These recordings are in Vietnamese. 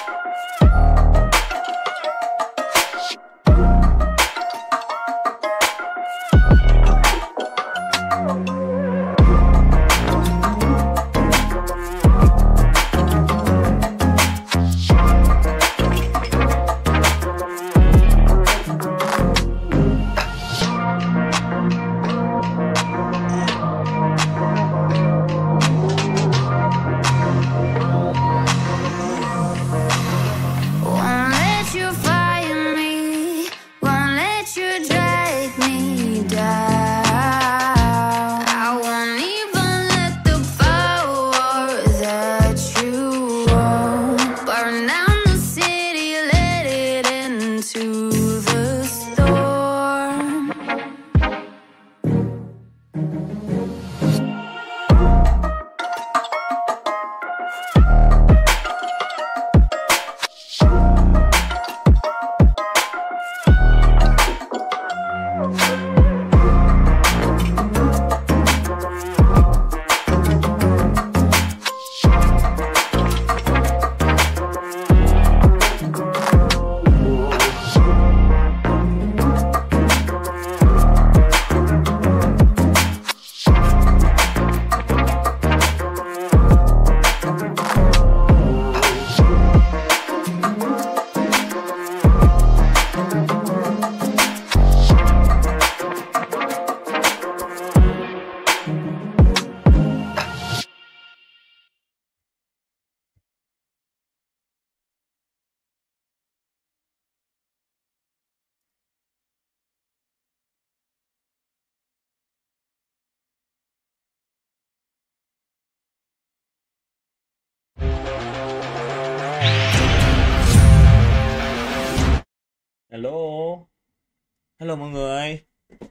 Hello, hello mọi người.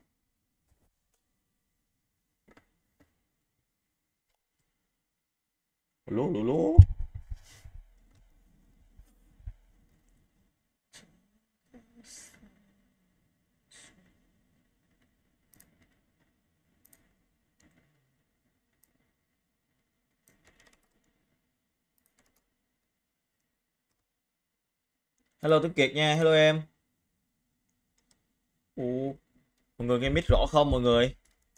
Hello, hello. Hello Tuấn Kiệt nha, hello em. Ủa, mọi người nghe mic rõ không mọi người?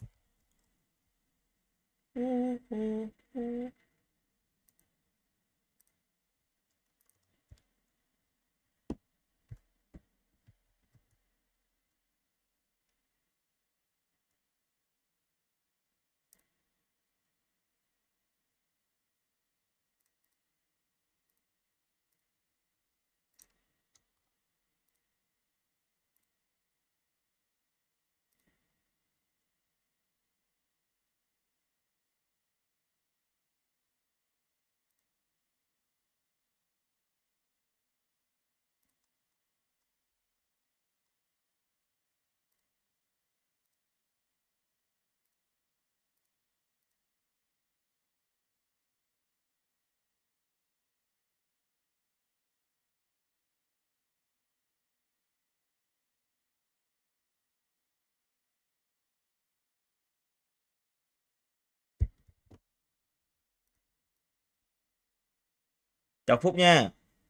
Chào Phúc nha.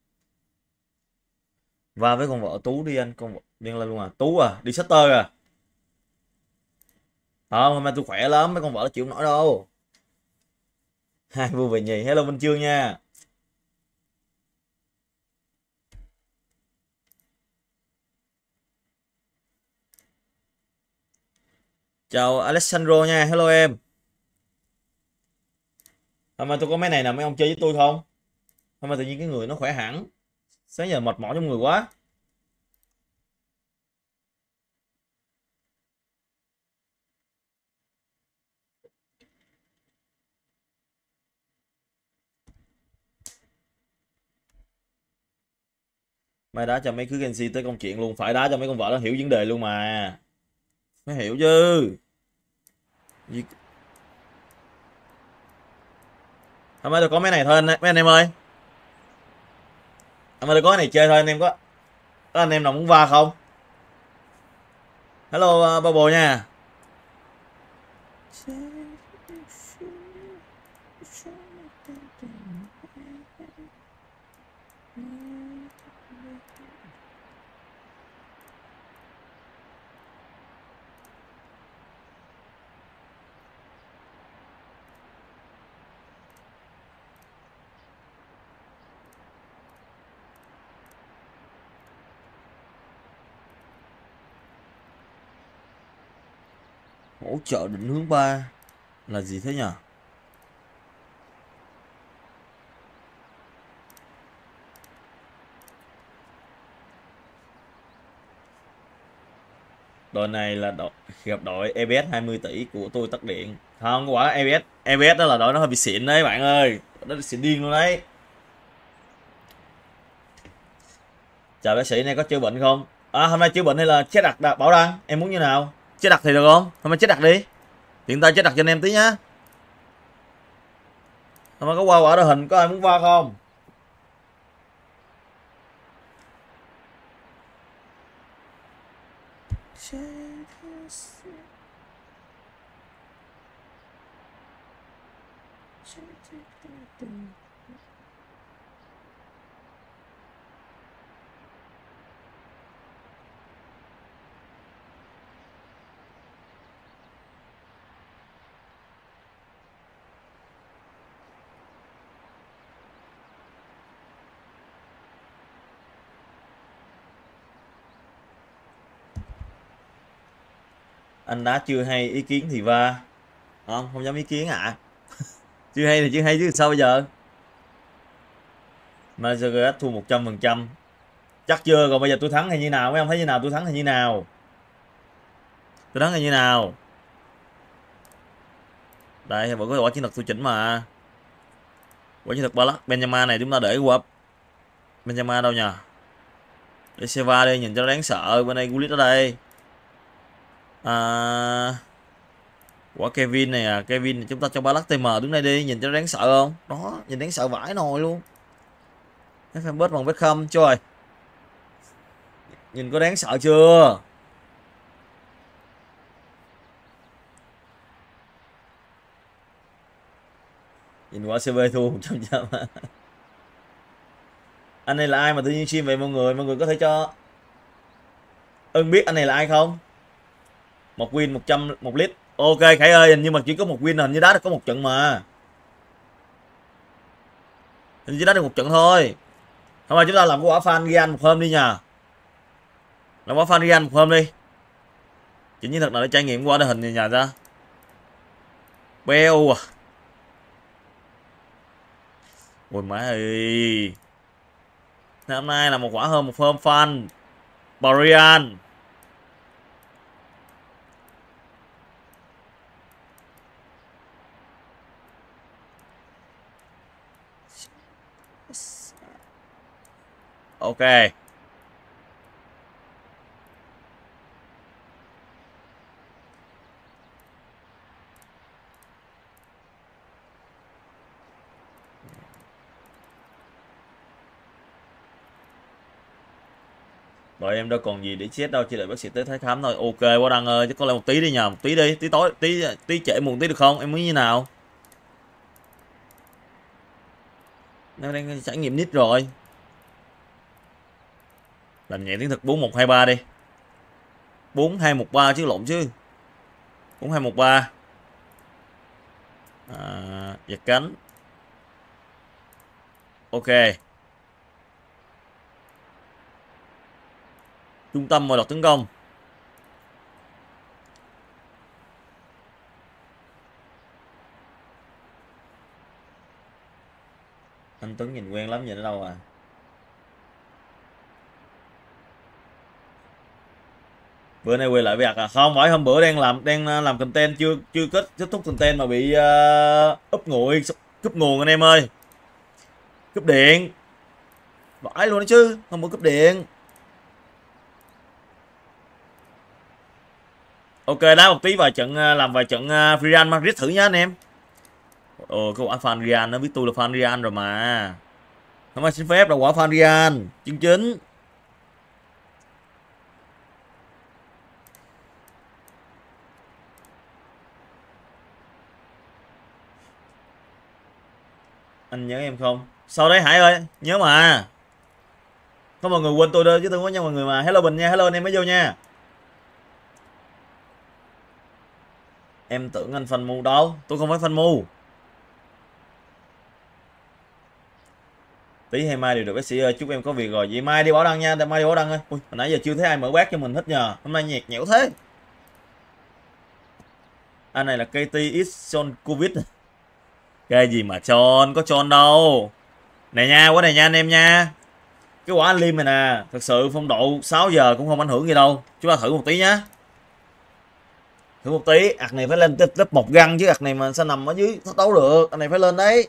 Và với con vợ Tú đi anh, con vợ điên lên luôn à. Tú à, đi setter à. Không, hôm nay tôi khỏe lắm, mấy con vợ nó chịu không nổi đâu. Hai vui về nhì, hello Minh Chương nha. Chào Alessandro nha, hello em. Hôm nay tôi có mấy này nè, mấy ông chơi với tôi không? Hôm nay tự nhiên cái người nó khỏe hẳn. Sáng giờ mệt mỏi trong người quá. Mai đá cho mấy cứ Genji tới công chuyện luôn, phải đá cho mấy con vợ nó hiểu vấn đề luôn mà. Phải hiểu chứ. Gì... Hôm nay tôi có mấy này thôi mấy anh em ơi. Hôm nay tôi có cái này chơi thôi anh em có anh em nào muốn va không? Hello Bobo nha. Hỗ trợ định hướng 3 là gì thế nhỉ? Đội này là gặp đội EBS 20 tỷ của tôi tắt điện. Không có quả EBS đó là đội nó hơi bị xịn đấy bạn ơi. Nó xịn điên luôn đấy. Chào bác sĩ, này có chữa bệnh không? À, hôm nay chữa bệnh hay là chết đặt bảo đăng? Em muốn như nào? Chết đặt thì được không? Hôm nay chết đặt đi. Hiện tại chết đặt cho anh em tí nhá. Hôm nay có qua quả đội hình, có ai muốn qua không? Anh đã chưa hay ý kiến thì va. Không dám ý kiến ạ. Chưa hay thì chưa hay chứ sao bây giờ? Mastercard thua 100%. Chắc chưa? Còn bây giờ tôi thắng hay như nào? Mấy ông thấy như nào? Tôi thắng hay như nào? Tôi thắng hay như nào? Đây vẫn có quả chiến thuật tôi chỉnh mà. Quả chiến thuật Balak Benjamin này chúng ta để qua Benjamin đâu nhỉ? Để Seva đi, nhìn cho nó đáng sợ. Bên đây Gullit ở đây. Quả Kevin này à, Kevin này chúng ta cho Balak TM đứng đây đi, nhìn cho nó đáng sợ không? Đó, nhìn đáng sợ vãi nồi luôn. Cái fanbase bằng Beckham trời. Nhìn có đáng sợ chưa? Nhìn quả CV thua 100%. Anh này là ai mà tự nhiên stream vậy mọi người? Mọi người có thể cho Ưng biết anh này là ai không? Một win 100 một lít. Ok Khải ơi, hình như mà chỉ có một win, hình như đá được có một trận mà. Hình như đá được một trận thôi. Hôm nay chúng ta làm cái quả fan Gian một hôm đi nha. Làm quả fan Gian một hôm đi. Chỉ như thật là để trải nghiệm qua đội hình này nhà ra. Beo à. Ôi má ơi. Hôm nay là một quả hơn một hôm fan Barian. Ok. Đội em đâu còn gì để chết đâu, chỉ đợi bác sĩ tới thái khám thôi. Ok quá Đăng ơi, chứ có lại một tí đi nhờ, một tí đi, tí tối, tí trễ muộn tí được không? Em muốn như nào? Nó đang trải nghiệm nít rồi. Làm nhẹ tiếng thực 4123 đi. 4213 chứ lộn chứ. 4213. Giật cánh. Ok. Trung tâm mọi đợt tấn công. Anh Tuấn nhìn quen lắm, nhìn ở đâu à? Bữa nay quay lại việc à? Không phải, hôm bữa đang làm content, chưa kết thúc content mà bị úp nguội, cúp nguồn anh em ơi. Cúp điện. Vãi luôn đó chứ, hôm bữa cúp điện. Ok, đá một tí vài trận, làm vài trận Real Madrid thử nhá anh em. Có quả fan Real, nó biết tôi là fan Real rồi mà. Không ai xin phép là quả fan Real chân chính. Anh nhớ em không? Sau đấy Hải ơi, nhớ mà. Có mọi người quên tôi đó chứ tôi không có nha mọi người mà. Hello Bình nha, hello anh em mới vô nha. Em tưởng anh fan mu đâu, tôi không phải fan mu. Tí hay mai đều được bác sĩ ơi, chúc em có việc rồi. Vậy mai đi bỏ đăng nha, mai đi bỏ đăng ơi. Ui, hồi nãy giờ chưa thấy ai mở bát cho mình hết nhờ. Hôm nay nhạt nhẽo thế. Anh này là KT X John Covid. Cái gì mà John, có John đâu. Này nha, quá này nha anh em nha. Cái quả anh Liêm này nè, thật sự phong độ 6 giờ cũng không ảnh hưởng gì đâu. Chúng ta thử một tí nhá. Thử một tí, ạc này phải lên top 1 găng chứ ạc này mà sao nằm ở dưới thách đấu được. Anh này phải lên đấy.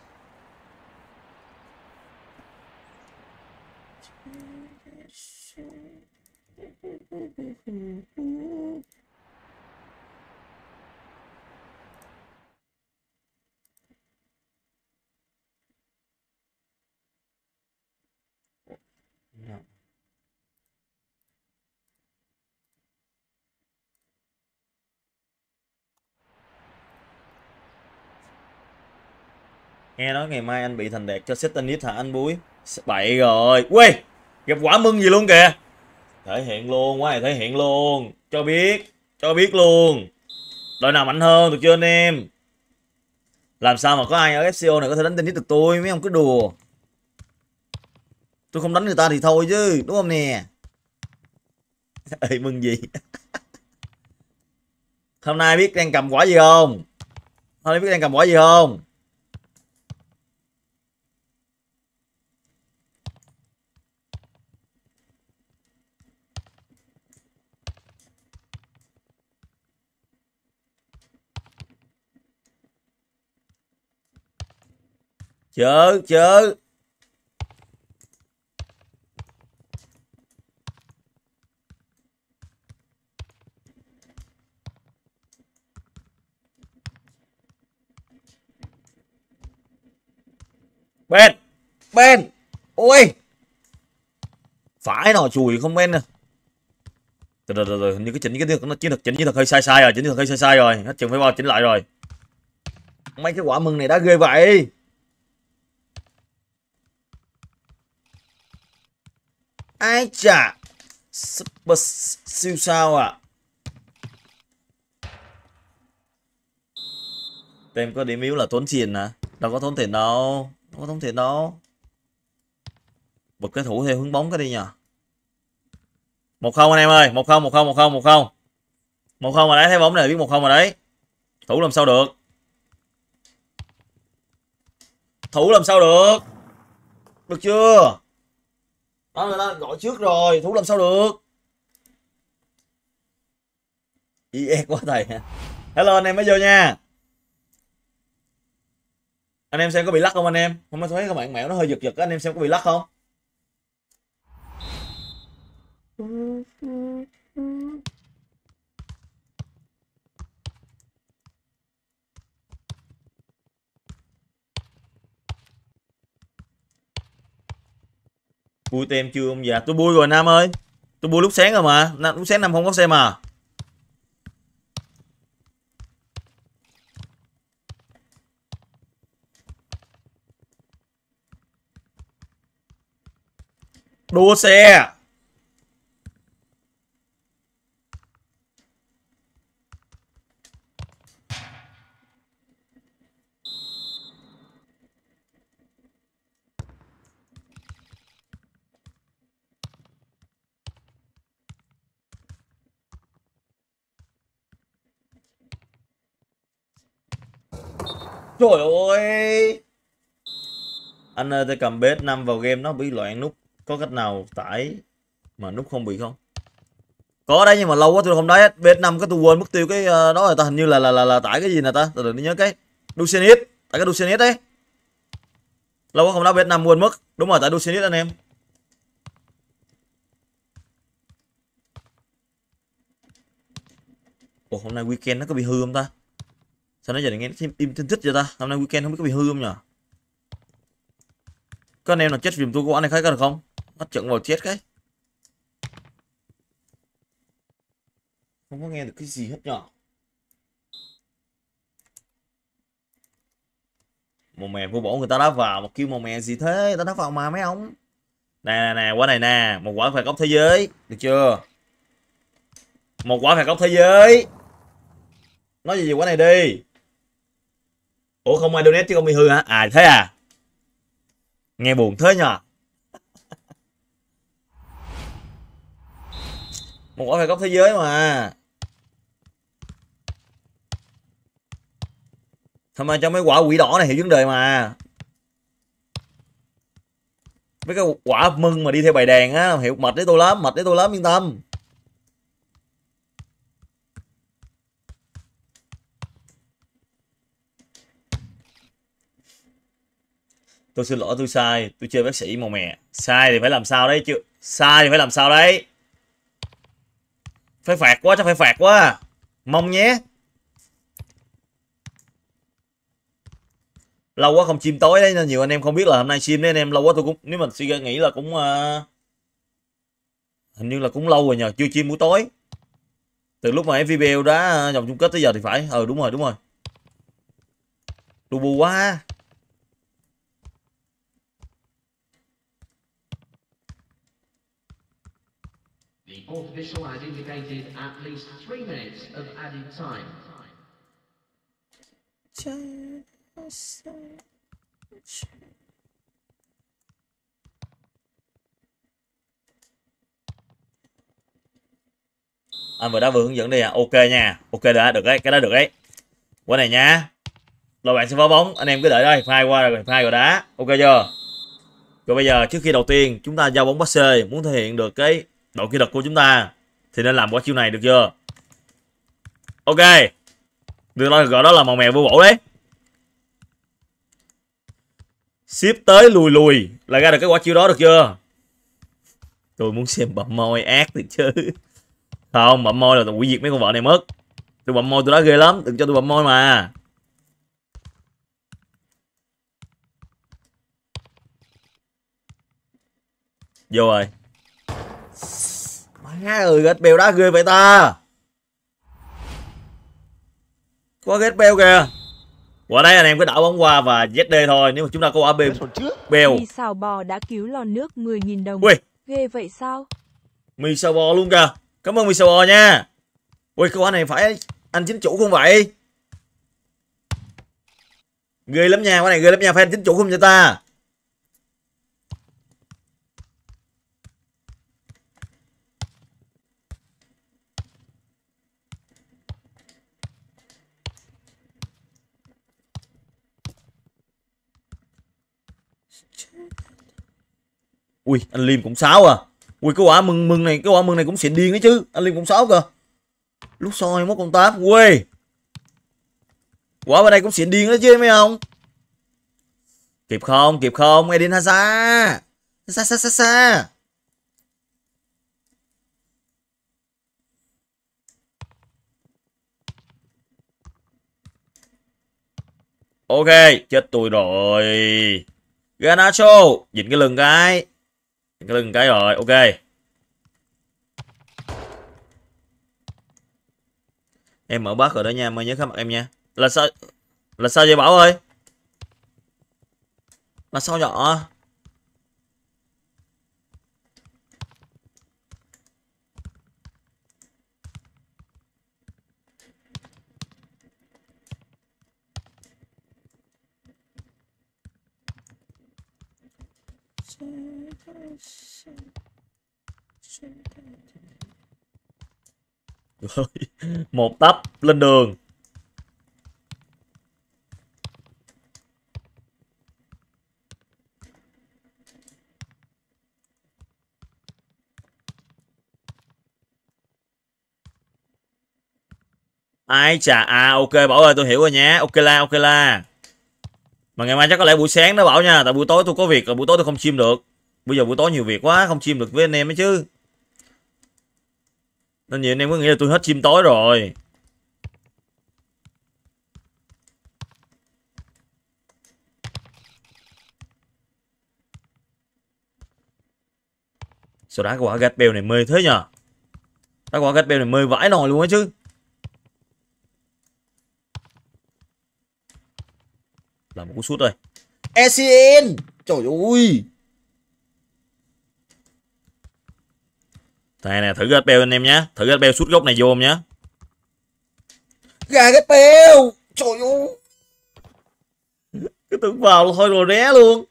Nghe nói ngày mai anh bị thành đạt cho set tennis hả anh Búi? Bậy rồi. Ui, gặp quả mừng gì luôn kìa. Thể hiện luôn, quá này thể hiện luôn. Cho biết luôn. Đội nào mạnh hơn được chưa anh em? Làm sao mà có ai ở FCO này có thể đánh tennis được tôi, mấy ông cứ đùa. Tôi không đánh người ta thì thôi chứ, đúng không nè? Ê, mừng gì? Hôm nay biết đang cầm quả gì không? Hôm nay biết đang cầm quả gì không? Chớ. Ben. Ôi. Phải nào chùi không Ben nè. Từ hình như cái chỉnh nó chỉnh như thật hơi sai rồi, chỉnh như thật hơi sai rồi. Hết chừng phải bao chỉnh lại rồi. Mấy cái quả mừng này đã ghê vậy. Ai chà. Super siêu sao à. Tem có điểm yếu là tốn tiền hả? Đâu có tốn tiền đâu. Không có tốn tiền đâu. Bật cái thủ theo hướng bóng cái đi nhờ. 1-0 anh em ơi, 1-0. 1-0 mà đấy, thấy bóng này biết 1-0 mà đấy. Thủ làm sao được? Được chưa? Đó người ta gọi trước rồi, thủ làm sao được? EA quá thầy. Hello anh em mới vô nha. Anh em xem có bị lắc không anh em? Hôm nay thấy các bạn mẹo nó hơi giật anh em xem có bị lắc không? Bui tem chưa ông già? Tôi bui rồi Nam ơi. Tôi bui lúc sáng rồi mà. Lúc sáng Nam không có xem à. Đua xe. Trời ơi. Anh ơi tôi cầm PS5 vào game nó bị loạn nút. Có cách nào tải mà nút không bị không? Có đấy nhưng mà lâu quá tôi không đáy hết. PS5 cái tôi quên mất tiêu cái đó rồi ta, hình như là tải cái gì nè ta. Từ từ nhớ cái Ducenit, tải cái Ducenit đấy. Lâu quá không đá PS5 quên mất. Đúng rồi, tải Ducenit anh em. Ủa hôm nay weekend nó có bị hư không ta? Sao nó giờ nghe tim thích vậy ta? Hôm nay weekend không biết có bị hư không nhờ? Có anh em nào chết giùm tôi của anh này khai có được không? Hết trận vào chết cái. Không có nghe được cái gì hết nhờ. Màu mè vô bổ người ta đá vào mà kêu màu mè gì thế? Ta đá vào mà mấy ông. Nè quả này nè, một quả phạt góc thế giới, được chưa? Một quả phạt góc thế giới. Nói gì về quả này đi. Ủa không ai donate chứ không bị hư hả? À thế à? Nghe buồn thế nhờ. Một quả phạt góc thế giới mà. Thôi mà cho mấy quả quỷ đỏ này hiểu vấn đề mà. Mấy cái quả mưng mà đi theo bài đèn á, hiểu mệt với tôi lắm, mệt với tôi lắm, yên tâm. Tôi xin lỗi, tôi sai, tôi chơi bác sĩ màu mè. Sai thì phải làm sao đấy chứ. Sai thì phải làm sao đấy. Phải phạt quá, chắc phải phạt quá. Mong nhé. Lâu quá không chim tối đấy nên nhiều anh em không biết là hôm nay chim đấy anh em. Lâu quá tôi cũng, nếu mình suy nghĩ là cũng hình như là cũng lâu rồi nhờ, chưa chim buổi tối. Từ lúc mà FVBL đá vòng chung kết tới giờ thì phải. Đúng rồi, đúng rồi. Lu bu quá. The fourth official has indicated at least 3 minutes of added time. Anh vừa đã vừa hướng dẫn đi à? Ok nha. Ok đã, được đấy, cái đó được đấy. Quả này nha. Rồi bạn sẽ phá bóng, anh em cứ đợi đây, phai qua rồi phai rồi đá. Ok chưa? Rồi bây giờ trước khi đầu tiên chúng ta giao bóng passe, muốn thể hiện được cái độ kỹ thuật của chúng ta thì nên làm quả chiêu này được chưa? Ok. Được rồi, gọi đó là màu mè vô bổ đấy. Ship tới lùi lùi là ra được cái quả chiêu đó được chưa? Tôi muốn xem bậm môi ác được chứ. Không, bậm môi là tôi hủy diệt mấy con vợ này mất. Tôi bậm môi tôi đã ghê lắm, đừng cho tôi bậm môi mà. Vô rồi. Má ơi, ghét bèo đá ghê vậy ta. Có ghét bèo kìa. Quả đấy anh em cứ đảo bóng qua và ZD thôi. Nếu mà chúng ta có quả bèo. Mì xào bò đã cứu lò nước 10.000 đồng. Ui, Ghê vậy sao? mì xào bò luôn kìa. Cảm ơn mì xào bò nha. Ui, cái quả này phải anh chính chủ không vậy? Ghê lắm nha, quả này ghê lắm nha. Phải anh chính chủ không cho ta? Ui, anh Liêm cũng 6 à. Ui, cái quả mừng này, cái quả mừng này cũng xịn điên đấy chứ. Anh Liêm cũng 6 cơ. Lúc sau 21 con 8. Ui. Quả bên đây cũng xịn điên đó chứ mấy không? Kịp không? Kịp không? Eden Hazard. Xa. Ok, chết tôi rồi. Garnacho, dịnh cái lưng cái. Dịnh cái lưng cái rồi, ok. Em mở bát rồi đó nha, mới nhớ khám mặt em nha. Là sao? Là sao vậy Bảo ơi? Là sao nhỏ? Rồi, một tấp lên đường. Ai chà, ok Bảo ơi, tôi hiểu rồi nha. Ok la. Mà ngày mai chắc có lẽ buổi sáng đó Bảo nha, tại buổi tối tôi có việc, rồi buổi tối tôi không stream được. Bây giờ buổi tối nhiều việc quá, không stream được với anh em ấy chứ. Nên nhiều anh em có nghĩ là tôi hết stream tối rồi. Sao đá quả gạch bèo này mê thế nhờ? Đá quả gạch bèo này mê vãi nồi luôn á chứ. Làm một cú sút rồi. Essien, trời ơi. Này nè, thử ghét beo anh em nhé. Thử ghét beo sút gốc này vô không nhé. Gà ghét beo. Trời ơi. Cứ tưởng vào thôi rồi ré luôn.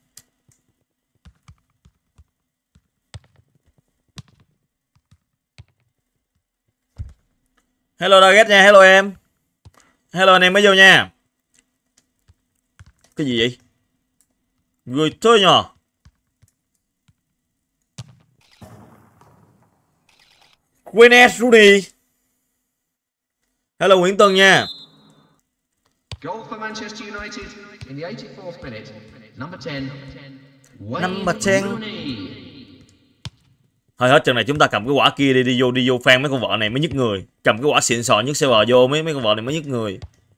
Hello Target nha, hello em. Hello anh em mới vô nha. Cái gì vậy? Người thôi nhỏ. Wayne Rooney. Hello Nguyễn Tân nha. Goal for Manchester United in the 84th minute. Number 10. Number 10. Rooney. Thôi hết trận này chúng ta cầm cái quả kia đi vô fan mấy con vợ này mới nhức người. Cầm cái quả xịn sò nhất server vô mấy con vợ này mới nhức người.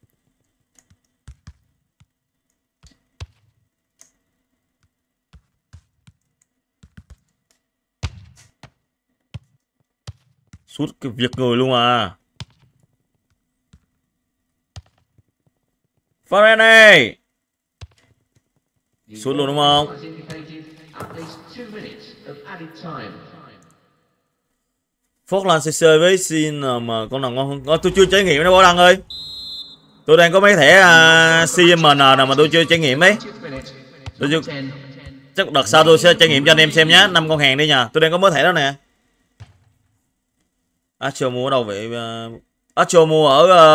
Sút cái việc người luôn à. Varane. Sút luôn đúng không? Has indicated at least 2 minutes of added time. Phốt Lan CC với xin mà con nào ngon hơn. Tôi chưa trải nghiệm đâu Bảo Đăng ơi. Tôi đang có mấy thẻ CMN nào mà tôi chưa trải nghiệm ấy. Tôi chưa... Chắc đợt sau tôi sẽ trải nghiệm cho anh em xem nhé. 5 con hàng đi nha. Tôi đang có mới thẻ đó nè. Acho mua ở đâu vậy? Acho mua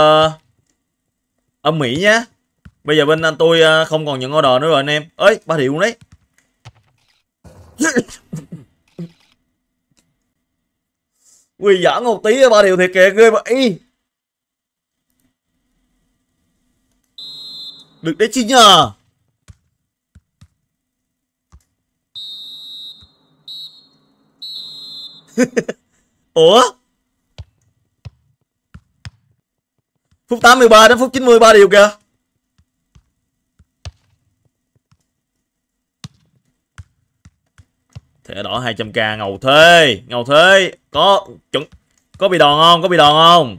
ở Mỹ nhé. Bây giờ bên anh tôi không còn nhận order nữa rồi anh em. Ơi 3 triệu luôn đấy. Quy giỡn một tí 3 triệu thiệt kìa ghê vậy. Được đấy chứ nhờ. Ủa? Phút 83 đến phút 93 điều kìa. Thẻ đỏ 200k ngầu thế. Ngầu thế. Có bị đòn không? Có bị đòn không?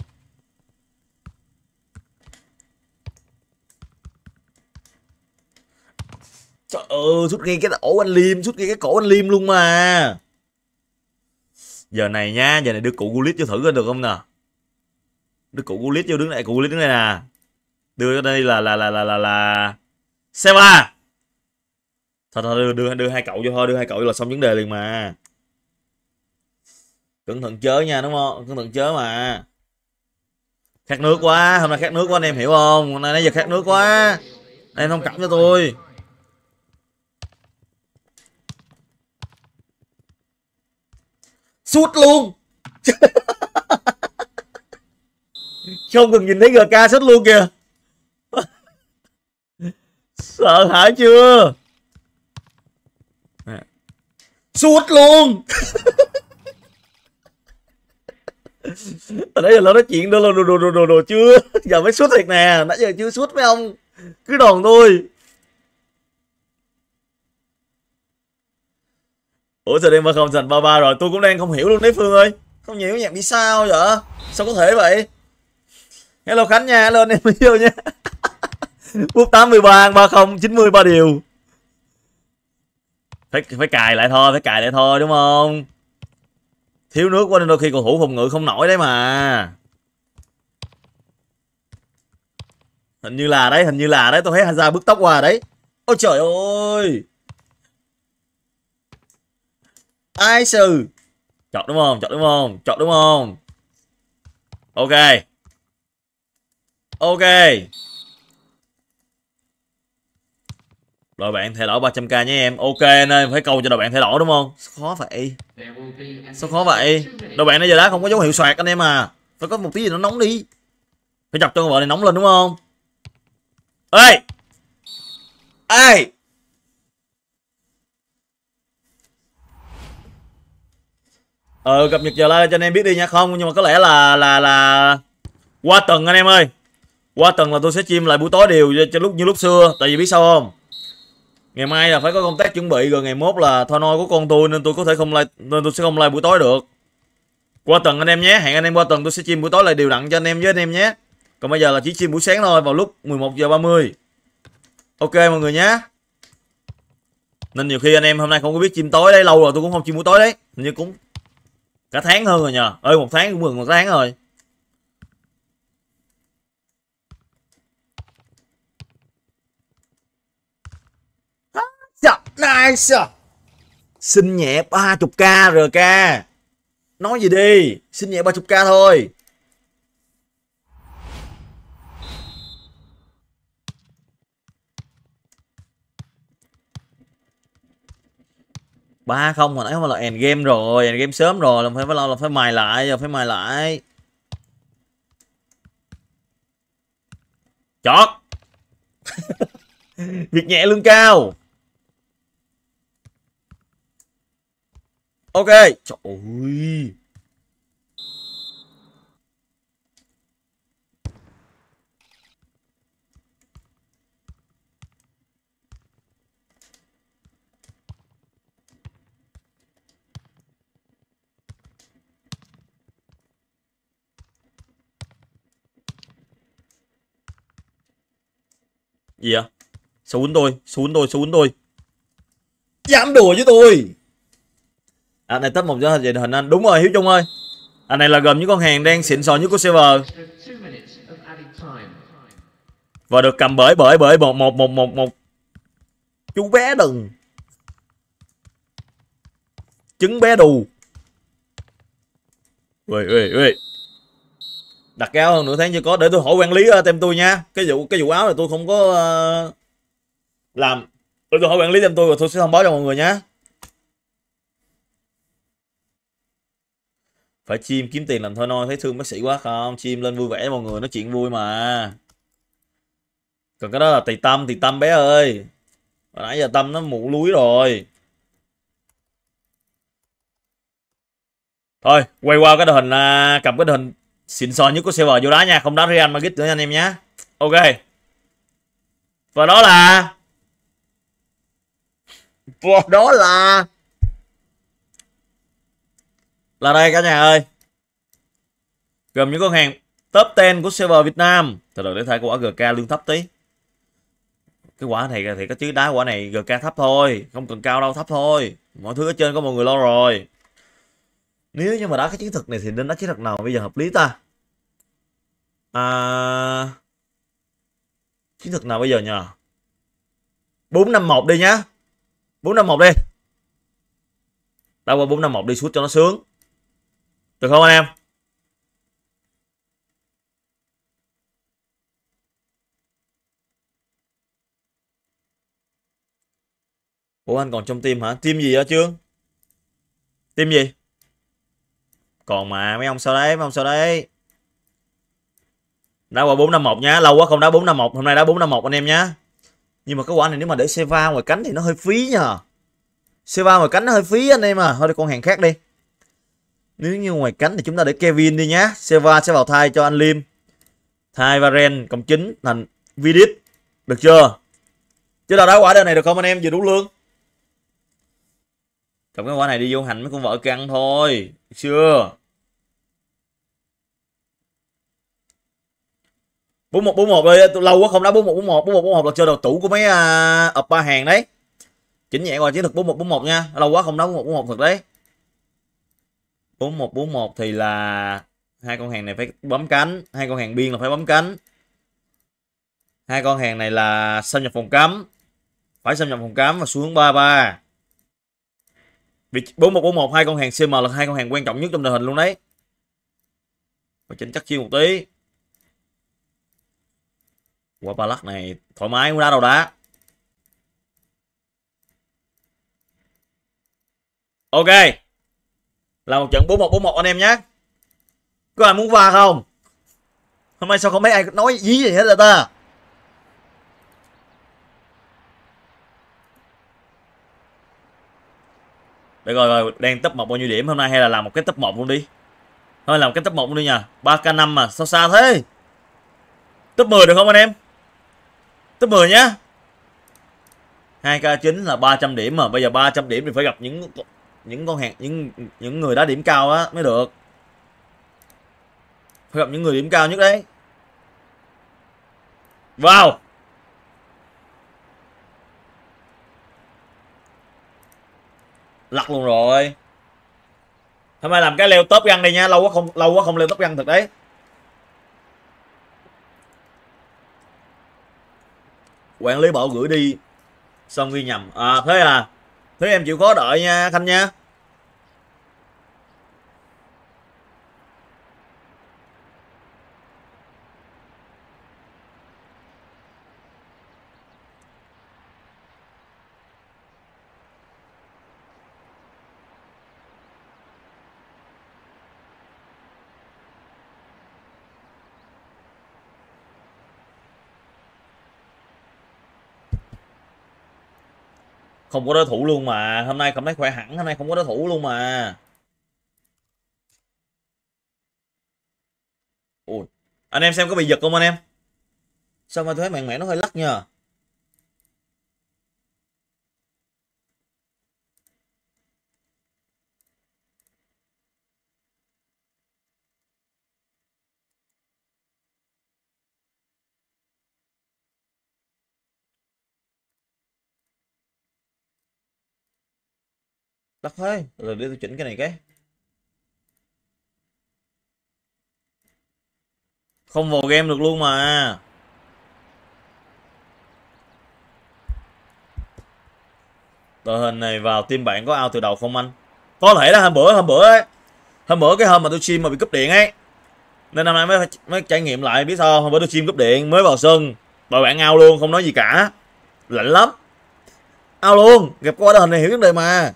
Trời ơi, sút ngay cái cổ anh Liêm, sút ngay cái cổ anh Liêm luôn mà. Giờ này nha, giờ này đưa cụ Gullit cho thử coi được không nè. Đưa cụ Gullit vô, đứng lại cụ Gullit đứng đây nè. Đưa cho đây là Seba. Thôi đưa hai cậu vô thôi, đưa hai cậu vô là xong vấn đề liền mà. Cẩn thận chớ nha đúng không? Cẩn thận chớ mà. Khát nước quá, hôm nay khát nước quá anh em hiểu không? Hôm nay nãy giờ khát nước quá. Em thông cảm cho tôi. Sút luôn. Không cần nhìn thấy GK sút luôn kìa. Sợ hãi chưa? Sút luôn. Ở đây giờ nó nói chuyện đồ chưa. Giờ mới sút thiệt nè. Nãy giờ chưa sút mấy ông. Cứ đòn thôi. Ủa sao đêm 30 thành 33 rồi. Tôi cũng đang không hiểu luôn đấy Phương ơi. Không hiểu nhạc bị sao vậy. Sao có thể vậy? Hello Khánh nha. Hello anh em yêu nha. Phút 83 30 90 3 điều. Phải cài lại thôi, phải cài lại thôi đúng không? Thiếu nước quá nên đôi khi cầu thủ phòng ngự không nổi đấy mà. Hình như là đấy, tôi thấy Hazard bứt tóc qua đấy. Ôi trời ơi. Ai sư. Chọt đúng không? Chọt đúng không? Chọt đúng không? Ok. Ok. Đội bạn thẻ đỏ 300k nhé em. Ok anh ơi, phải câu cho đội bạn thẻ đỏ đúng không? Sao khó vậy? Sao khó vậy? Đội bạn bây giờ đá không có dấu hiệu soạt anh em à. Phải có một tí gì nó nóng đi. Phải chọc cho con vợ này nóng lên đúng không? Ê! Ê! Cập nhật giờ lên cho anh em biết đi nha. Không, nhưng mà có lẽ là qua tuần anh em ơi. Qua tuần là tôi sẽ stream lại buổi tối đều cho lúc xưa. Tại vì biết sao không? Ngày mai là phải có công tác chuẩn bị rồi ngày mốt là thôi nôi của con tôi nên tôi có thể không live, nên tôi sẽ không live buổi tối được. Qua tuần anh em nhé, hẹn anh em qua tuần tôi sẽ stream buổi tối lại đều đặn cho anh em với anh em nhé. Còn bây giờ là chỉ stream buổi sáng thôi vào lúc 11h30. Ok mọi người nhé. Nên nhiều khi anh em hôm nay không có biết stream tối đấy, lâu rồi tôi cũng không stream buổi tối đấy. Hình như cũng Cả tháng hơn rồi nhờ. Ơi 1 tháng cũng gần 1 tháng rồi. Nice. Xin nhẹ 30k RK. Nói gì đi, xin nhẹ 30k thôi. Ba không hồi nãy không là end game rồi, end game sớm rồi, là phải lo là phải mài lại, giờ phải mài lại. Chót. Việc nhẹ lương cao. Ok. Trời ơi. Gì vậy? Xuống tôi. Dám đùa với tôi. À này tấp một cho hình anh. Đúng rồi Hiếu Trung ơi. Anh này là gồm những con hàng đang xịn sò nhất của server. Và được cầm bởi một chú bé đừng. Trứng bé đù. Ui. Đặt cao hơn nửa tháng chưa có, để tôi hỏi quản lý tem tôi nha. Cái vụ áo này tôi không có làm. Tôi hỏi quản lý tem tôi rồi tôi sẽ thông báo cho mọi người nhé. Phải chim kiếm tiền làm thôi nói, thấy thương bác sĩ quá không? Chim lên vui vẻ với mọi người, nói chuyện vui mà. Còn cái đó là tùy tâm bé ơi. Hồi nãy giờ Tâm nó mụ lúi rồi. Thôi, quay qua cái đội hình, cầm cái đội hình xịn sò nhất của server vô đá nha, không đá Real Madrid nữa anh em nhé. Ok. Và đó là đây cả nhà ơi. Gồm những con hàng top 10 của server Việt Nam. Từ từ để thay quả GK lương thấp tí. Cái quả này thì có chứ đá quả này GK thấp thôi, không cần cao đâu, thấp thôi. Mọi thứ ở trên có mọi người lo rồi. Nếu như mà đá cái chiến thuật này thì nên đá chiến thuật nào bây giờ hợp lý ta? Chiến thuật nào bây giờ nhờ? 4-5-1 đi nhá. 4-5-1 đi. Đá qua 4-5-1 đi suốt cho nó sướng. Được không anh em? Ủa anh còn trong team hả? Team gì hả Trương? Team gì? Còn mà mấy ông sao đấy, mấy ông sao đấy? Đá qua 4-5-1 nhá, lâu quá không đá 4-5-1, hôm nay đá 4-5-1 anh em nhá. Nhưng mà cái quả này nếu mà để Seva ngoài cánh thì nó hơi phí nhờ. Seva ngoài cánh nó hơi phí anh em à, thôi đi con hàng khác đi. Nếu như ngoài cánh thì chúng ta để Kevin đi nhá. Seva sẽ vào thay cho anh Lim. Thay Varen cộng 9 thành Vidit. Được chưa? Chứ đâu đá quả đơn này được không anh em, vừa đủ lương. Cầm cái quả này đi vô hành mấy con vợ căng thôi. Được chưa? 4141 đi, lâu quá không đá 4141 là chơi đầu tủ của mấy ập ba hàng đấy. Chỉnh nhẹ qua chiến thuật 4141 nha. Lâu quá không đá 4141 thật đấy. 4141 thì là hai con hàng này phải bấm cánh, hai con hàng biên là phải bấm cánh. Hai con hàng này là xâm nhập phòng cấm. Phải xâm nhập phòng cấm và xu hướng 33. Vì 4141 hai con hàng CM là hai con hàng quan trọng nhất trong đội hình luôn đấy. Phải chỉnh chắc chiêu một tí. Quả ba lắc này thoải mái không đá đâu đá. Ok. Là một trận 4141 anh em nhé. Có ai muốn va không? Hôm nay sao không mấy ai nói gì hết rồi ta? Để rồi đang top 1 bao nhiêu điểm hôm nay, hay là làm một cái top 1 luôn đi. Thôi làm cái top 1 luôn đi nha. 3k5 mà sao xa thế? Top 10 được không anh em? Top 10 nhá. 2k9 là 300 điểm mà, bây giờ 300 điểm thì phải gặp những con hàng những người đá điểm cao á mới được. Phải gặp những người điểm cao nhất đấy. Vào. Lắc luôn rồi. Hôm nay làm cái leo top gun đi nha, lâu quá không leo top gun thật đấy. Quản lý bảo gửi đi xong ghi nhầm. Thế em chịu khó đợi nha Khanh nha. Không có đối thủ luôn mà, hôm nay cảm thấy khỏe hẳn, hôm nay không có đối thủ luôn mà. Ui, anh em xem có bị giật không anh em? Sao mà tôi thấy mạng mẹ nó hơi lắc nha. Lắc thế, rồi để tôi chỉnh cái này cái. Không vào game được luôn mà. Đội hình này vào team bạn có ao từ đầu không anh? Có thể đó, hôm bữa cái hôm mà tôi stream mà bị cúp điện ấy, nên năm nay mới trải nghiệm lại, biết sao? Hôm bữa tôi stream cúp điện mới vào sân, đội bạn ao luôn, không nói gì cả, lạnh lắm, ao luôn. Gặp qua đội hình này hiểu vấn đề mà.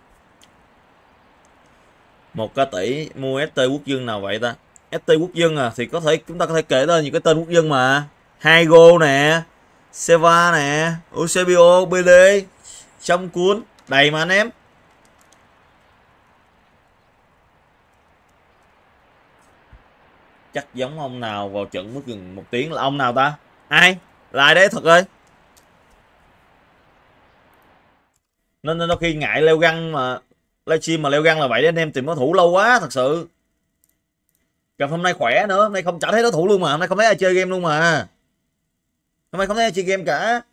1 tỷ mua ST quốc dân nào vậy ta? ST quốc dân à thì chúng ta có thể kể ra những cái tên quốc dân mà. Haigo nè, Seva nè, Eusebio, Pele, Song Kun, đầy mà anh em. Chắc giống ông nào vào trận mất gần 1 tiếng là ông nào ta? Ai? Là ai đấy thật ơi. Nên đôi khi ngại leo găng mà livestream mà leo găng là vậy đấy anh em, tìm đối thủ lâu quá thật sự. Gặp hôm nay khỏe nữa, hôm nay không chả thấy đối thủ luôn mà, hôm nay không thấy ai chơi game luôn mà. Hôm nay không thấy ai chơi game cả.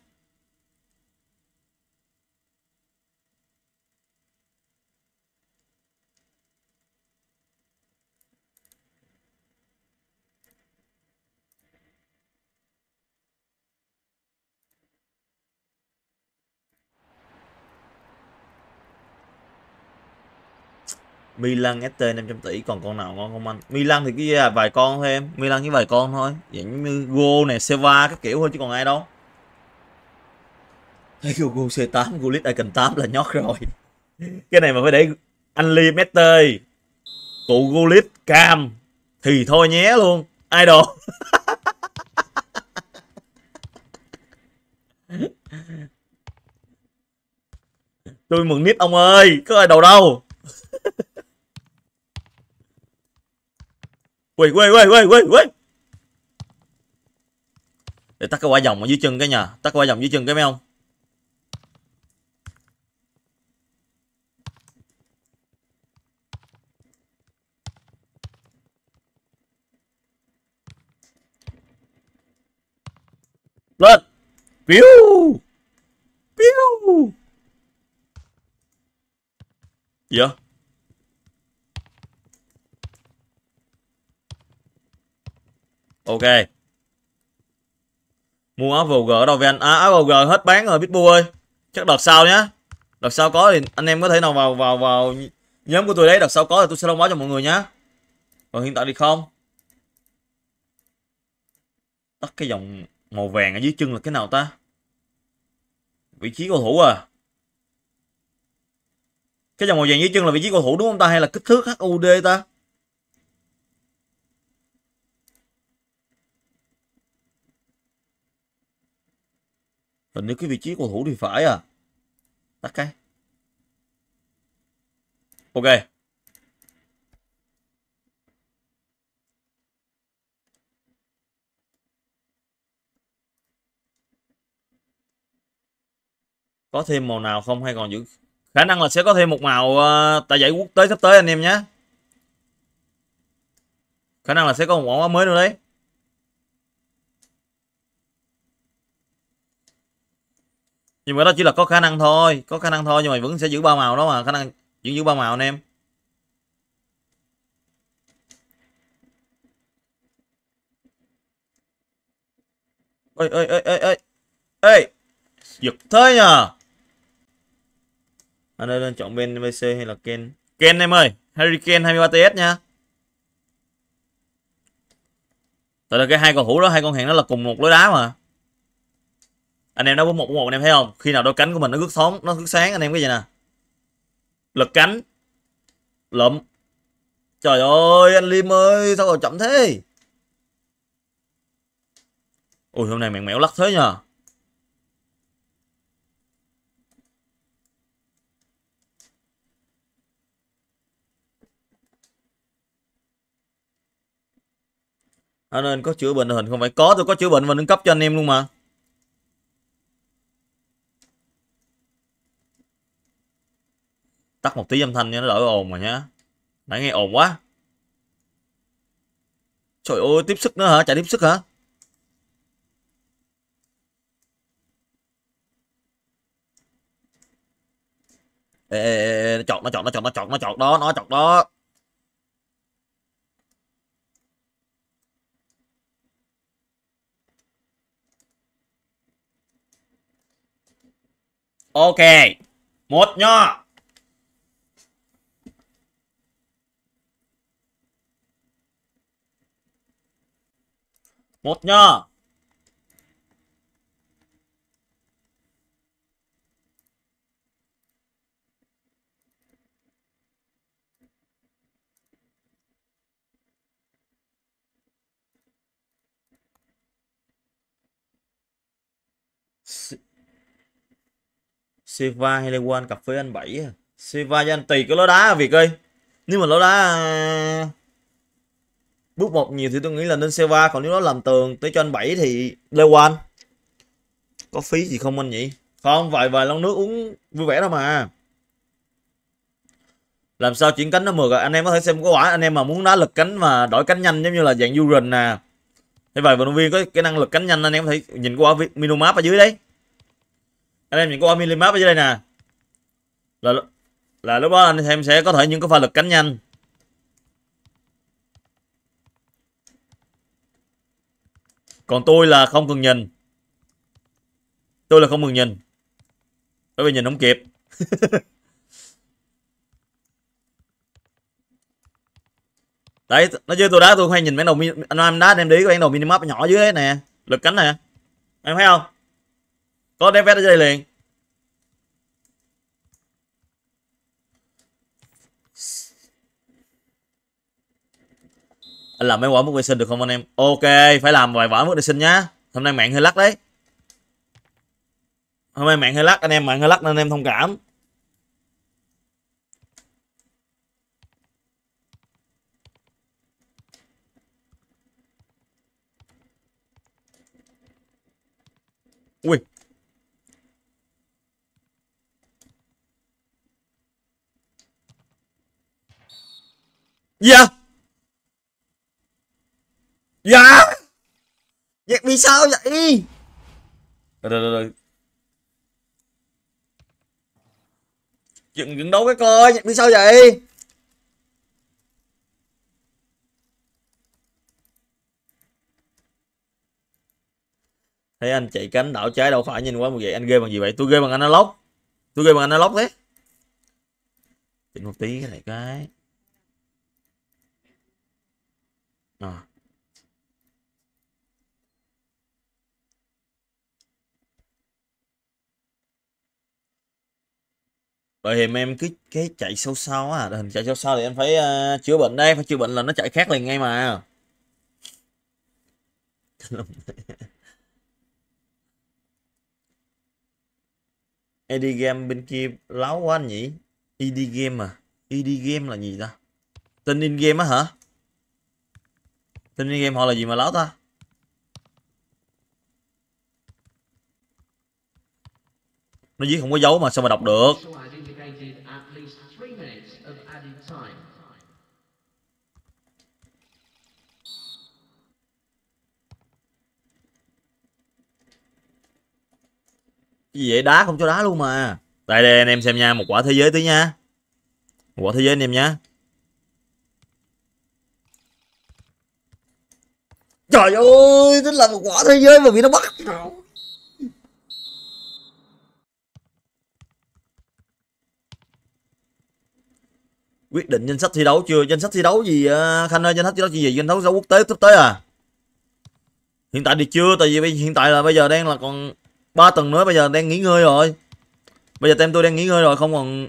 Milan ST 500 tỷ còn con nào ngon không anh? Milan thì cái là vài con thôi em, Milan với vài con thôi, dạng như Go này, Seva các kiểu thôi chứ còn ai đâu. Thấy Go C8, Gulit Icon 8 là nhót rồi. Cái này mà phải để anh Liêm ST, cụ Gulit Cam thì thôi nhé luôn. Idol. Tôi mừng nít ông ơi, có ai đầu đâu. Quay. Để tắt cái quả dòng ở dưới chân cái nhà, tắt cái quả dòng dưới chân cái mấy ông. Lên. Piu. Piu. Gì vậy? Ok. Mua áo VG ở đâu vậy anh? Áo VG hết bán rồi Bitbu ơi. Chắc đợt sau nhá. Đợt sau có thì anh em có thể nào vào nhóm của tôi đấy, đợt sau có thì tôi sẽ thông báo cho mọi người nhá. Còn hiện tại thì không. Tắt cái dòng màu vàng ở dưới chân là cái nào ta? Vị trí cầu thủ à? Cái dòng màu vàng dưới chân là vị trí cầu thủ đúng không ta, hay là kích thước HUD ta? Hình như cái vị trí cầu thủ thì phải à. Tắt cái. Ok. Có thêm màu nào không hay còn giữ? Khả năng là sẽ có thêm một màu tại giải quốc tế sắp tới anh em nhé. Khả năng là sẽ có một màu mới nữa đấy. Nhưng mà đó chỉ là có khả năng thôi, nhưng mà vẫn sẽ giữ 3 màu đó mà, khả năng vẫn giữ 3 màu anh em. Ơi ơi ơi ơi ơi ê, giật thế nhờ. Anh ơi, nên chọn bên VC hay là Ken? Ken em ơi, Harry Kane 23 TS nha. Tại là cái hai cầu thủ đó, hai con hàng đó là cùng một lối đá mà. Anh em nó 4-1-4-1 anh em thấy không? Khi nào đôi cánh của mình nó rước sóng, nó rước sáng anh em cái gì nè. Lật cánh, lụm. Trời ơi anh Liêm ơi, sao còn chậm thế? Ui hôm nay mẹo mẹo lắc thế nhờ. Anh ơi có chữa bệnh hình không phải có, tôi có chữa bệnh và nâng cấp cho anh em luôn mà. Tắt một tí âm thanh cho nó đỡ ồn mà nhá. Nãy nghe ồn quá. Trời ơi tiếp sức nữa hả? Chạy tiếp sức hả? Ê, ê, ê, nó chọt đó, nó chọt đó. Ok. Một nho. Một nho. Silva hay Lewan cặp với anh Bảy à? Silva với anh tùy cái lối đá à Việt ơi. Nếu mà lối đá bước một nhiều thì tôi nghĩ là nên Silva, còn nếu nó làm tường tới cho anh Bảy thì Lewan. Có phí gì không anh nhỉ? Không, vài vài lon nước uống vui vẻ thôi mà. Làm sao chuyển cánh nó mượt à? Anh em có thể xem có quả anh em mà muốn đá lực cánh mà đổi cánh nhanh giống như là dạng Duran nè. Hay vài vận động viên có cái năng lực cánh nhanh anh em có thể nhìn qua minimap ở dưới đấy. Anh em nhìn qua minimap ở dưới đây nè. Là lúc đó anh em sẽ có thể những cái pha lực cánh nhanh. Còn tôi là không cần nhìn. Tôi là không cần nhìn. Bởi vì nhìn không kịp. Đấy, nói chứ tôi đá tôi hay nhìn bản đồ anh em đá anh em đi cái bản đồ minimap nhỏ dưới đấy nè, lực cánh nè. Em thấy không? Có đép vét ở dưới đây liền. Anh làm mấy quả mức vệ sinh được không anh em? Ok, phải làm vài quả mức vệ sinh nhá. Hôm nay mạng hơi lắc đấy. Hôm nay mạng hơi lắc, anh em mạng hơi lắc nên anh em thông cảm. Ui. Dạ. Dạ. Dạ vì sao vậy? Rồi. Dừng đấu cái coi, vì sao vậy? Thấy anh chạy cánh đảo trái đâu phải nhìn quá một vậy, anh ghê bằng gì vậy? Tôi ghê bằng analog. Tôi ghê bằng analog thế. Chỉnh một tí cái này cái. À. Bởi vì em cứ cái chạy sâu sau á, hình chạy sâu sau thì em phải chữa bệnh đây, phải chữa bệnh là nó chạy khác liền ngay mà. ED game bên kia láo quá anh nhỉ? ED game à? ED game là gì ta? Tên in game á hả? Tên in game họ là gì mà láo ta? Nó viết không có dấu mà sao mà đọc được? Official has indicated at least 3 minutes of added time. Cái gì vậy? Đá không cho đá luôn mà. Đây anh em xem nha, một quả thế giới tí nha. Một quả thế giới anh em nhá. Trời ơi, tính là một quả thế giới mà bị nó bắt. Quyết định danh sách thi đấu chưa? Danh sách thi đấu gì Khanh ơi? Danh sách thi đấu gì? Danh sách quốc tế sắp tới à? Hiện tại thì chưa, tại vì hiện tại là bây giờ đang là còn 3 tuần nữa, bây giờ đang nghỉ ngơi rồi. Bây giờ team tôi đang nghỉ ngơi rồi, không còn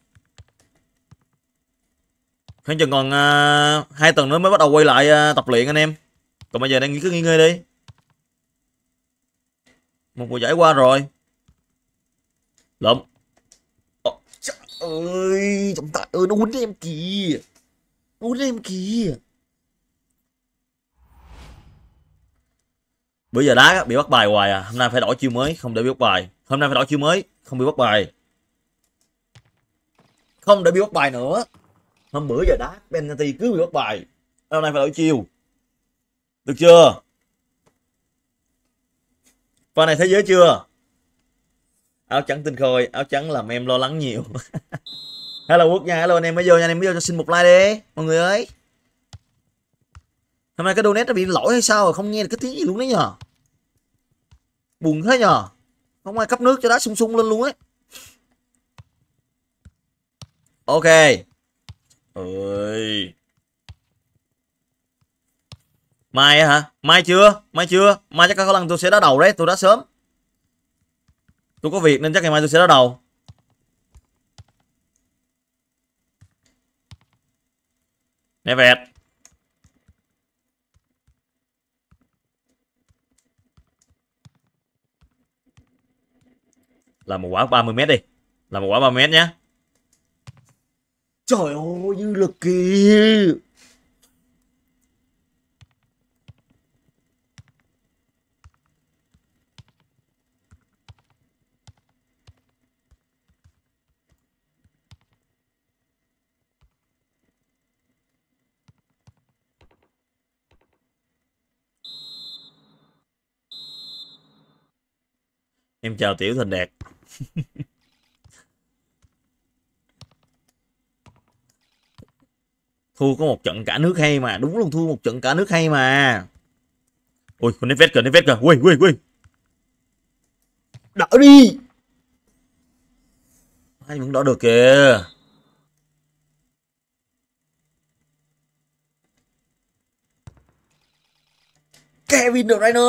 khoảng chừng còn 2 tuần nữa mới bắt đầu quay lại tập luyện anh em. Còn bây giờ đang cứ nghỉ ngơi đi. Một mùa giải qua rồi. Lộn. Trời ơi, trọng tài ơi, nó quýnh em kìa. Nó quýnh em kìa. Bữa giờ đá bị bắt bài hoài à. Hôm nay phải đổi chiêu mới, không để bị bắt bài. Hôm nay phải đổi chiêu mới, không bị bắt bài. Không để bị bắt bài nữa. Hôm bữa giờ đá penalty cứ bị bắt bài. Hôm nay phải đổi chiêu. Được chưa? Pha này thế giới chưa? Áo trắng tinh khôi, áo trắng làm em lo lắng nhiều. Hello Quốc nha, hello anh em mới vô nha, anh em mới vô cho xin một like đi mọi người ơi. Hôm nay cái donate nó bị lỗi hay sao rồi, không nghe được cái tiếng gì luôn đấy nhờ. Buồn thế nhờ. Không ai cấp nước cho đá sung sung lên luôn ấy. Ok. Ơi. Mai hả? Mai chưa? Mai chưa? Mai chắc có lần tôi sẽ đá đầu đấy, tôi đá sớm. Tôi có việc nên chắc ngày mai tôi sẽ đá đầu. Nè vẹt. Làm một quả 30m đi. Làm một quả 30m nhé. Trời ơi, dư lực kìa. Em chào Tiểu Thành Đạt. Thua có một trận cả nước hay mà. Đúng luôn, thua một trận cả nước hay mà. Ui, con Nedved kìa, Nedved kìa. Ui, ui, ui. Đỡ đi. Anh vẫn đỡ được kìa. Kevin De Bruyne.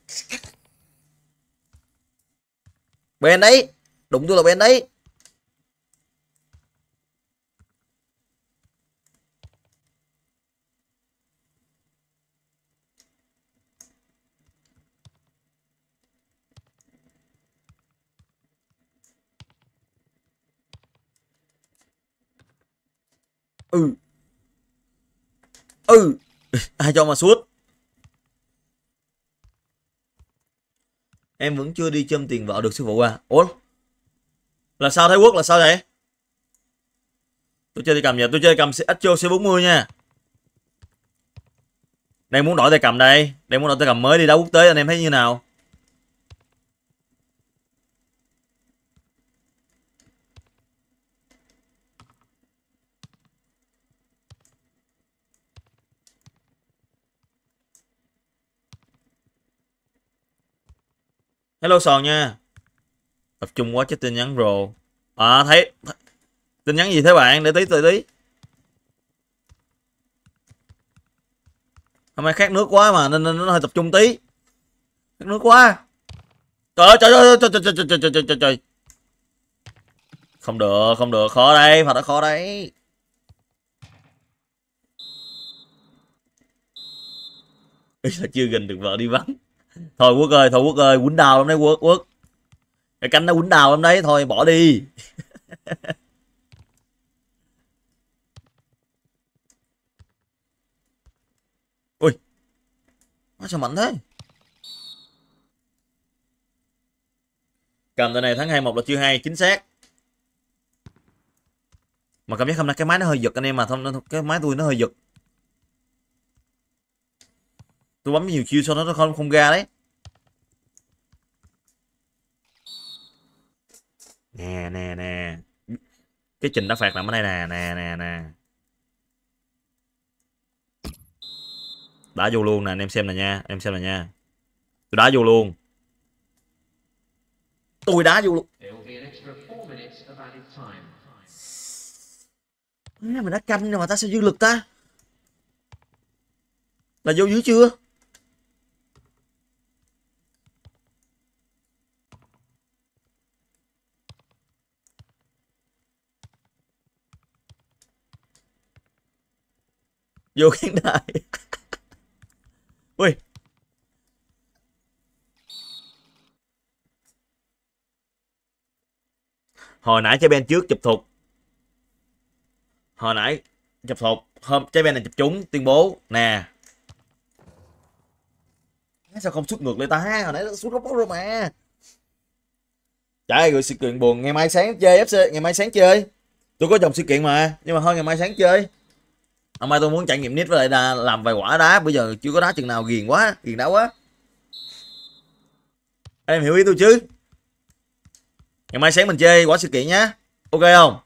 Ben đấy. Đụng tôi là Ben đấy. Ừ. Ừ. Ai cho mà suốt. Em vẫn chưa đi châm tiền vợ được sư phụ à. Ủa? Là sao Thái Quốc, là sao vậy? Tôi chơi tay cầm giờ, tôi chơi cầm Astro C40 nha. Đang muốn đổi tay cầm đây. Đang muốn đổi tay cầm mới đi đấu quốc tế, anh em thấy như nào? Hello Sòn nha. Tập trung quá chết tin nhắn rồi. À thấy tin nhắn gì thế bạn, để tí tí. Hôm nay khát nước quá mà nên nó hơi tập trung tí. Khát nước quá. Trời ơi, trời ơi, trời trời trời trời trời trời trời. Không được, không được, khó đây, phạt đã khó đấy. Bây giờ chưa gần được vợ đi vắng. Thôi Quốc ơi, quýnh đào lắm đấy Quốc. Cái cánh nó quýnh đào lắm đấy, thôi bỏ đi. Ui. Nó sao mạnh thế? Cầm tay này thắng 2-1 là chưa hay, chính xác. Mà cảm giác hôm nay cái máy nó hơi giật anh em mà, cái máy tôi nó hơi giật. Tôi bấm nhiều chiêu sau đó nó không ra đấy. Nè. Cái trình đã phạt nằm ở đây nè. Đá vô luôn nè, anh em xem nè nha, em xem nè nha. Tôi đá vô luôn. Tôi đá vô luôn. There will be an extra 4 minutes of added time. Mình đã canh rồi mà ta sao dư lực ta? Là vô dưới chưa? Vô khán đài. Ui. Hồi nãy trái bên trước chụp thụt. Hồi nãy chụp thụt. Hôm trái bên này chụp trúng tuyên bố nè. Sao không xuất ngược lại ta? Hồi nãy nó xuất góc rồi mà. Trời ơi, sự kiện buồn. Ngày mai sáng chơi FC. Ngày mai sáng chơi. Tôi có dòng sự kiện mà. Nhưng mà thôi ngày mai sáng chơi. Hôm mai tôi muốn trải nghiệm nít với lại làm vài quả đá. Bây giờ chưa có đá chừng nào ghiền quá. Ghiền đá quá. Em hiểu ý tôi chứ? Ngày mai sáng mình chơi quả sự kiện nhá. Ok không?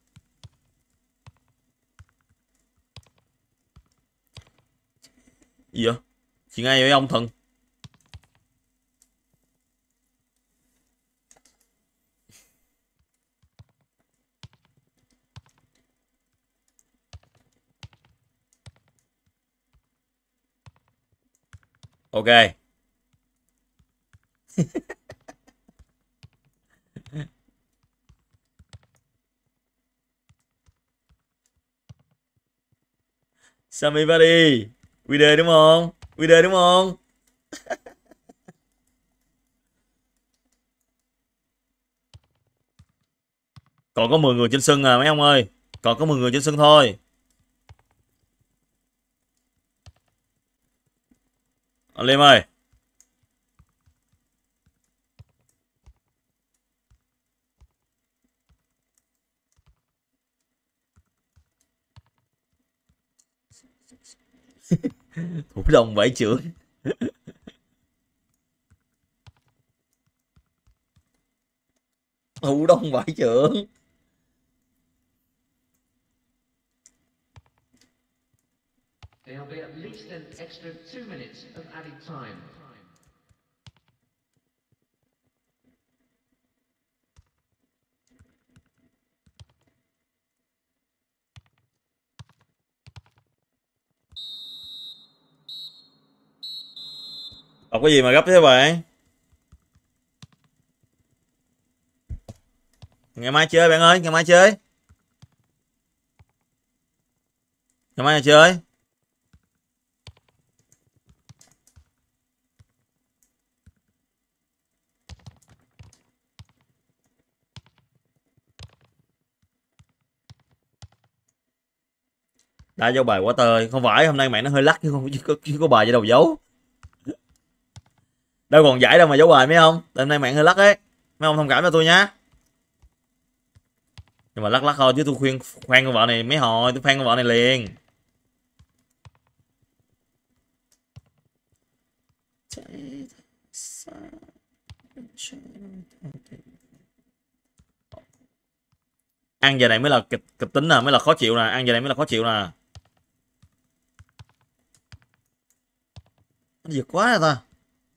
Gì vậy? Chuyện ai vậy ông thần? Ok. Sammy Buddy. Video đúng không? Video đúng không? Còn có 10 người trên sân à mấy ông ơi. Còn có 10 người trên sân thôi. Liêm ơi. Thủ đồng vải trưởng. Thủ đồng vải trưởng. There will be at least an extra 2 minutes of added time. Có gì mà gấp thế bạn? Ngày mai chơi bạn ơi, ngày mai chơi. Ngày mai là chơi. Đã dấu bài quá tơi. Không phải, hôm nay mạng nó hơi lắc chứ không chứ có bài gì đâu giấu. Đâu còn giải đâu mà giấu bài mấy không? Hôm nay mạng hơi lắc ấy. Mấy ông thông cảm cho tôi nhá. Nhưng mà lắc thôi chứ tôi khoan con vợ này mấy hồi, tôi khoan con vợ này liền. Ăn giờ này mới là kịch tính nè, mới là khó chịu nè, ăn giờ này mới là khó chịu nè. Nó giật quá rồi ta.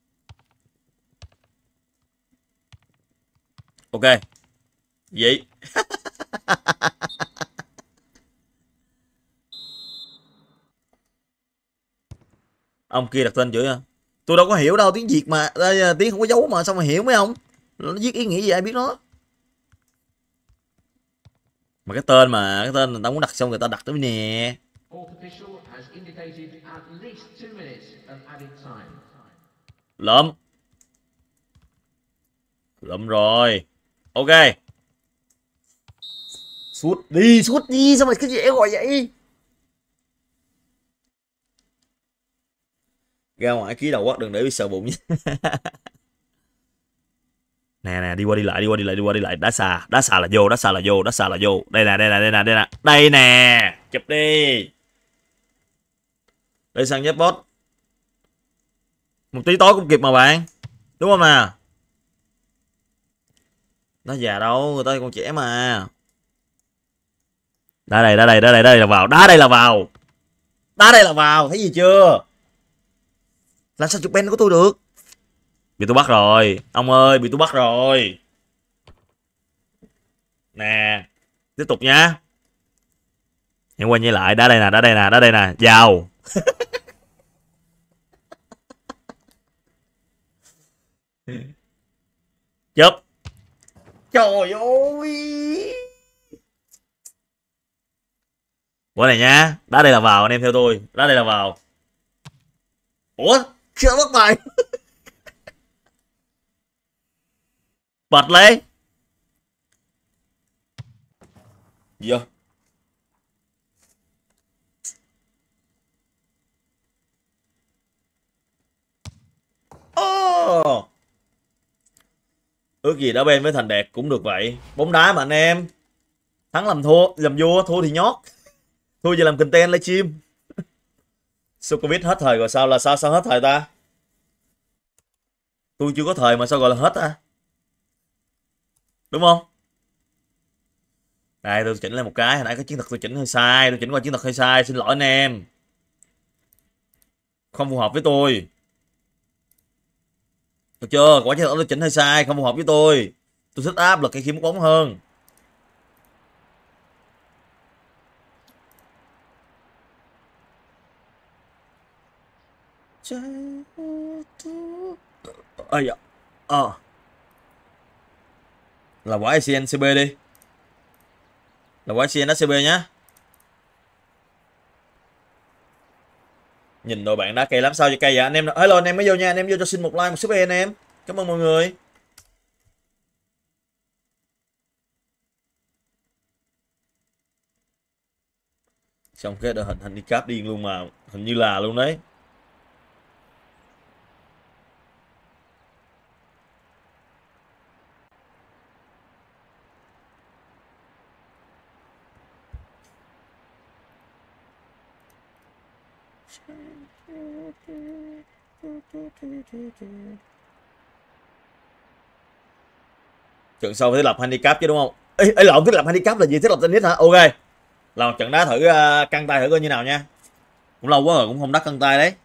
Ok. Vậy. Ông kia đặt tên chửi à? Tôi đâu có hiểu đâu, tiếng Việt mà, tiếng không có dấu mà sao mà hiểu mấy ông? Nó viết ý nghĩa gì ai biết nó. Mà cái tên người ta muốn đặt xong người ta đặt tới nè. Lượm. Lượm rồi. Ok. Suốt đi, sao mà cái gì em gọi vậy? Ra ngoài ký đầu quát đừng để bị sợ bụng nhé. Nè đi qua đi lại, đá xà là vô. Đây nè, chụp đi. Đây sang nhếp bot. Một tí tối cũng kịp mà bạn. Đúng không nè? Nó già đâu, người ta còn trẻ mà. Đá đây là vào. Đá đây là vào, thấy gì chưa? Làm sao chụp ben của tôi được? Bị tôi bắt rồi. Ông ơi, bị tôi bắt rồi. Nè. Tiếp tục nha. Hãy quay như lại. Đá đây nè, đá đây nè, đá đây nè. Vào. Chụp. Trời ơi. Quả này nha. Đá đây là vào, anh em theo tôi. Đá đây là vào. Ủa? Sao bắt bài? Bật lấy. Gì vậy? Oh. Ước gì đá bên với Thành Đạt cũng được vậy. Bóng đá mà anh em. Thắng làm thua, làm vua, thua thì nhót. Thua giờ làm content livestream. Sukovic hết thời rồi sao? Là sao hết thời ta? Tôi chưa có thời mà sao gọi là hết ta? Đúng không? Đây tôi chỉnh lại một cái. Hồi nãy cái chiến thuật tôi chỉnh hơi sai. Tôi chỉnh qua chiến thuật hơi sai. Xin lỗi anh em. Không phù hợp với tôi. Được chưa? Quả chiến thuật tôi chỉnh hơi sai. Không phù hợp với tôi. Tôi thích áp lực khi mất bóng hơn. Ây da. Là quả ICN CB đi. Là quả ICN CB nhá. Nhìn đội bạn đá cây lắm sao cho cây vậy anh em. Hello anh em mới vô nha, anh em vô cho xin một like một sub anh em. Cảm ơn mọi người. Xong cái đội hình handicap điên luôn mà, hình như là luôn đấy. Trận sau phải thiết lập handicap chứ đúng không? Ê lộn, thiết lập handicap là gì? Thiết lập tennis hả? Ok. Làm trận đá thử căng tay thử coi như nào nha. Cũng lâu quá rồi cũng không đá căng tay đấy.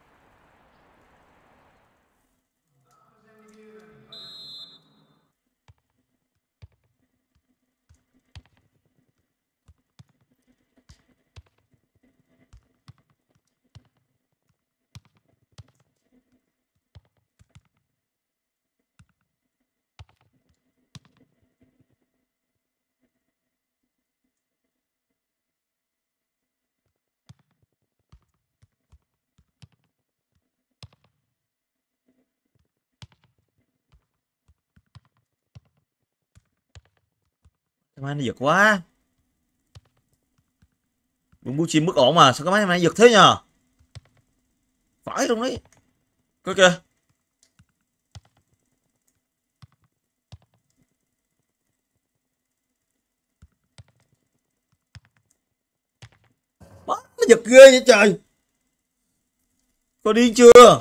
Cái máy nó giật quá. Đúng bút chim bất ổn mà, sao cái máy này giật thế nhờ? Phải luôn đấy. Coi kìa. Nó giật ghê vậy trời. Có điên chưa?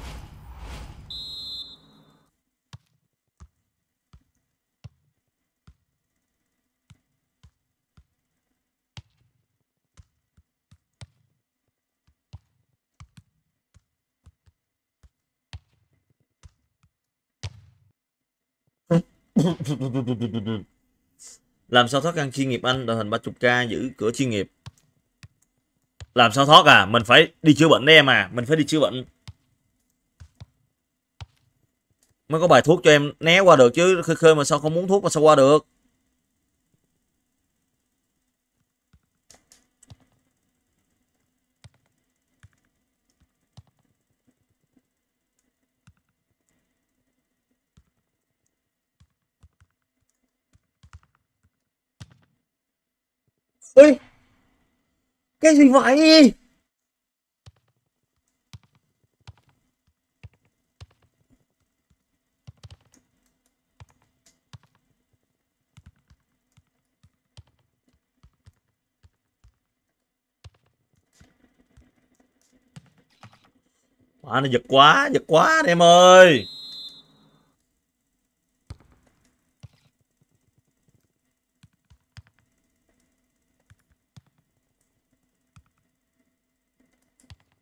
Làm sao thoát căn chuyên nghiệp anh? Đội hình 30k giữ cửa chuyên nghiệp. Làm sao thoát à? Mình phải đi chữa bệnh đấy em à. Mình phải đi chữa bệnh. Mới có bài thuốc cho em né qua được chứ. Khơi khơi mà sao không muốn thuốc mà sao qua được. Ui. Cái gì vậy? À, nó giật quá anh em ơi.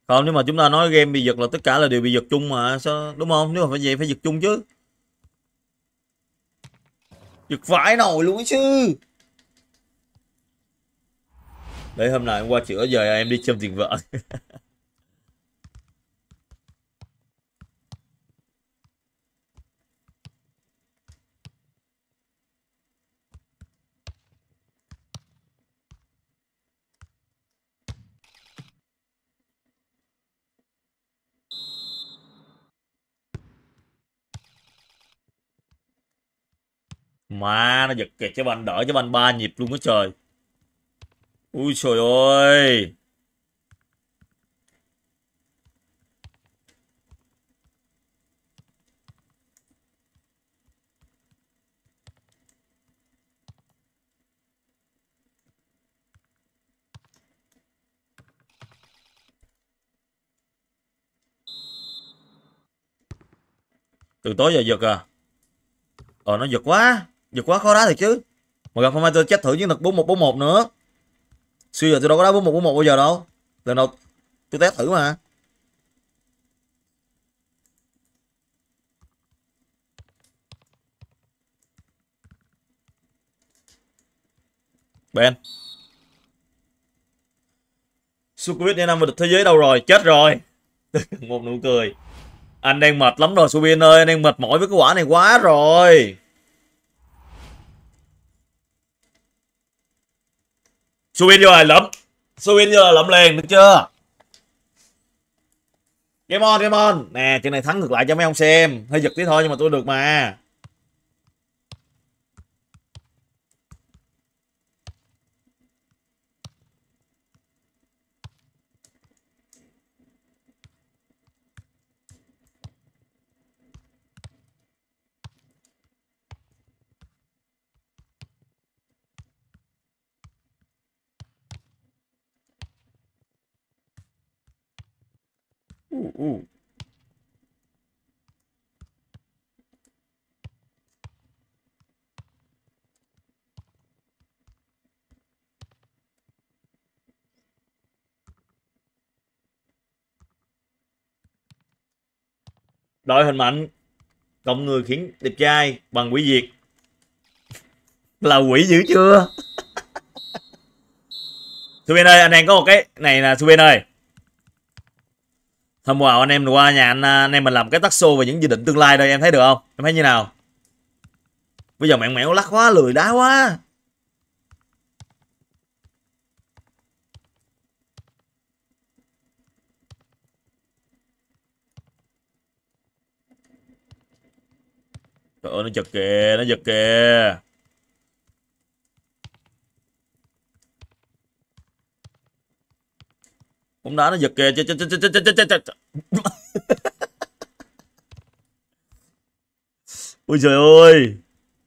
Không, nếu mà chúng ta nói game bị giật là tất cả là đều bị giật chung mà, sao đúng không? Nếu mà phải vậy phải giật chung chứ. Giật vãi nồi luôn ấy chứ. Để hôm nào em qua chữa, giờ em đi châm tiền vợ. Mà nó giật kẹt cho banh, đỡ cho banh 3 nhịp luôn á trời. Ui trời ơi. Từ tối giờ giật à? Nó giật quá khó đá thiệt chứ. Mà gặp hôm nay tôi chết thử chiến thuật 4141 nữa. Xưa giờ tôi đâu có đá 4141 bao giờ đâu. Lần đầu tôi test thử mà. Ben. Sukuit năm vô địch thế giới đâu rồi? Chết rồi. Một nụ cười. Anh đang mệt lắm rồi Subin ơi, anh đang mệt mỏi với cái quả này quá rồi. Subin vô là lẫm. Subin vô là lẫm liền, được chưa? Game on, game on. Nè, trận này thắng ngược lại cho mấy ông xem. Hơi giật tí thôi nhưng mà tôi được mà. Đội hình mạnh, cộng người khiến đẹp trai bằng quỷ diệt. Là quỷ dữ chưa? Subin ơi, anh đang có một cái này nè Subin ơi. Hôm qua anh em qua nhà anh em mình làm cái tắc xô về những dự định tương lai đây, em thấy được không? Em thấy như nào? Bây giờ mẹo mẹo lắc quá, lười đá quá. Trời ơi, nó giật kìa, nó giật kìa. Bóng đá nó giật kìa. Ôi trời ơi.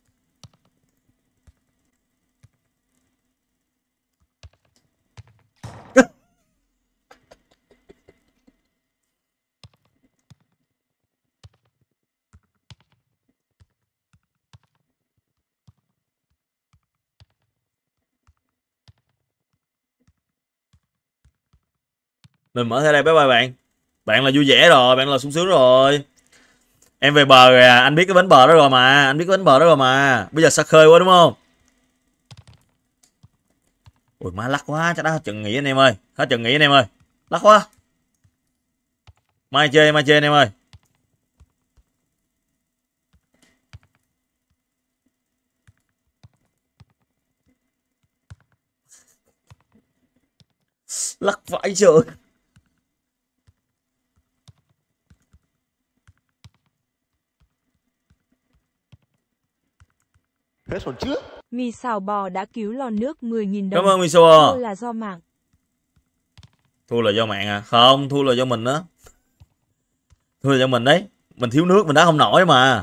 Mình mở thế đây, bye bye bạn. Bạn là vui vẻ rồi, bạn là sung sướng rồi. Em về bờ rồi à, anh biết cái bến bờ đó rồi mà, anh biết cái bến bờ đó rồi mà. Bây giờ xa khơi quá đúng không? Ui má lắc quá, chắc đã hết trận nghỉ anh em ơi. Hết trận nghỉ anh em ơi. Lắc quá. Mai chơi anh em ơi. Lắc vãi trời. Hết phần trước. Mì xào bò đã cứu lon nước 10.000 Cảm đồng. ơn Miso. Thua là do mạng. Thua là do mạng à? Không, thua là do mình đó. Thua là do mình đấy. Mình thiếu nước mình đá không nổi mà.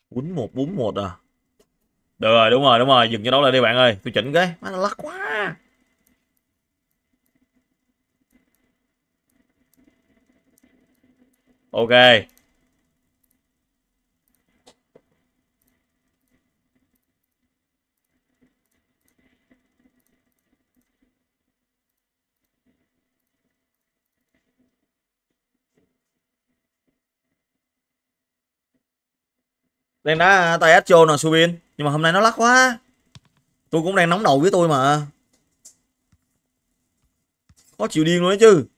4141 à. Được rồi, đúng rồi, dừng cái đấu lại đi bạn ơi. Tôi chỉnh cái, má nó lắc quá. Ok. Đang đá tay Astro nè Subin, nhưng mà hôm nay nó lắc quá. Tôi cũng đang nóng đầu với tôi mà. Có chịu điên luôn đấy chứ.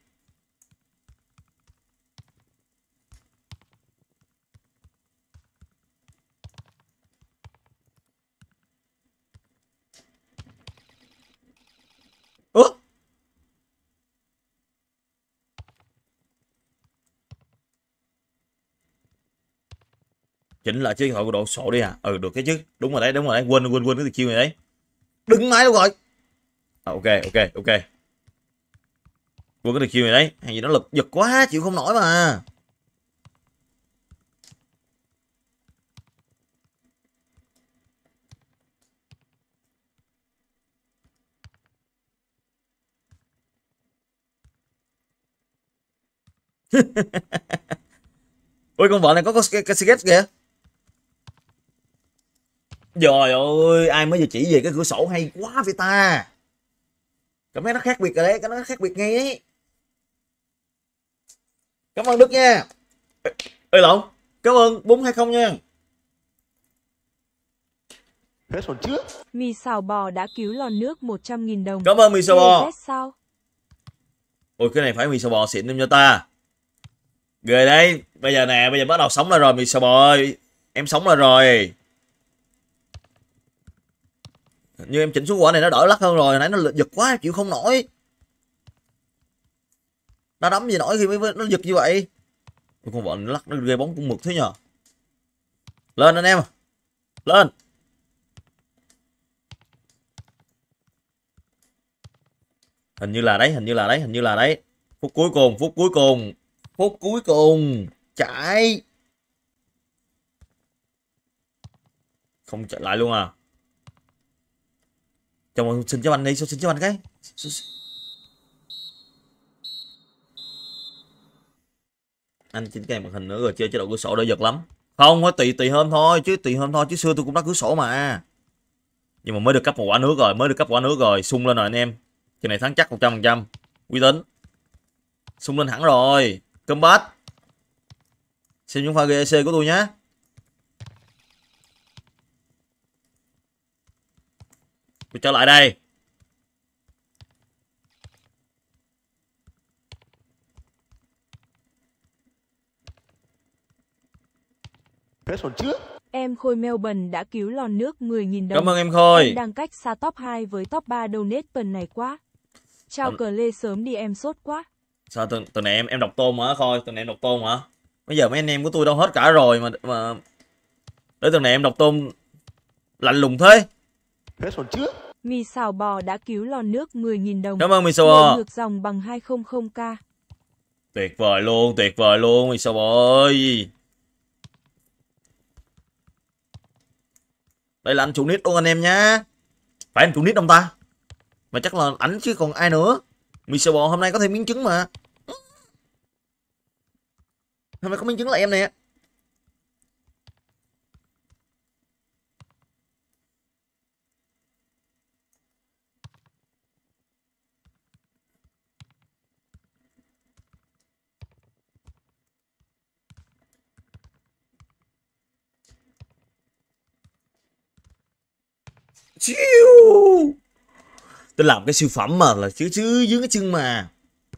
Ủa? Chỉnh lại chứ hồi độ sổ đi à. Ừ được cái chứ. Đúng rồi đấy. Quên cái chiêu này đấy. Đứng máy luôn rồi. À, ok. Quên cái chiêu này đấy. Hay gì nó lực giật quá chịu không nổi mà. Ôi con vợ này có cái sketch kìa. Trời ơi, ai mới vừa chỉ về cái cửa sổ hay quá vậy ta. Cảm thấy nó khác biệt rồi đấy, cái nó khác biệt ngay ấy. Cảm ơn Đức nha. Ê lộn, cảm ơn 420 nha. Hết phần trước. Mì xào bò đã cứu lon nước 100.000 đồng. Cảm ơn mì xào bò. DZ sao? Ôi cái này phải mì xào bò xịn em cho ta. Ghê đấy, bây giờ nè, bây giờ bắt đầu sống lại rồi mì xào bò ơi. Em sống lại rồi. Như em chỉnh xuống quả này nó đỡ lắc hơn rồi, nãy nó giật quá chịu không nổi. Nó đấm gì nổi khi nó giật như vậy. Ôi, con vợ nó lắc nó ghê bóng cũng mực thế nhờ. Lên anh em. Lên. Hình như là đấy. Phút cuối cùng. Chạy. Không chạy lại luôn à. Chào mừng xin cho anh đi, xin cho anh cái. Anh chỉnh cái màn hình nữa rồi chơi chế độ cửa sổ đỡ giật lắm. Không, phải tùy hôm thôi chứ xưa tôi cũng đã cửa sổ mà. Nhưng mà mới được cấp một quả nước rồi, sung lên rồi anh em. Trận này thắng chắc 100%. Uy tín. Sung lên hẳn rồi. Combat. Xem những pha GEC của tôi nhé. Tôi trở lại đây. Hết phần trước. Em Khôi Melbourne đã cứu lon nước 10.000 đồng. Cảm ơn em Khôi. Em đang cách xa top 2 với top 3 donate tuần này quá. Chào cờ lê sớm đi em sốt quá. Sao tuần này em đọc tôn hả Khôi? Tuần này em đọc tôn hả? Bây giờ mấy anh em của tôi đâu hết cả rồi mà để tuần này em đọc tôn lạnh lùng thế. Hết phần trước. Mì xào bò đã cứu lon nước 10.000 đồng. Cảm ơn mì xào bò. Ngược dòng bằng 200k. Tuyệt vời luôn mì xào bò ơi. Đây là anh chủ nít luôn anh em nhá. Phải anh chủ nít không ta? Mà chắc là ảnh chứ còn ai nữa. Mì xào bò hôm nay có thêm miếng trứng mà. Hôm nay có miếng trứng là em nè. Chiu. Tôi làm cái siêu phẩm mà là chứ dưới cái chân mà.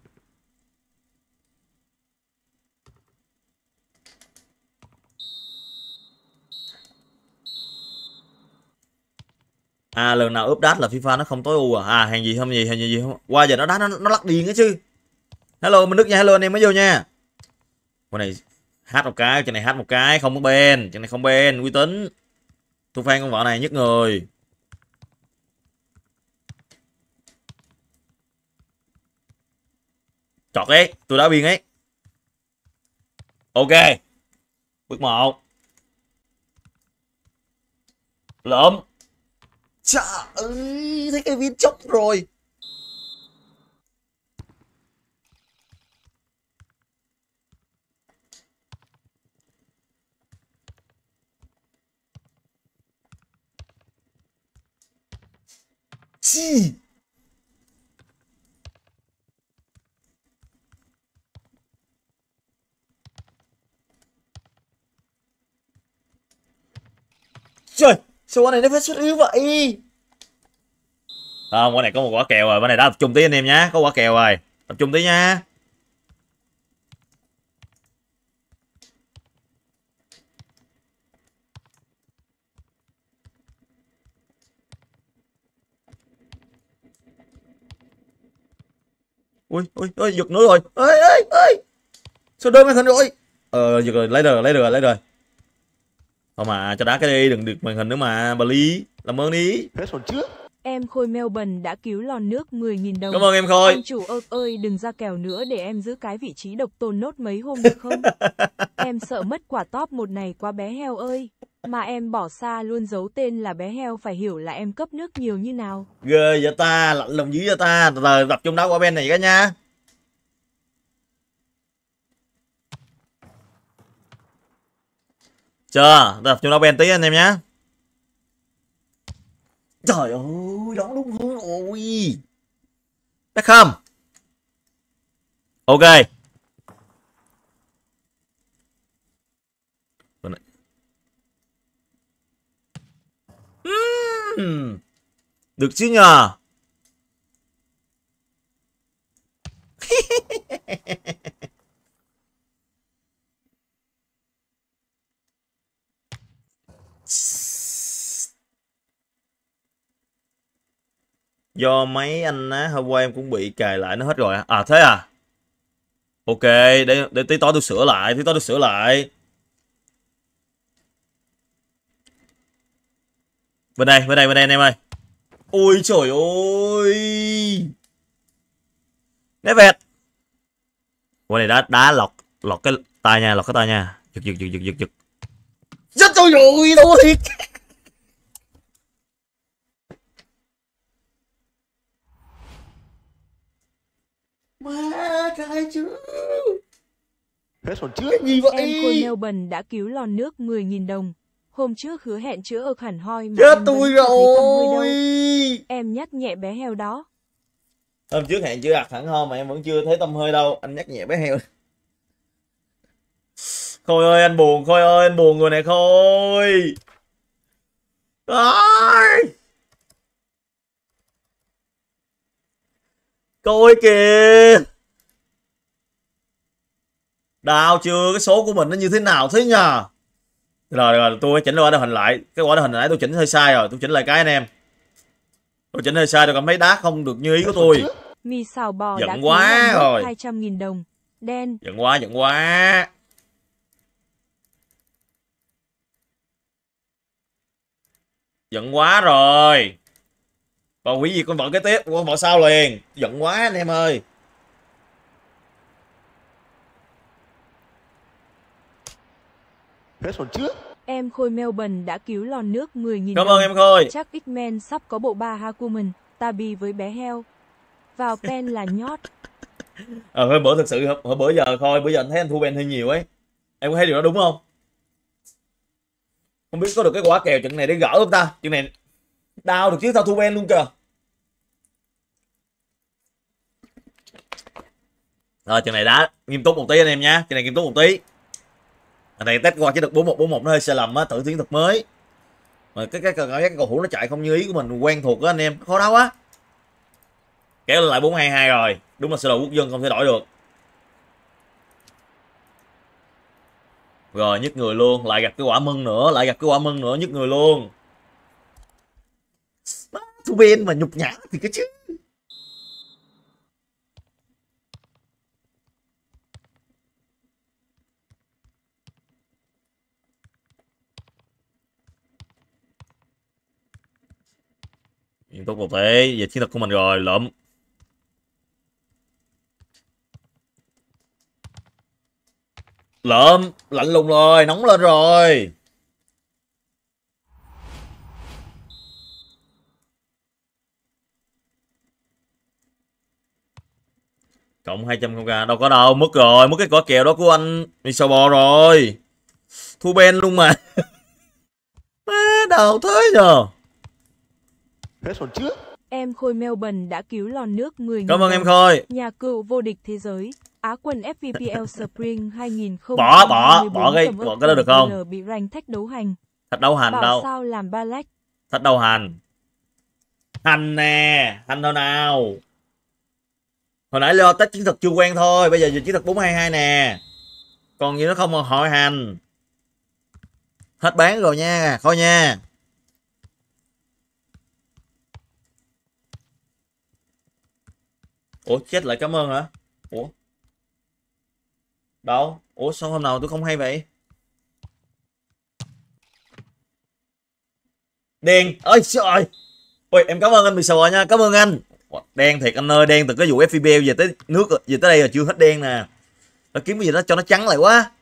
À lần nào update là FIFA nó không tối ưu à. À hàng gì không. Qua giờ nó đá nó lắc điên ấy chứ. Hello Minh Đức nha, hello anh em mới vô nha. Con này hát một cái, trên này hát một cái, không có bên, trên này không bên, uy tín. Tôi fan con vợ này nhất người. Chọt ấy, tôi đá biên ấy. Ok. Bước 1. Lượm. Trời ơi, thấy cái viên chốc rồi. Chi. Trời, sao quả này nó phải xuất yếu vậy? Không, quả này có một quả kèo rồi, quả này đã tập trung tí anh em nhá, có quả kèo rồi. Tập trung tí nha. Ui, ui, ui, giật nữa rồi. Ơi, ơi, ơi. Sao đơn màn hình rồi? Giật rồi, lấy rồi, lấy rồi, lấy rồi. Thôi mà, cho đá cái đi, đừng được màn hình nữa mà, bà Lý. Làm ơn đi. Hết hồn trước. Em Khôi Melbourne đã cứu lon nước 10.000 đồng. Cảm ơn em Khôi. Anh chủ ơi đừng ra kèo nữa để em giữ cái vị trí độc tôn nốt mấy hôm được không? Em sợ mất quả top 1 này quá bé heo ơi. Mà em bỏ xa luôn giấu tên là bé heo phải hiểu là em cấp nước nhiều như nào. Ghê vậy ta, lạnh lùng dữ vậy ta. Từ từ tập trung đá quả ben này cả nha. Chưa, tập trung đá ben tí anh em nhé. Trời ơi, đó đúng hướng rồi. Beckham. Ok. Được chứ nhờ. Do mấy anh á hôm qua em cũng bị cài lại nó hết rồi à? Thế à? Ok, để tí tối tôi sửa lại, tí tối tôi sửa lại. Bên đây, bên đây, bên đây anh em ơi. Ôi trời ơi. Né vẹt. Quả này đá lọt cái tay nha, lọt cái tay nha. Giật giật giật giật giật giật. Chết tôi rồi, đâu thiệt. Má cái chứ. Hết hồn trước. Cái gì vậy? Em Khôi Melbourne đã cứu lon nước 10.000 đồng. Hôm trước hứa hẹn chữa ực hẳn hoi mà Chết em tôi vẫn chưa thấy tầm hơi đâu. rồi. Em nhắc nhẹ bé heo đó. Hôm trước hẹn chưa đặt hẳn hoi mà em vẫn chưa thấy tâm hơi đâu. Anh nhắc nhẹ bé heo. Khôi ơi anh buồn, Khôi ơi anh buồn người này Khôi. Ôi. Coi kìa. Đào chưa, cái số của mình nó như thế nào thế nhờ. Rồi tôi chỉnh quả đội hình lại. Cái quả đội hình nãy tôi chỉnh hơi sai rồi, tôi chỉnh lại cái anh em. Tôi chỉnh hơi sai, tôi cảm thấy đá không được như ý của tôi. Mì xào bò Giận đã cứu quá lon rồi. nước 200.000 đồng. Đen. Giận quá, giận quá. Giận quá rồi. Còn hủy gì con vợ cái tiếp, con vợ sao liền. Giận quá anh em ơi. Hết hồn trước. Em Khôi Melbourne đã cứu lon nước 10.000 Cảm đồng. ơn em Khôi. Chắc X-Men sắp có bộ ba Hakumen, Tabi với bé heo. Vào pen là nhót. Hơi bữa thực sự, hồi bữa giờ Khôi, bữa giờ anh thấy anh thua Ben hơi nhiều ấy. Em có thấy điều đó đúng không? Không biết có được cái quả kèo trận này để gỡ không ta? Trận này đau được chứ, tao thua Ben luôn kìa. Rồi trận này đá nghiêm túc một tí anh em nha, trận này nghiêm túc một tí. Trận này test qua chỉ được 41 nó hơi sai lầm á, thử chiến thuật mới. Mà cái cầu thủ nó chạy không như ý của mình quen thuộc á anh em, khó đau á. Kéo lại 4-2-2 rồi, đúng là sơ đồ quốc dân không thể đổi được. Rồi nhức người luôn, lại gặp cái quả mưng nữa, lại gặp cái quả mưng nữa, nhức người luôn. Thu Ben mà nhục nhã thì cái chứ. Nghiêm túc một tí, về chiến thuật của mình rồi, lụm. Lụm, lạnh lùng rồi, nóng lên rồi. Cộng 200 không ra. Đâu có đâu. Mất rồi. Mất cái quả kèo đó của anh Mr. Bò rồi. Thua Ben luôn mà. Đâu thế nhờ. Hết phần trước. Em Khôi Melbourne đã cứu lon nước 10.000 Cảm ơn đồng. em Khôi. Nhà cựu vô địch thế giới, Á quân FPPL Spring 2024 Bỏ cái đó được không? bị rank thách đấu hành. Thách đấu hành Bảo đâu? sao làm ba lách. Thách đấu hành. Hành nè, hành thôi nào. Hồi nãy lo tách chiến thuật chưa quen thôi, bây giờ chiến thuật 422 nè. Còn gì nó không mà hỏi hành. Hết bán rồi nha, Khôi nha. Ủa chết lại cảm ơn hả? Ủa? Đâu? Ủa sao hôm nào tôi không hay vậy? Đen ơi trời. Ôi em cảm ơn anh bị sò nha, cảm ơn anh. Đen thiệt anh ơi, đen từ cái vụ FPL về tới nước về tới đây là chưa hết đen nè. Nó kiếm cái gì đó cho nó trắng lại quá.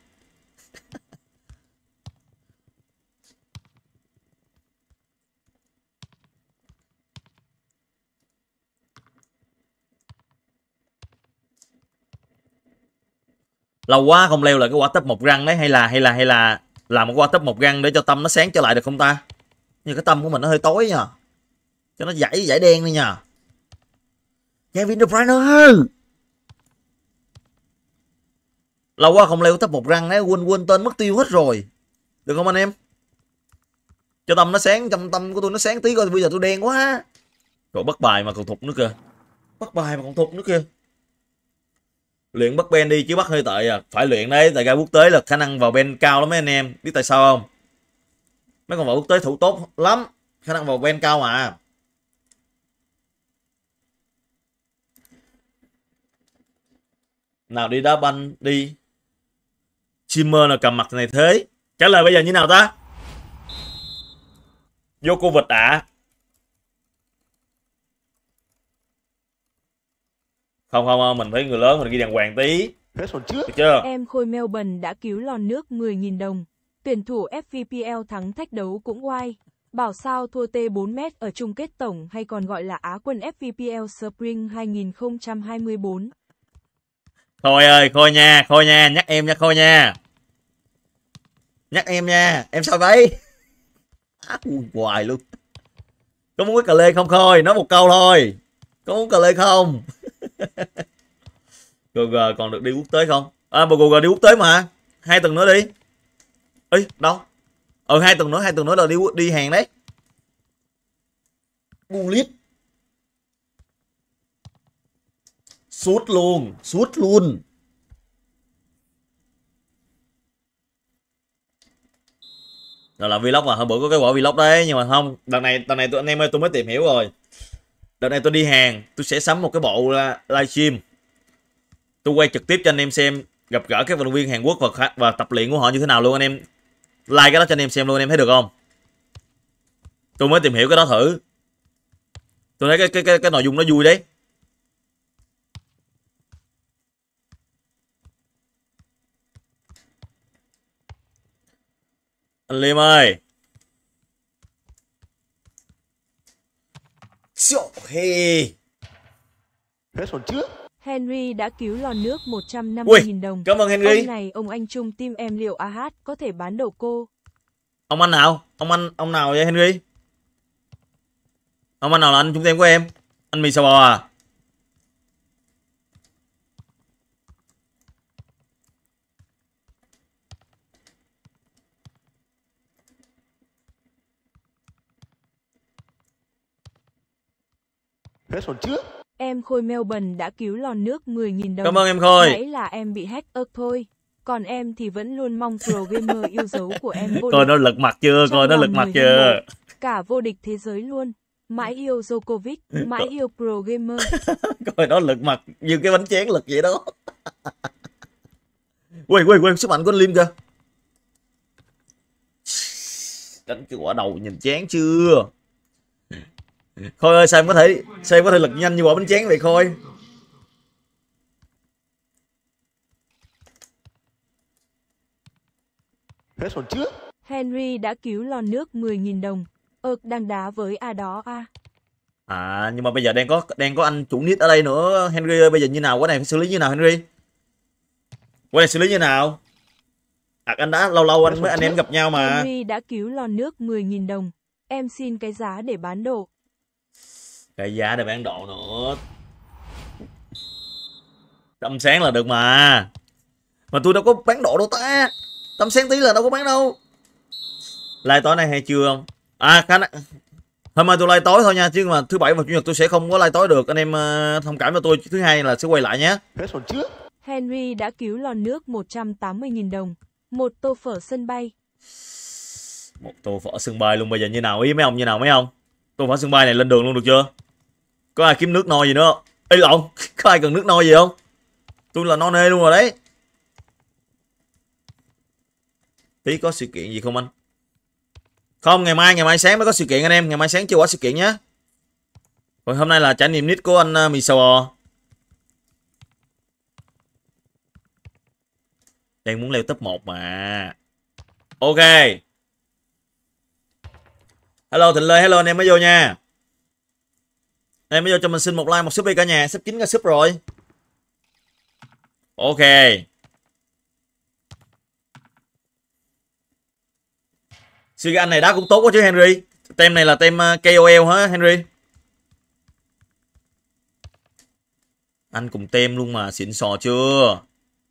Lâu quá không leo lại cái quả tấp một răng đấy, hay là làm một quả tấp một răng để cho tâm nó sáng trở lại được không ta? Nhưng cái tâm của mình nó hơi tối nha. Cho nó giải đen đi nha. Kevin De Bruyne ơi. Lâu quá không leo tấp một răng đấy, quên tên mất tiêu hết rồi. Được không anh em? Cho tâm nó sáng, trong tâm của tôi nó sáng tí coi, bây giờ tôi đen quá. Rồi bắt bài mà còn thục nữa kìa. Bắt bài mà còn thục nữa kìa. Luyện bắt ben đi chứ bắt hơi tệ à. Phải luyện đấy, tại ra quốc tế là khả năng vào ben cao lắm mấy anh em. Biết tại sao không? Mấy con vào quốc tế thủ tốt lắm. Khả năng vào ben cao mà. Nào đi đá banh đi. Chimmer là cầm mặt này thế. Trả lời bây giờ như nào ta? Vô cô vịt ạ. Không, mình phải người lớn, mình ghi đàng hoàng tí. Hết phần trước. Được chưa? Em Khôi Melbourne đã cứu lon nước 10.000 đồng. Tuyển thủ FPPL thắng thách đấu cũng oai. Bảo sao thua T4m ở chung kết tổng hay còn gọi là Á quân FPPL Spring 2024. Khôi ơi, Khôi nha, nhắc em nha Khôi nha. Nhắc em nha, em sao vậy? Hoài luôn. Có muốn cái cà lê không Khôi? Nói một câu thôi. Có muốn cà lê không? GG còn được đi quốc tế không? À, GG đi quốc tế mà. 2 tuần nữa đi. Ê, đâu? 2 tuần nữa là đi hàng đấy. Bullet. Sút luôn. Rồi là vlog mà, hôm bữa có cái quả vlog đấy, nhưng mà không, lần này tụi anh em ơi tôi mới tìm hiểu rồi. Đợt này tôi đi hàng, tôi sẽ sắm một cái bộ livestream. Tôi quay trực tiếp cho anh em xem, gặp gỡ các vận động viên Hàn Quốc và tập luyện của họ như thế nào luôn anh em. Like cái đó cho anh em xem luôn, anh em thấy được không? Tôi mới tìm hiểu cái đó thử. Tôi thấy cái nội dung nó vui đấy. Anh Liêm ơi. Hey. Hết phần trước. Henry đã cứu lon nước 150.000 đồng. Cảm ơn Henry. Ông này ông anh Trung team em liệu AH có thể bán đầu cô. Ông anh nào? Ông nào vậy Henry? Ông anh nào là anh trung team của em? Anh Mì Sà Bò à? Hết phần trước. Em Khôi Melbourne đã cứu lon nước 10.000 đồng. Cảm ơn em Khôi. Nãy là em bị hack ớt thôi. Còn em thì vẫn luôn mong pro gamer yêu dấu của em vô địch. Coi nó lật mặt chưa? Coi nó lật mặt chưa? Cả vô địch thế giới luôn. Mãi yêu Djokovic, mãi yêu pro gamer. Coi nó lật mặt như cái bánh chén lật vậy đó. Quên sức mạnh của anh Liêm kìa. Đánh cái quả đầu nhìn chán chưa? Khôi ơi sao em có thể lật nhanh như quả bánh chén vậy Khôi? Hết phần trước. Henry đã cứu lon nước 10.000 đồng. Đang đá với A đó a. À nhưng mà bây giờ đang có anh chủ nít ở đây nữa Henry ơi, bây giờ như nào, cái này phải xử lý như nào Henry? Cái này xử lý như nào? À, anh đã lâu lâu anh em gặp nhau mà. Henry đã cứu lon nước 10.000 đồng. Em xin cái giá để bán đồ. Cái giá để bán độ nữa. Tâm sáng là được mà. Mà tôi đâu có bán độ đâu ta. Tâm sáng tí là đâu có bán đâu. Live tối nay hay chưa không? À khả năng hôm nay tôi live tối thôi nha, chứ mà thứ bảy và chủ nhật tôi sẽ không có live tối được. Anh em thông cảm cho tôi, thứ hai là sẽ quay lại nhé. Hết phần trước. Henry đã cứu lon nước 180.000 đồng. Một tô phở sân bay. Một tô phở sân bay luôn, bây giờ như nào ý mấy ông, như nào mấy ông? Tô phở sân bay này lên đường luôn được chưa? Có ai kiếm nước no gì nữa không? Ê lộn, có ai cần nước no gì không? Tôi là no nê luôn rồi đấy. Tí có sự kiện gì không anh? Không, ngày mai sáng mới có sự kiện anh em, ngày mai sáng chưa có sự kiện nhé. Rồi hôm nay là trải nghiệm nít của anh mì xào bò. Đang muốn leo top 1 mà. Ok. Hello Thịnh Lê, hello anh em mới vô nha. Anh em mới vô cho mình xin một like, một sub đi cả nhà, sắp 9 sub rồi. Ok. Suy anh này đá cũng tốt quá chứ Henry. Tem này là tem KOL hả Henry? Anh cùng tem luôn mà, xịn sò chưa?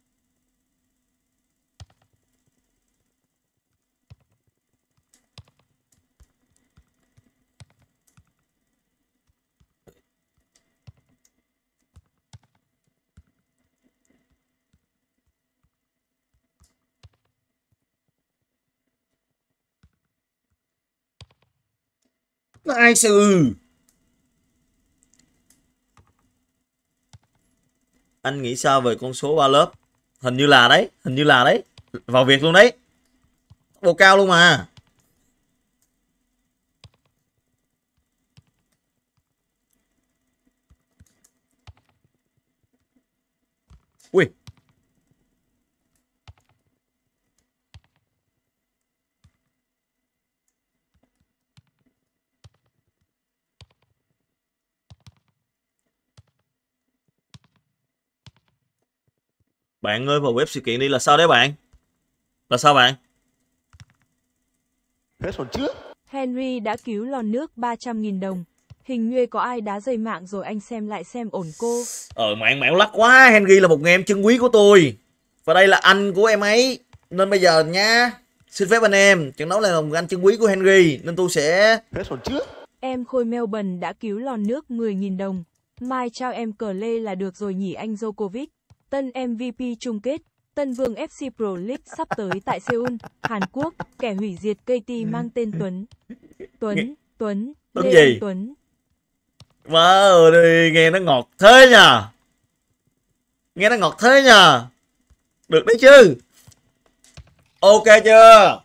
Nice. Anh nghĩ sao về con số 3 lớp? Hình như là đấy. Vào việc luôn đấy. Độ cao luôn mà. Ui. Bạn ơi vào web sự kiện đi, là sao đấy bạn? Là sao bạn? Hết phần trước. Henry đã cứu lon nước 300.000 đồng. Hình như có ai đá dây mạng rồi, anh xem lại xem ổn cô. Mạng mẹo lắc quá. Henry là một người em chân quý của tôi. Và đây là anh của em ấy. Nên bây giờ nha, xin phép anh em, trận đấu này là một anh chân quý của Henry, nên tôi sẽ... Hết phần trước. Em Khôi Melbourne đã cứu lon nước 10.000 đồng. Mai trao em cờ lê là được rồi nhỉ anh Djokovic. Tân MVP chung kết. Tân vương FC Pro League sắp tới tại Seoul, Hàn Quốc. Kẻ hủy diệt KT mang tên Tuấn. Tuấn Lê gì? Tuấn. Má ơi, nghe nó ngọt thế nhờ. Nghe nó ngọt thế nhờ. Được đấy chứ. Ok chưa?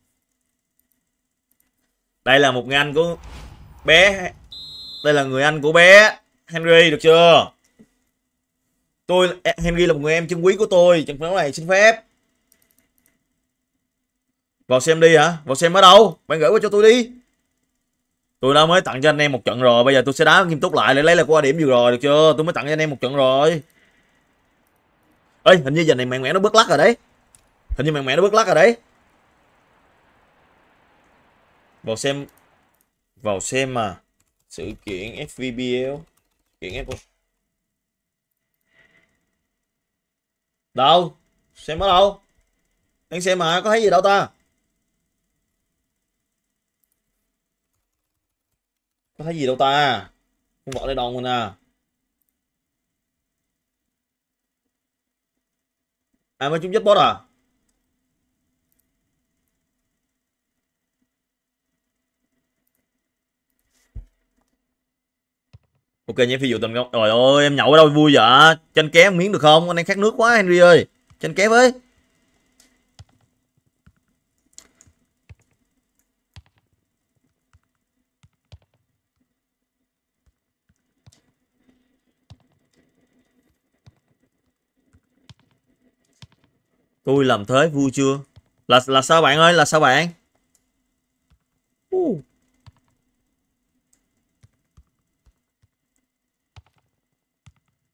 Đây là một người anh của bé. Đây là người anh của bé Henry, được chưa? Henry là một người em chân quý của tôi. Trận đấu này xin phép. Vào xem đi hả? Vào xem ở đâu? Bạn gửi qua cho tôi đi. Tôi đã mới tặng cho anh em một trận rồi. Bây giờ tôi sẽ đá nghiêm túc lại để lấy là qua điểm vừa rồi, được chưa? Tôi mới tặng cho anh em một trận rồi. Ê, hình như giờ này mẹ nó bớt lắc rồi đấy. Mẹ nó bớt lắc rồi đấy. Vào xem mà. Sự kiện FVBL. Kiện F. Đâu? Xem ở đâu? Đang xem mà, có thấy gì đâu ta? Có thấy gì đâu ta? Không bỏ đây đòn mình à. À mới trúng jackpot à? Ok nhé, ví dụ tình không? Trời ơi, em nhậu ở đâu vui vậy? Cho anh ké miếng được không? Anh đang khát nước quá Henry ơi. Cho anh ké với. Tôi làm thế vui chưa? Là sao bạn ơi? Là sao bạn?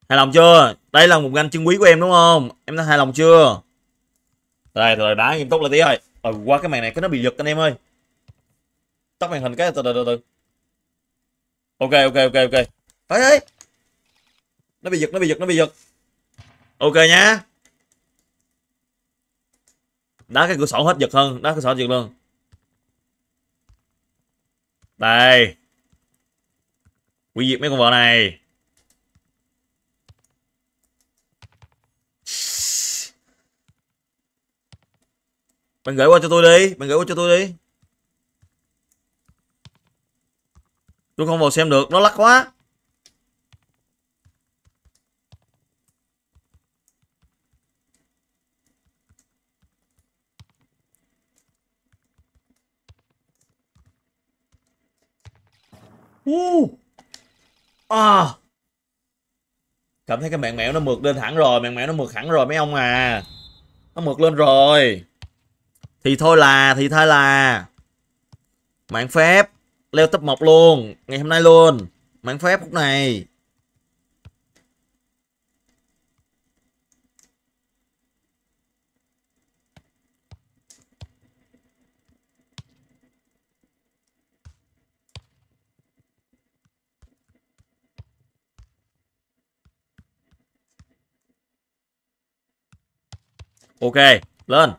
Hài lòng chưa? Đây là một ngành chân quý của em đúng không? Em đã hài lòng chưa? Đây, từ từ đá nghiêm túc lại tí ơi. Qua cái màn này cái nó bị giật anh em ơi. Tắt màn hình cái từ từ. Ok. Đấy. Nó bị giật. Ok nhá. Đá cái cửa sổ hết giật hơn, đá cửa sổ giật luôn. Đây. Hủy diệt mấy con vợ này. Bạn gửi qua cho tôi đi. Tôi không vào xem được, nó lắc quá. Cảm thấy cái mạng mẹo nó mượt lên hẳn rồi, mấy ông à. Nó mượt lên rồi. Thì thôi là mạng phép leo top 1 luôn ngày hôm nay luôn. Mạng phép lúc này. Ok, lên.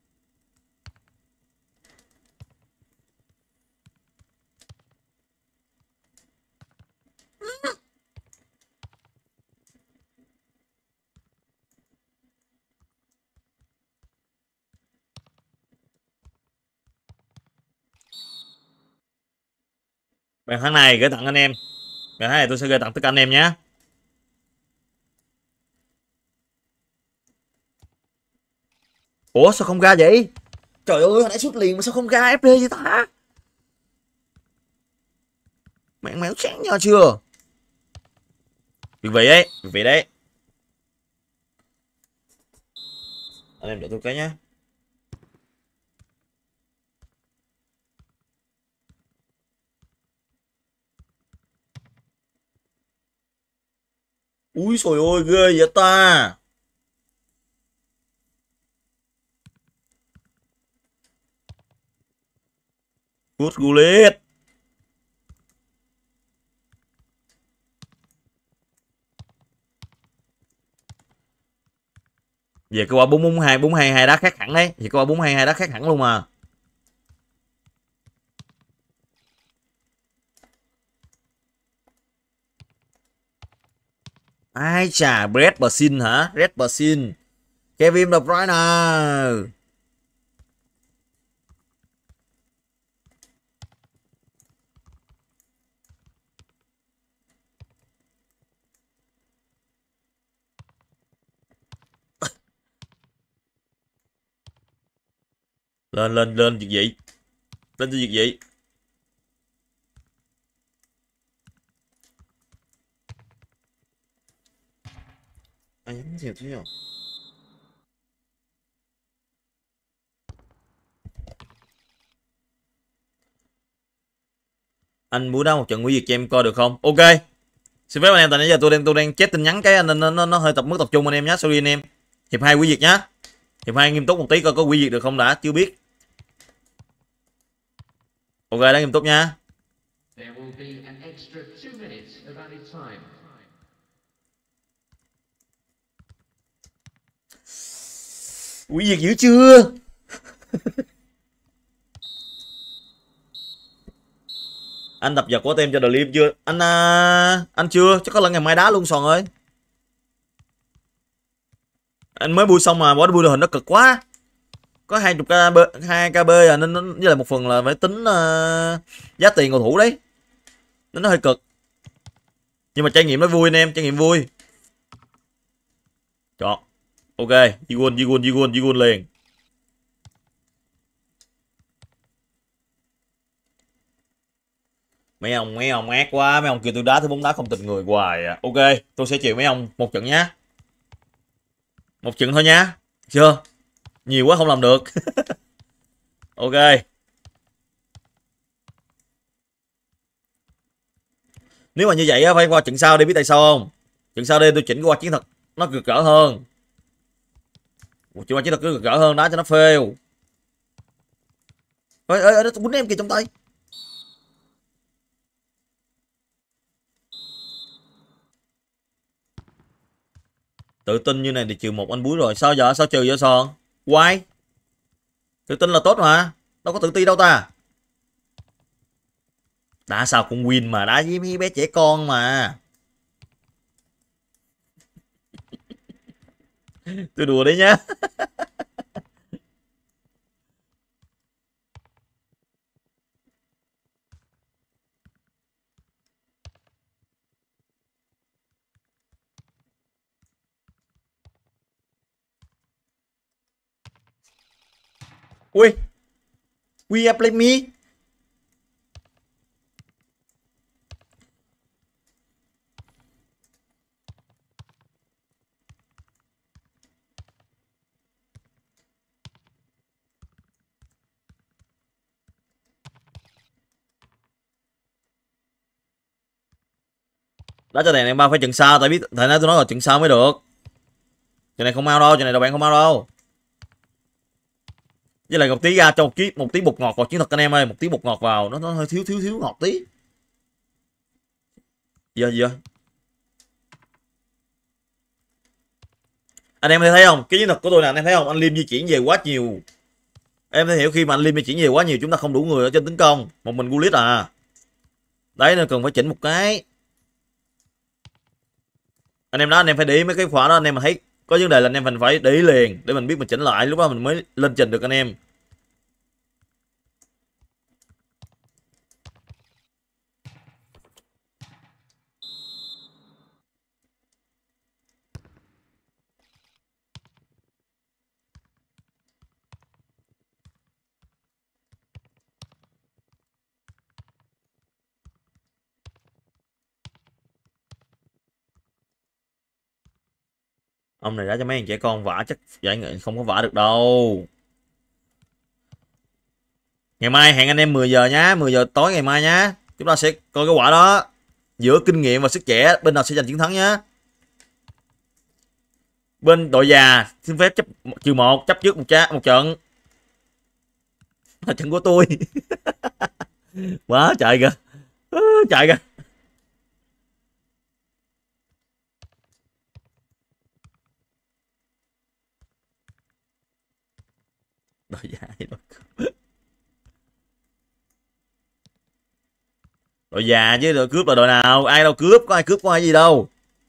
Bàn thắng này gửi tặng anh em. Bàn thắng này tôi sẽ gửi tặng tất cả anh em nhé. Ủa sao không ra vậy? Trời ơi, hồi nãy xuất liền mà sao không ra FD vậy ta? Mẹ méo chán nhau chưa? Việc vị đấy. Anh em đợi tôi cái nhé. Úi trời ơi, ghê vậy ta. Good Gullit. Về cái quả 442 đá khác hẳn đấy. Về cái quả 422 đá khác hẳn luôn mà. Ai chà, Brett Basin hả? Brett Basin. Kevin De Bruyne. Lên việc gì? Lên việc gì? Ai nhắm nhiều thế nào? Anh muốn đá một trận hủy diệt cho em coi được không? Ok. Xin phép anh em, tại nãy giờ tôi đang check tin nhắn cái nên nó hơi mất tập trung anh em nhé. Sorry anh em. Hiệp 2 hủy diệt nhá. Hiệp 2 nghiêm túc một tí coi có hủy diệt được không đã, chưa biết. Ok, đã nghiêm túc nha. There will be an extra 2 minutes of added time. Hủy diệt dữ chưa? Anh tập giật của tem cho The Liam chưa? Anh chưa, chắc có lần ngày mai đá luôn Sòn ơi. Anh mới bui xong mà bỏ bui đội hình nó cực quá. Có 2 KB à, nên nó với lại một phần là phải tính giá tiền cầu thủ đấy. Nên nó hơi cực. Nhưng mà trải nghiệm nó vui anh em, trải nghiệm vui. Chọn. Ok, Gigun liền. Mấy ông ác quá, mấy ông kêu tôi đá thứ bóng đá không tình người hoài à. Ok, tôi sẽ chịu mấy ông một trận nhá. Một trận thôi nhá. Chưa? Nhiều quá không làm được. Ok. Nếu mà như vậy á phải qua trận sau đi, biết tại sao không? Trận sau đây tôi chỉnh qua chiến thuật nó cực cỡ hơn. Chuyển qua chiến thuật cực cỡ hơn đó cho nó fail. Ơi nó quýnh em kìa trong tay. Tự tin như này thì trừ 1 anh Búi rồi. Sao giờ? Sao trừ vậy Son? Why? Tự tin là tốt mà. Đâu có tự ti đâu ta. Đã sao cũng win mà. Đá với mấy bé trẻ con mà. Tôi đùa đấy nhá. Ui. We are play me. Đó cho này ba phải chừng sau, tại biết thời nay tôi nói là chừng sau mới được. Trận này không mau đâu, trận này đầu bạn không mau đâu. Với lại một tí ra cho một tí bột ngọt vào chiến thuật anh em ơi, một tí bột ngọt vào, nó hơi thiếu ngọt tí. Giờ anh em thấy không, cái chiến thuật của tôi nè, anh em thấy không, anh Liêm di chuyển về quá nhiều. Em thấy hiểu khi mà anh Liêm di chuyển về quá nhiều chúng ta không đủ người ở trên tấn công, một mình Gullit à. Đấy nên cần phải chỉnh một cái. Anh em đó, anh em phải để ý mấy cái khóa đó, anh em mà thấy có vấn đề là anh em mình phải để ý liền để mình biết mình chỉnh lại, lúc đó mình mới lên trình được anh em. Ông này đã cho mấy thằng trẻ con vả chắc giải không có vả được đâu. Ngày mai hẹn anh em 10 giờ nhá, 10 giờ tối ngày mai nhá. Chúng ta sẽ coi cái quả đó. Giữa kinh nghiệm và sức trẻ bên nào sẽ giành chiến thắng nhá. Bên đội già xin phép chấp trừ 1, chấp trước một trận. Là trận của tôi. Quá chạy kìa. Chạy kìa. Đội già đội già chứ đội cướp là đội nào? Ai đâu cướp, có ai cướp có ai gì đâu.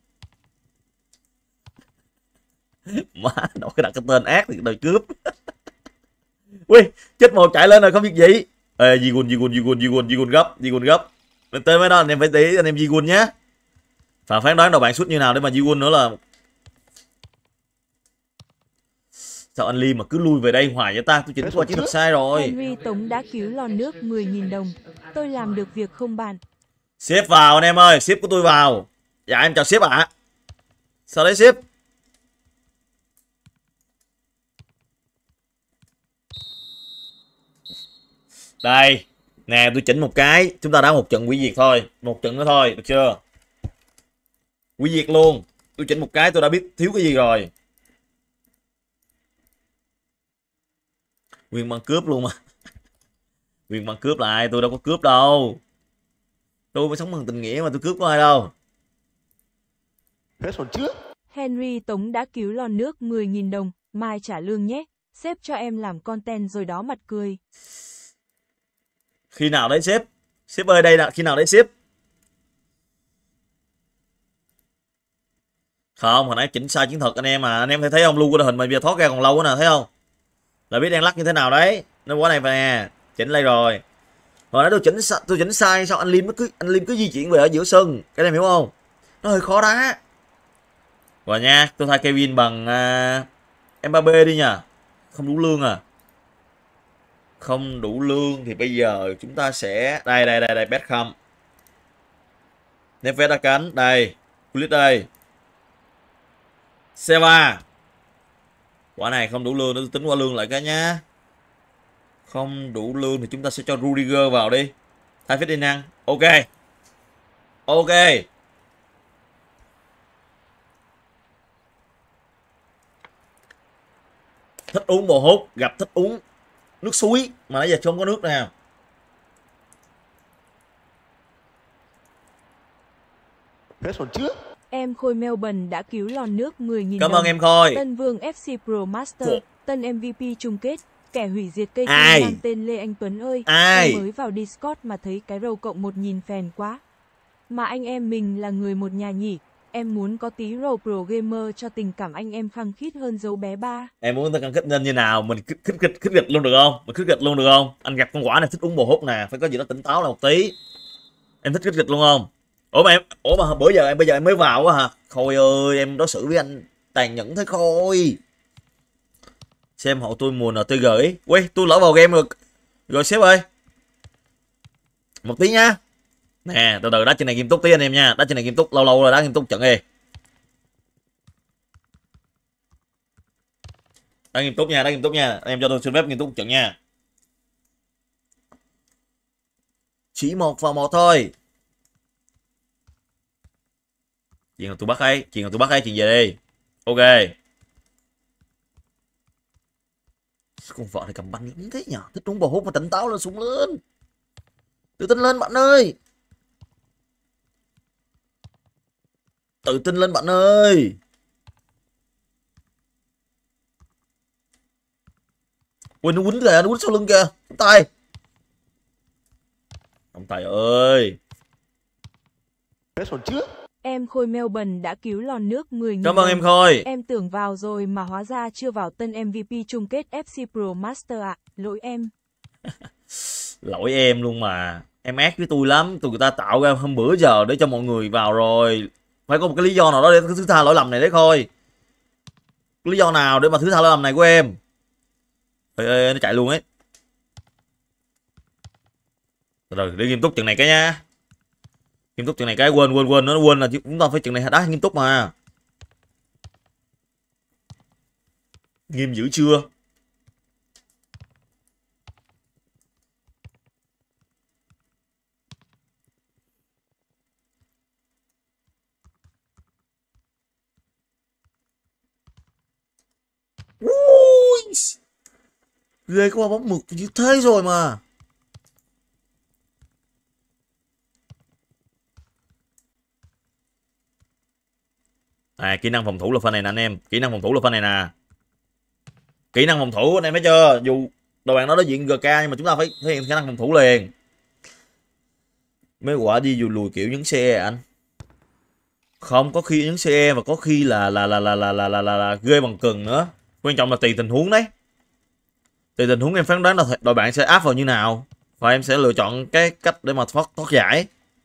Má đổi đặt cái tên ác thì đội cướp. Ui, chết một chạy lên rồi không biết gì. Ê, Jigun gấp. Lên tới mấy đó anh em phải để ý anh em Jigun nhé. Và phán đoán đầu bạn sút như nào để mà Jigun nữa là. Sao anh Ly mà cứ lui về đây hoài vậy ta? Tôi chỉnh qua chiến thuật sai rồi. Henry Tống đã cứu lon nước 10.000 đồng. Tôi làm được việc không bạn. Sếp vào anh em ơi, sếp của tôi vào. Dạ em chào sếp ạ. Sao đấy sếp? Đây, nè tôi chỉnh một cái, chúng ta đá một trận hủy diệt thôi, một trận nữa thôi, được chưa? Hủy diệt luôn. Tôi chỉnh một cái tôi đã biết thiếu cái gì rồi. Nguyên băng cướp luôn mà. Nguyên băng cướp lại, tôi đâu có cướp đâu. Tôi mới sống bằng tình nghĩa mà tôi cướp có ai đâu. Hết phần trước. Henry Tống đã cứu lon nước 10.000 đồng. Mai trả lương nhé. Sếp cho em làm content rồi đó mặt cười. Khi nào đấy sếp? Sếp ơi đây là khi nào đấy sếp? Không, hồi nãy chỉnh sai chiến thuật anh em mà. Anh em thấy không, lưu cái hình mà bây giờ thoát ra còn lâu nữa nè, thấy không? Là biết đang lắc như thế nào đấy. Nó quá này nè, chỉnh lại rồi. Hồi nãy tôi chỉnh sai sao anh Liêm cứ di chuyển về ở giữa sân. Cái này hiểu không? Nó hơi khó đá. Rồi nha, tôi thay Kevin bằng Mbappé đi nha. Không đủ lương à? Không đủ lương thì bây giờ chúng ta sẽ đây Beckham. Neves đá cánh, đây. Gullit đây. Seva. Quả này không đủ lương, tôi tính qua lương lại cái nhá. Không đủ lương thì chúng ta sẽ cho Rudiger vào đi. Thay Ferdinand. Ok. Ok. Thích uống bò hút, gặp thích uống nước suối mà nãy giờ không có nước nè. Hết hồn chưa? Em Khôi Melbourne đã cứu lon nước 10.000 Cảm đồng. ơn em Khôi. Tân Vương FC Pro Master, Ủa? tân MVP chung kết, kẻ hủy diệt cây Ai? kim mang tên Lê Anh Tuấn ơi. Ai? Em mới vào Discord mà thấy cái rầu cộng 1.000 fan quá. Mà anh em mình là người một nhà nhỉ. Em muốn có tí role pro gamer cho tình cảm anh em khăng khít hơn dấu bé ba. Em muốn ta cần khích lên như nào? Mình khích gịch luôn được không? Mình khích gịch luôn được không? Anh gặp con quả này thích uống bò hút nè, phải có gì đó tỉnh táo là một tí. Em thích khích gịch luôn không? Ủa mà bây giờ em mới vào á hả? Khôi ơi, em đối xử với anh tàn nhẫn thế Khôi. Xem hộ tôi mùa NTG ấy. Ui, tôi lỡ vào game rồi. Rồi sếp ơi. Một tí nha. Nè, từ từ đá trên này nghiêm túc tí anh em nha. Đá trên này nghiêm túc, lâu lâu rồi đá nghiêm túc trận đi. Đá nghiêm túc nha, đá nghiêm túc nha. Em cho tôi xin phép nghiêm túc trận nha. Chỉ 1-1 thôi. Chuyện là tôi bắt ấy, chuyện về đi. Ok. Con vợ này cầm banh lắm thế nhở? Thích uống bò hút mà tỉnh táo lên, sung lên. Tự tin lên bạn ơi. Tự tin lên bạn ơi. Ui, nó quýnh kìa, nó quýnh sau lưng kìa. Ông Tài. Ông Tài ơi. Hết hồn chưa? Em Khôi Melbourne đã cứu lon nước 10.000 Cảm ơn đồng. em Khôi. Em tưởng vào rồi mà hóa ra chưa vào tân MVP chung kết FC Pro Master ạ. Lỗi em. Lỗi em luôn mà. Em ác với tôi lắm. Người ta tạo ra hôm bữa giờ để cho mọi người vào rồi. Phải có một cái lý do nào đó để thứ tha lỗi lầm này đấy Khôi. Lý do nào để mà thứ tha lỗi lầm này của em? Ê, nó chạy luôn ấy. Rồi để nghiêm túc trận này cái nha. Nghiêm túc trận này cái, quên nó quên là chúng ta phải trận này đá nghiêm túc mà. Nghiêm dữ chưa? Ui, ghê, có bóng mực như thế rồi mà. À, kỹ năng phòng thủ là pha này nè anh em. Kỹ năng phòng thủ là pha này nè. Kỹ năng phòng thủ anh em thấy chưa? Dù đội bạn đó đối diện GK nhưng mà chúng ta phải thể hiện khả năng phòng thủ liền. Mấy quả đi dù lùi kiểu những xe anh. Không, có khi những xe và có khi là ghê bằng cừng nữa. Quan trọng là tùy tình huống đấy. Tùy tình huống em phán đoán là đội bạn sẽ áp vào như nào và em sẽ lựa chọn cái cách để mà thoát giải.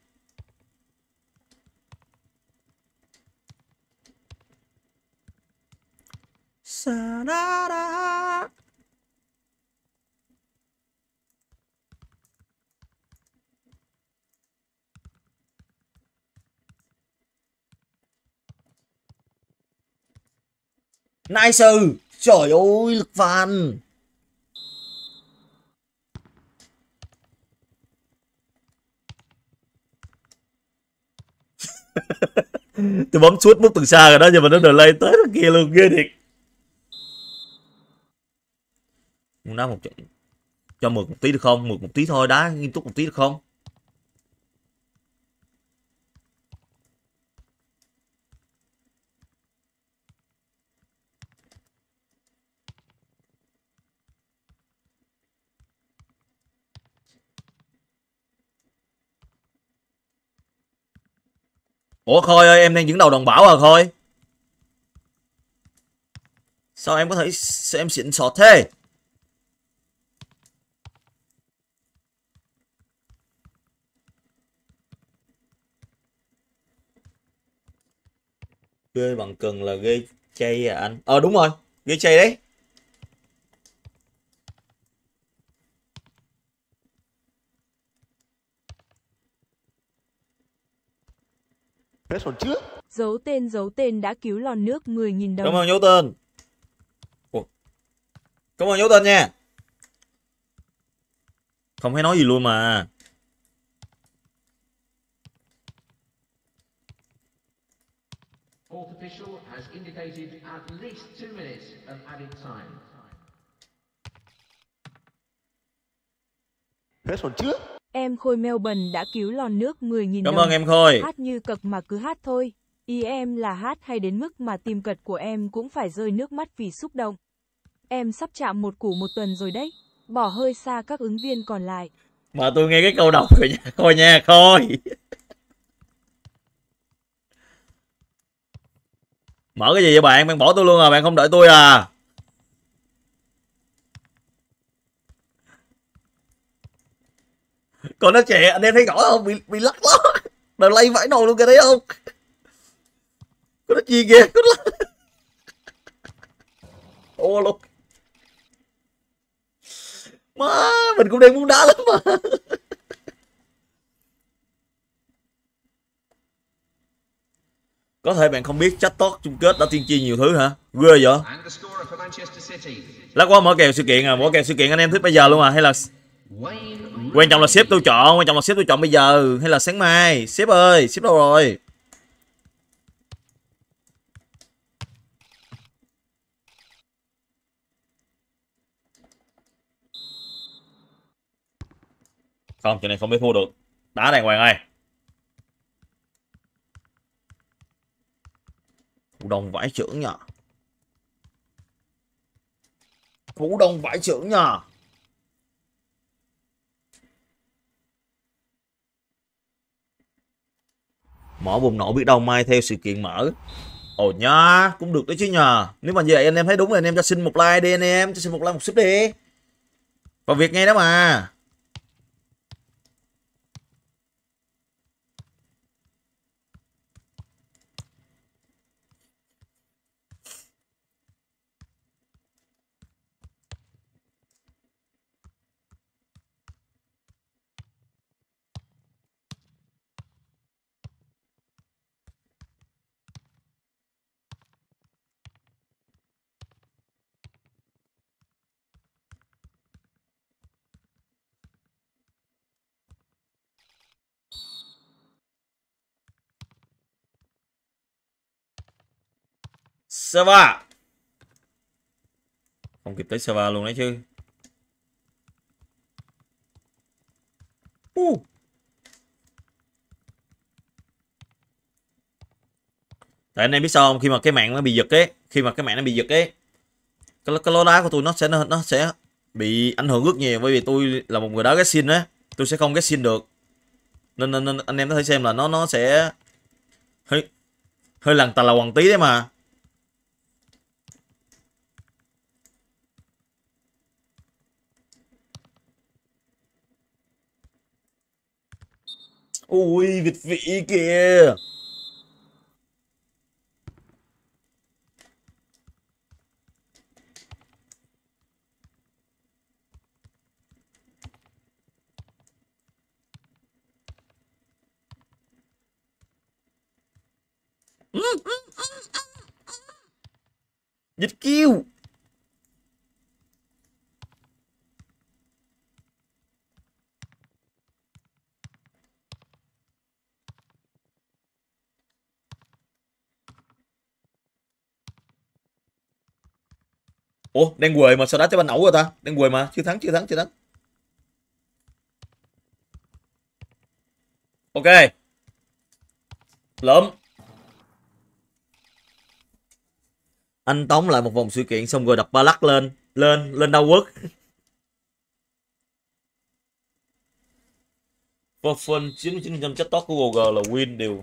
Nice. Trời ơi, lực phàn. Tôi bấm suốt mút từ xa rồi đó nhưng mà nó delay tới đó kia luôn, ghê thiệt. Muốn đá một trận cho mượt một tí được không? Mượt một tí thôi, đá nghiêm túc một tí được không? Ủa Khôi ơi, em đang dẫn đầu đồng bảo à Khôi? Sao em có thể xem xịn sọt thế? Ghê bằng cần là ghê chay à anh? Đúng rồi, ghê chay đấy. Hết hồn chưa? Giấu tên đã cứu lon nước 10.000 đồng. Cảm ơn dấu tên. Ủa? Cảm ơn dấu tên nha. Không thấy nói gì luôn mà. Fourth official has indicated at least 2 minutes of added time. Hết hồn trước. Em Khôi Melbourne đã cứu lon nước 10.000 Cảm đồng. ơn em Khôi. Hát như cậc mà cứ hát thôi. Ý em là hát hay đến mức mà tim cật của em cũng phải rơi nước mắt vì xúc động. Em sắp chạm 1 củ 1 tuần rồi đấy. Bỏ hơi xa các ứng viên còn lại. Mà tôi nghe cái câu đọc rồi nha, Khôi nha, Khôi. Mở cái gì vậy bạn? Bạn bỏ tôi luôn à, bạn không đợi tôi à? Còn nó trẻ, anh em thấy rõ không? Bị lắc đó. Đờ lay vãi nồi luôn kìa, thấy không? Có nó chi kìa, có nó lắc. Ô luôn. Má, mình cũng đang muốn đá lắm mà. Có thể bạn không biết chat talk chung kết đã tiên tri nhiều thứ hả? Ghê vậy? And the scorer for Manchester City, Lát quá mở kèo sự kiện à, mở kèo sự kiện anh em thích bây giờ luôn à, hay là Wayne quan trọng là Rooney. sếp tôi chọn, quan trọng là sếp tôi chọn bây giờ hay là sáng mai? Sếp ơi, sếp đâu rồi? Không, chuyện này không biết thua được. Đá đàng hoàng ơi. Vũ Đông vãi trưởng nha. Vũ Đông vãi trưởng nha. Mở bùng nổ biết đâu mai theo sự kiện mở. Ồ nha, cũng được đấy chứ nhờ. Nếu mà như vậy anh em thấy đúng là anh em cho xin một like đi anh em, cho xin một like một sub đi. Vào việc ngay đó mà. Sava. Không kịp tới Sava luôn đấy chứ. Tại anh em biết sao không? Khi mà cái mạng nó bị giật ấy, cái lối đá của tôi nó sẽ bị ảnh hưởng rất nhiều, bởi vì tôi là một người đá cái xin á, tôi sẽ không cái xin được. Nên anh em có thể xem là nó sẽ hơi hơi lằng tà là hoàng tí đấy mà. Ui, vịt vị kìa. Vịt kêu. Ủa, đang quề mà sao đá tới banh ẩu rồi ta? Đang quề mà, chưa thắng. Ok. Lượm. Anh tống lại một vòng sự kiện xong rồi đập ba lắc lên đau quất. Phân 99% chat talk của GG là win đều.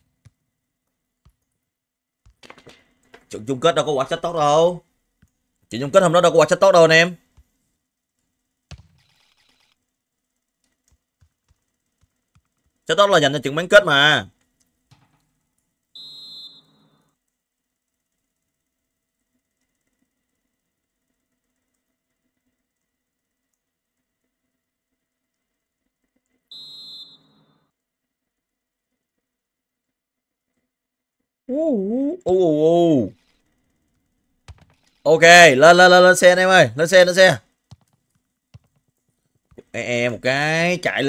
Trận chung kết đâu có quả chat talk đâu. Trận chung kết hôm đó đâu có quả chat talk đâu anh em. Chat talk là dành cho trận bán kết mà. Ok, lên xe anh em ơi, lên xe. Một cái, chạy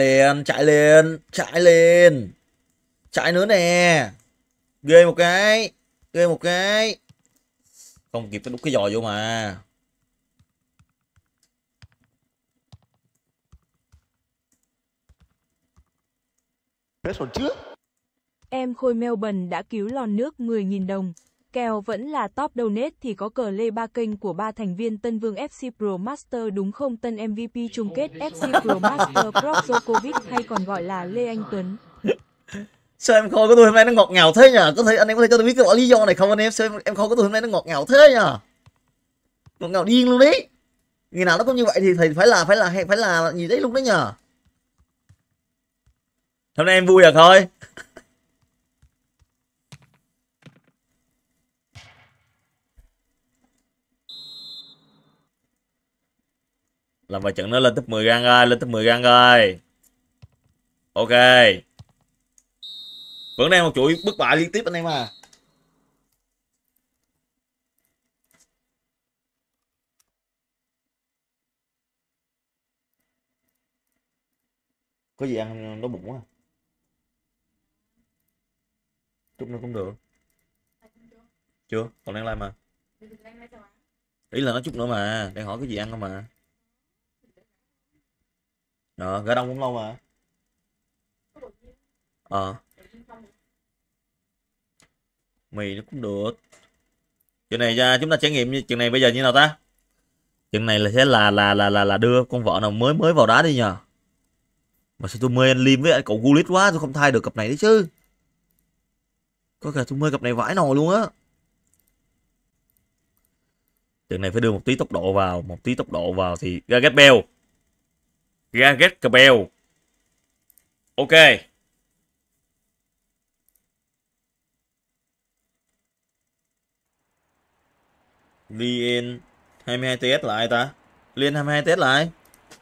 lên. Chạy nữa nè. Ghê một cái. Không kịp cái đút cái giò vô mà. Vé còn trước. Em Khôi Melbourne đã cứu lon nước 10.000 đồng. Kèo vẫn là top donate thì có cờ lê ba kênh của 3 thành viên Tân Vương FC Pro Master đúng không? Tân MVP chung kết FC Pro Master Brock Djokovic hay còn gọi là Lê Anh Tuấn. Sao em Khôi của tôi hôm nay nó ngọt ngào thế nhờ? Có thể anh em có thể cho tôi biết cái lý do này không anh em? Sao em Khôi của tôi hôm nay nó ngọt ngào thế nhờ? Ngọt ngào điên luôn đấy. Ngày nào nó cũng như vậy thì phải là gì đấy luôn đấy nhờ? Hôm nay em vui à Khôi? Làm vài trận nó lên top 10 gang rồi, lên top 10 gang rồi. Ok. Vẫn đang một chuỗi bất bại liên tiếp anh em à. Có gì ăn đói bụng quá. Chút nữa cũng được. Chưa, còn đang live mà. Ý là nói chút nữa mà, đang hỏi cái gì ăn không mà. Đó, gà đông cũng lâu mà. Mì nó cũng được. Chuyện này chúng ta trải nghiệm chuyện này bây giờ như nào ta? Chuyện này là sẽ là đưa con vợ nào mới vào đá đi nhờ. Mà sao tôi mê anh Liêm với anh cậu Gulit quá, tôi không thay được cặp này đấy chứ. Có cả tôi mê cặp này vãi nồi luôn á. Chuyện này phải đưa một tí tốc độ vào thì Gareth Bale. Gareth Bale. Ok. Lien 22TS là ai ta? Lien 22TS là ai?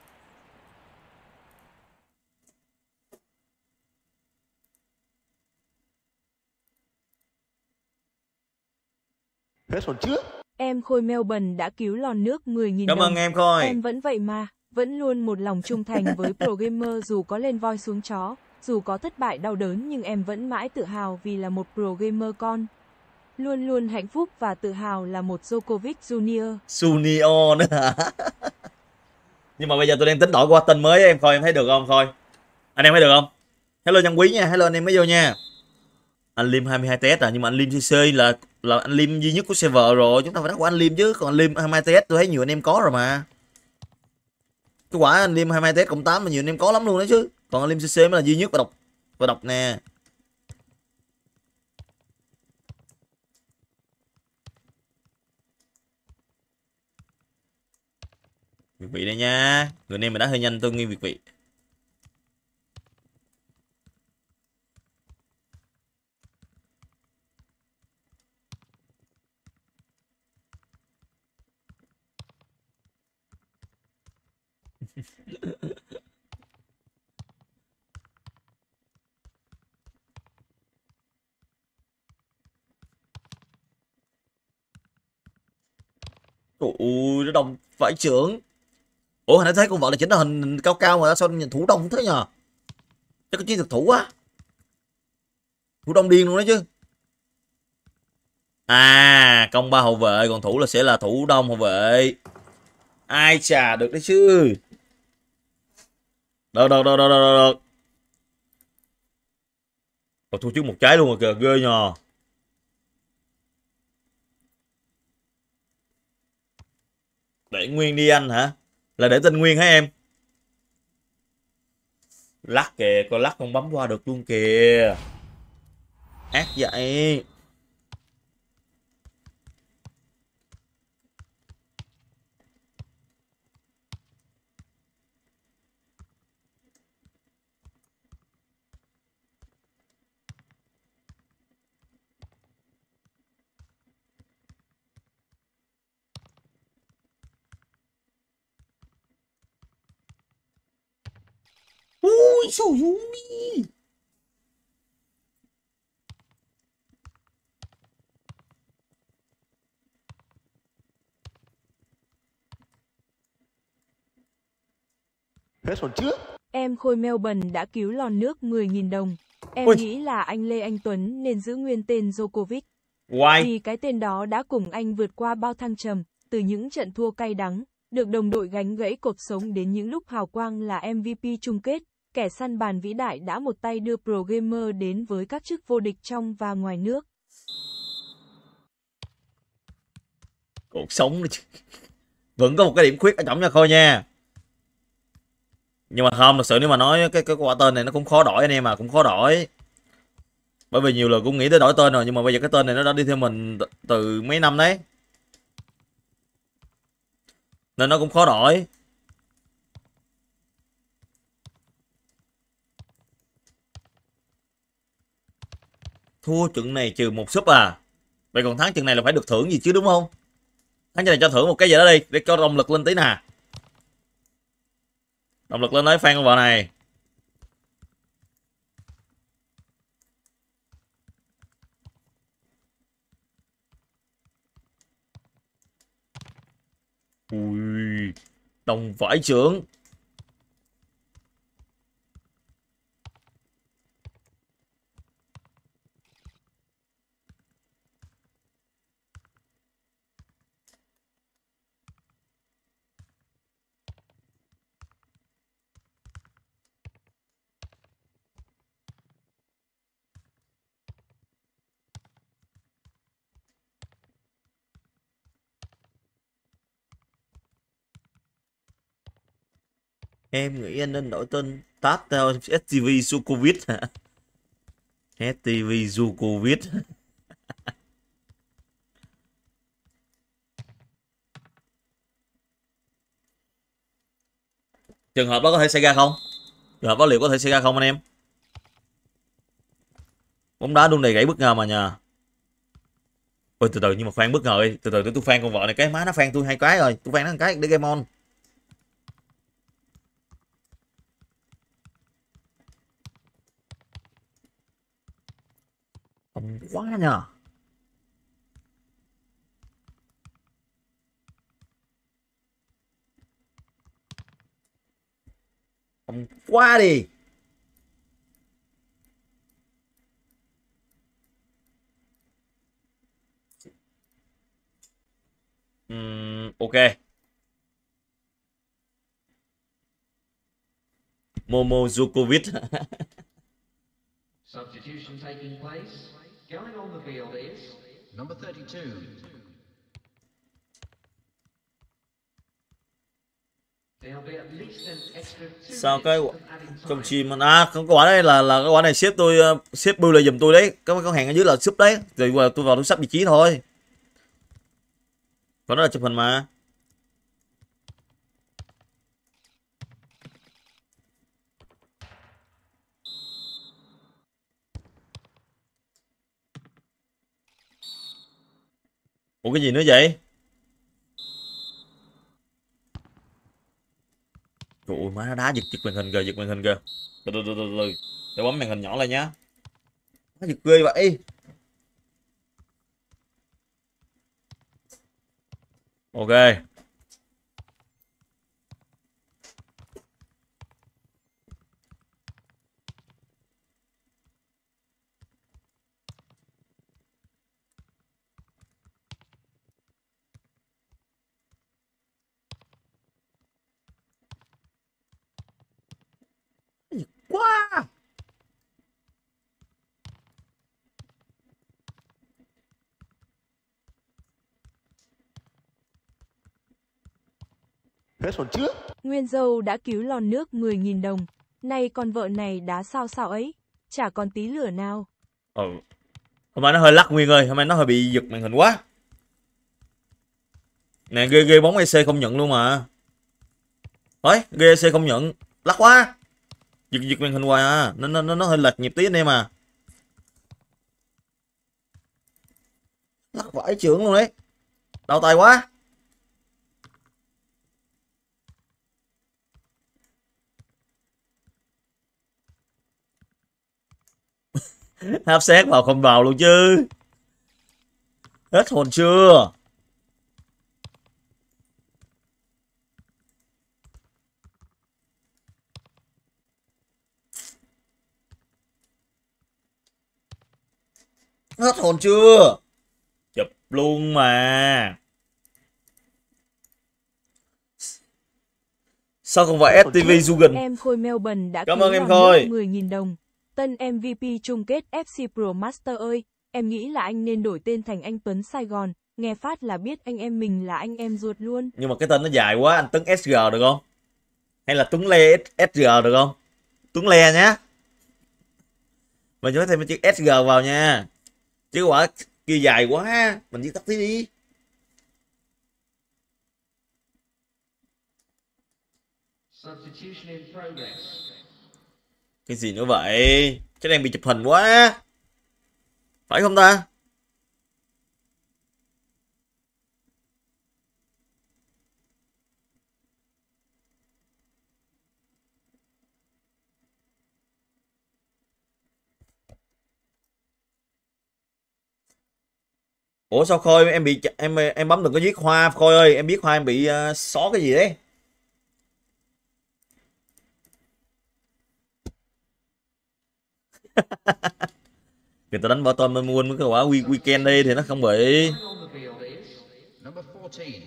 Vé còn trước. Em Khôi Melbourne đã cứu lon nước 10.000 đồng. Cảm ơn em Khôi. Em vẫn vậy mà, vẫn luôn một lòng trung thành với Pro Gamer dù có lên voi xuống chó, dù có thất bại đau đớn nhưng em vẫn mãi tự hào vì là một Pro Gamer con. Luôn luôn hạnh phúc và tự hào là một Djokovic Junior. Junior nữa hả? Nhưng mà bây giờ tôi đang tính đổi qua tên mới em Khôi, em thấy được không Khôi? Anh em thấy được không? Hello Nhân Quý nha, hello anh em mới vô nha. Anh Liêm 22TS à, nhưng mà anh Liêm CC là anh Liêm duy nhất của server rồi, chúng ta phải đắt của anh Liêm chứ, còn anh Liêm 22TS tôi thấy nhiều anh em có rồi mà. Cái quả anh Liêm 22TS cộng 8 mà nhiều anh em có lắm luôn đấy chứ. Còn anh Liêm CC mới là duy nhất và độc nè. Việt vị đây nha. Người anh em mình đã hơi nhanh tôi nghi Việt vị. Ui nó đông phải trưởng. Ủa hồi nãy thấy con vợ là chỉnh hình cao cao mà sao nhìn thủ đông thế nhờ? Chắc có chiến thực thủ á. Thủ đông điên luôn đấy chứ. À công 3 hậu vệ, còn thủ là sẽ là thủ đông hậu vệ. Ai chà được đấy chứ. Được. Còn thua trước một trái luôn rồi kìa, ghê nhờ. Để nguyên đi anh hả? Là để tên nguyên hả em? Lắc kìa, con lắc con bấm qua được luôn kìa. Ác vậy. Ui trời ơi. Vé còn trước. Em Khôi Melbourne đã cứu lon nước 10.000 đồng. Em Ui. nghĩ là anh Lê Anh Tuấn nên giữ nguyên tên Djokovic. Why? Vì cái tên đó đã cùng anh vượt qua bao thăng trầm, từ những trận thua cay đắng, được đồng đội gánh gãy cột sống đến những lúc hào quang là MVP chung kết, Kẻ săn bàn vĩ đại đã một tay đưa pro gamer đến với các chức vô địch trong và ngoài nước. Cuộc sống vẫn có một cái điểm khuyết ở trong nha Khôi nha. Nhưng mà không, thật sự nếu mà nói cái quả tên này nó cũng khó đổi anh em, mà cũng khó đổi. Bởi vì nhiều lần cũng nghĩ tới đổi tên rồi, nhưng mà bây giờ cái tên này nó đã đi theo mình từ mấy năm đấy, nên nó cũng khó đổi. Thua trận này trừ 1 sub à? Vậy còn thắng trận này là phải được thưởng gì chứ đúng không? Thắng trận này cho thưởng một cái gì đó đi, để cho động lực lên tí nè. Động lực lên đấy fan con vợ này. Ui, đồng vải trưởng. Em nghĩ anh nên đổi tên Tab theo STV Djokovic hả? STV Djokovic. Trường hợp đó có thể xảy ra không? Trường hợp đó liệu có thể xảy ra không anh em? Bóng đá luôn đầy gãy bất ngờ mà nhờ. Ôi từ từ, nhưng mà khoan bất ngờ đi. Từ từ để tôi fan con vợ này cái, má nó fan tôi 2 cái rồi. Tôi fan nó 1 cái để game on. Không quá nhờ. Không quá đi. Ok. Momo Djokovic. Substitution taking place. Going on the field is number 32. There'll be at least an extra 2 Sao cái minutes of adding trong time. chim không có quả đấy là cái quả này sếp tôi sếp bưu lại giùm tôi đấy. Có hàng ở dưới là sub đấy. Rồi tôi vào tôi sắp vị trí thôi. Còn đó là chụp hình mà. Ủa cái gì nữa vậy? Trời ơi má, nó đá giật màn hình kìa, giật màn hình kìa. Từ. Để bấm màn hình nhỏ lại nhá. Nó giật ghê vậy. Ok. Quá. Hết hồn trước. Nguyên dâu đã cứu lon nước 10.000 đồng. Nay con vợ này đá sao sao ấy. Chả còn tí lửa nào. Hôm nay nó hơi lắc Nguyên ơi. Hôm nay nó hơi bị giật màn hình quá. Nè ghê bóng EC không nhận luôn mà. Đấy, ghê EC không nhận. Lắc quá. Giật màn hình hoài à. Nó hơi lệch nhịp tí anh em à. Lắc vãi trưởng luôn đấy. Đau tay quá. Háp xét vào không vào luôn chứ. Hết hồn chưa? Hết hồn chưa? Chụp luôn mà. Sao không phải STV Dugan? Em Khôi Melbourne đã Cảm cứu ơn em lòn Khôi. nước 10.000 đồng. Tân MVP chung kết FC Pro Master ơi, em nghĩ là anh nên đổi tên thành anh Tuấn Sài Gòn, nghe phát là biết anh em mình là anh em ruột luôn. Nhưng mà cái tên nó dài quá, anh Tuấn SG được không? Hay là Tuấn Lê SG được không? Tuấn Lê nhá. Mình nhớ thêm chữ SG vào nha. Chứ quả kia dài quá, mình viết tắt tí đi. Substitution in progress. Cái gì nữa vậy? Chắc đang bị chụp hình quá. Phải không ta? Ủa sao Khôi em bị em bấm đừng có viết Hoa Khôi ơi, em biết Hoa em bị xó cái gì đấy. Người ta đánh bỏ tôm mua mấy cái quả weekend đi thì nó không bị. Line on the field is number 14.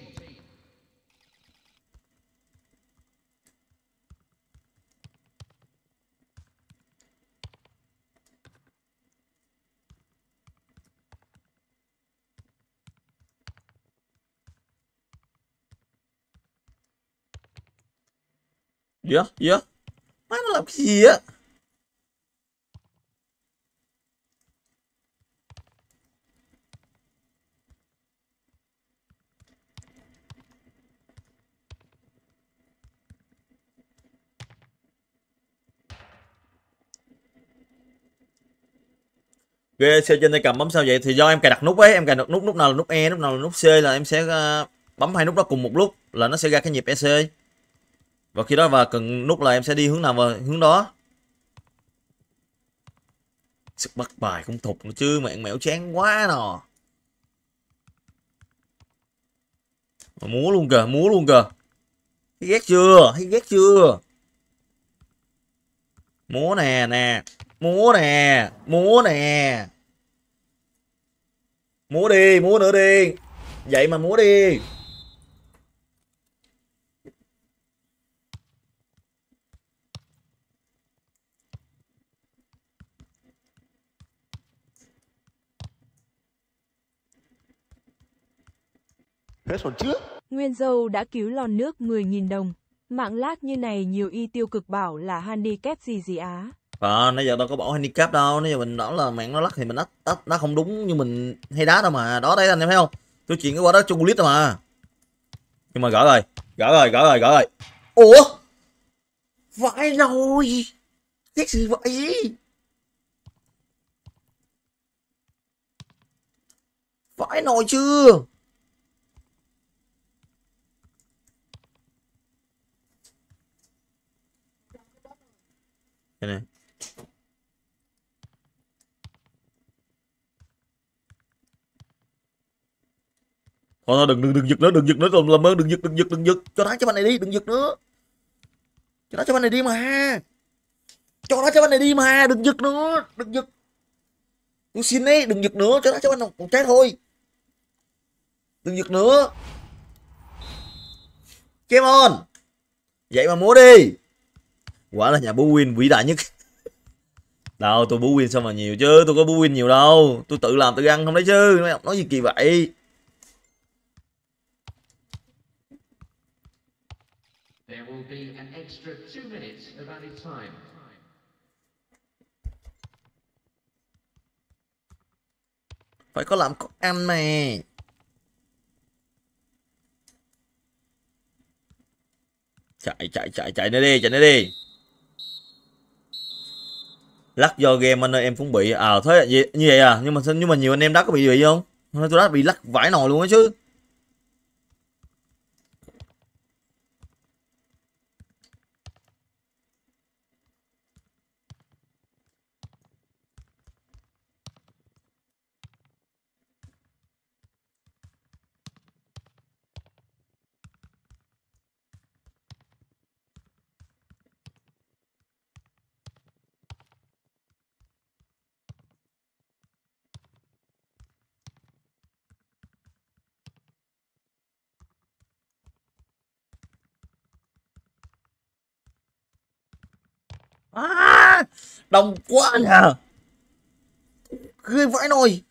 Gì á? Gì á? Má nó làm cái gì á? Ghê, C trên tay cầm bấm sao vậy? Thì do em cài đặt nút ấy, em cài đặt nút, nút nào là nút E, nút nào là nút C là em sẽ bấm hai nút đó cùng một lúc là nó sẽ ra cái nhịp EC. Và khi đó và cần nút là em sẽ đi hướng nào vào hướng đó. Sức bắt bài không thục nữa chứ, mẹo mẹo chán quá nò. Mà múa luôn kìa, múa luôn kìa. Thấy ghét chưa? Thấy ghét chưa? Múa nè nè, múa nè, múa nè. Múa đi, múa nữa đi. Vậy mà múa đi. Hết hồn trước. Nguyên Dâu đã cứu lòn nước 10.000 đồng. Mạng lát như này nhiều y tiêu cực bảo là handicap gì á. Nãy giờ đâu có bỏ handicap đâu, nãy giờ mình nói là mạng nó lắc thì mình nó không đúng như mình hay đá đâu mà. Đó đấy anh em thấy không? Tôi chuyện cái quả đó chung clip đâu mà. Nhưng mà gỡ rồi, gỡ rồi, gỡ rồi, gỡ rồi. Ủa? Vãi rồi. Cái gì vậy? Vãi nồi chưa? Đây này. Thôi đừng giật nữa, đừng giật nữa, làm ơn đừng giật, đừng giật. Cho đá cho bạn này đi, đừng giật nữa. Cho đá cho bạn này đi mà. Cho đá cho bạn này đi mà, đừng giật nữa, đừng giật. Tôi xin đấy, đừng giật nữa, cho đá cho bạn một trái thôi. Đừng giật nữa. Game on. Vậy mà múa đi. Quả là nhà bố Win vĩ đại nhất. Đâu, tôi bố Win sao mà nhiều chứ, tôi có bố Win nhiều đâu. Tôi tự làm tự ăn không đấy chứ, nói gì kỳ vậy. There will be an extra 2 minutes of added time. Phải có làm có ăn này. Chạy nữa đi, chạy nữa đi. Lắc do game anh ơi, em cũng bị. Thế như vậy à, nhưng mà nhiều anh em đó có bị không? Tôi đã bị lắc vãi nồi luôn á chứ. Đông quá nha. Ghê vãi nồi.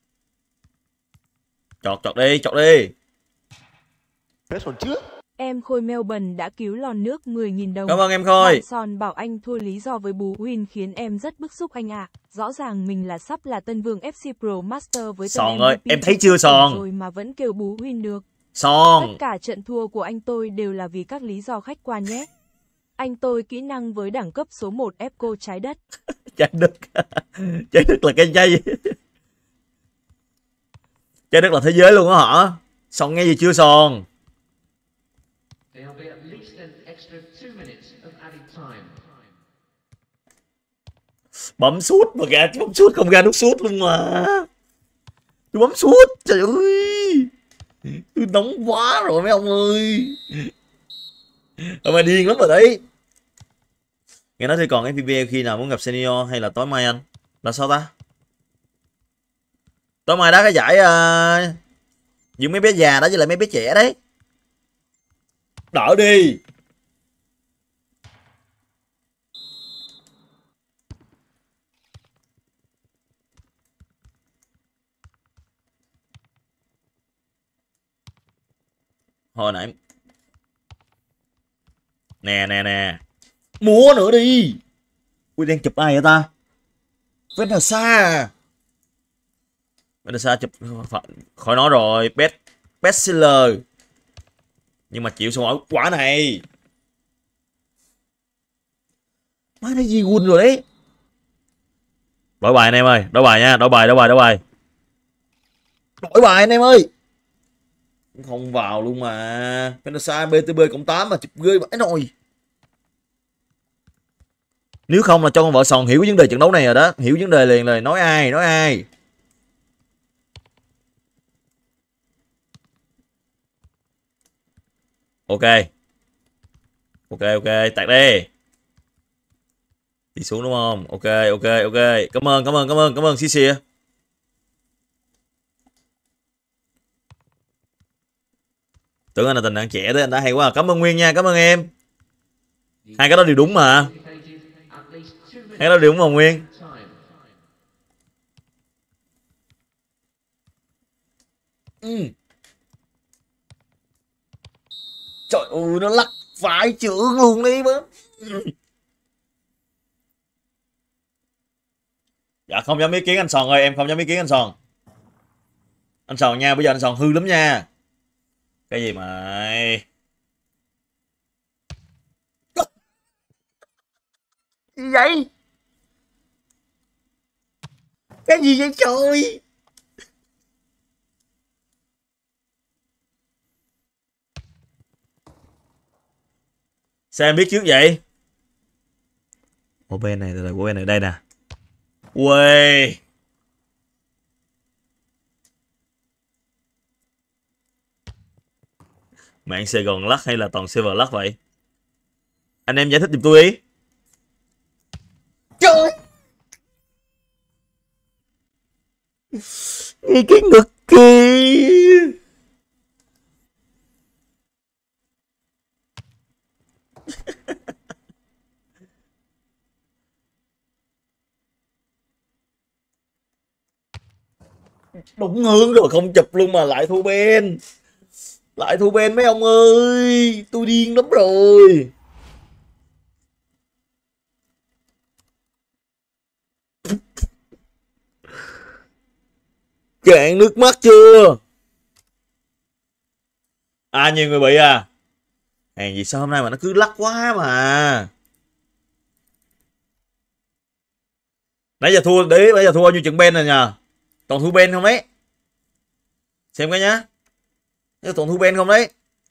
Chọt đi, chọt đi. Vé sòn trước. Em Khôi Melbourne đã cứu lon nước 10.000 đồng. Cảm ơn em Khôi. Bạn Son bảo anh thua lý do với bú win khiến em rất bức xúc anh ạ. Rõ ràng mình là sắp là tân vương FC Pro Master với tên Son ơi, MVP em thấy chưa Son? rồi mà vẫn kêu bú win được. Son. Tất cả trận thua của anh tôi đều là vì các lý do khách quan nhé. Anh tôi kỹ năng với đẳng cấp số 1 EPCO trái đất. Trái đất. Trái đất là cái dây. Trái đất là thế giới luôn á hả? Son nghe gì chưa Son? There'll be at least an extra 2 minutes of added time. Bấm sút mà kìa, bấm sút không ra nút sút luôn mà. Tôi bấm sút, trời ơi. Tôi nóng quá rồi mấy ông ơi. Mà điên lắm rồi đấy. Nghe nói thì còn FPL khi nào muốn gặp senior hay là tối mai anh? Là sao ta? Tối mai đá cái giải giữa mấy bé già đó với lại mấy bé trẻ đấy. Đỡ đi. Hồi nãy nè múa nữa đi. Ui đang chụp ai vậy ta? Vanessa à? Vanessa chụp khỏi nói rồi. Best seller. Nhưng mà chịu xong ở quả này. Má nó gì quên rồi đấy. Đổi bài anh em ơi. Đổi bài nha. Đổi bài. Đổi bài anh em ơi. Không vào luôn mà. Vanessa BTB cộng 8 mà chụp ghê vãi nồi. Nếu không là cho con vợ Sòn hiểu vấn đề trận đấu này rồi đó. Hiểu vấn đề liền rồi. Nói ai. Ok. Tạt đi. Đi xuống đúng không? Ok. Cảm ơn xì. Tưởng anh là tình trạng trẻ đấy, anh đã hay quá. Cảm ơn Nguyên nha, cảm ơn em. Hai cái đó đều đúng mà. Indicated at least 2 Hai minutes cái đó đều đúng mà Nguyên. time. Trời ơi, nó lắc phải trưởng luôn đi bớt. Dạ không dám ý kiến anh Sòn ơi, em không dám ý kiến anh Sòn. Anh Sòn nha, bây giờ anh Sòn hư lắm nha. Cái gì mà... Gì vậy? Cái gì vậy trời? Sao em biết trước vậy? Ủa bên này là của bên này đây nè. Uầy. Mạng Sài Gòn lắc hay là toàn server lắc vậy? Anh em giải thích giùm tôi ý. Trời. Nghe cái ngực kìa. Đúng hướng rồi không chụp luôn mà lại thua bên. Lại thua bên mấy ông ơi. Tôi điên lắm rồi. Cạn nước mắt chưa? À nhiều người bị à. Hèn gì sao hôm nay mà nó cứ lắc quá mà. Nãy giờ thua đấy, bây giờ thua bao nhiêu trận bên rồi nhờ? Toàn thua bên không đấy? Xem cái nhá. Toàn thua bên không đấy?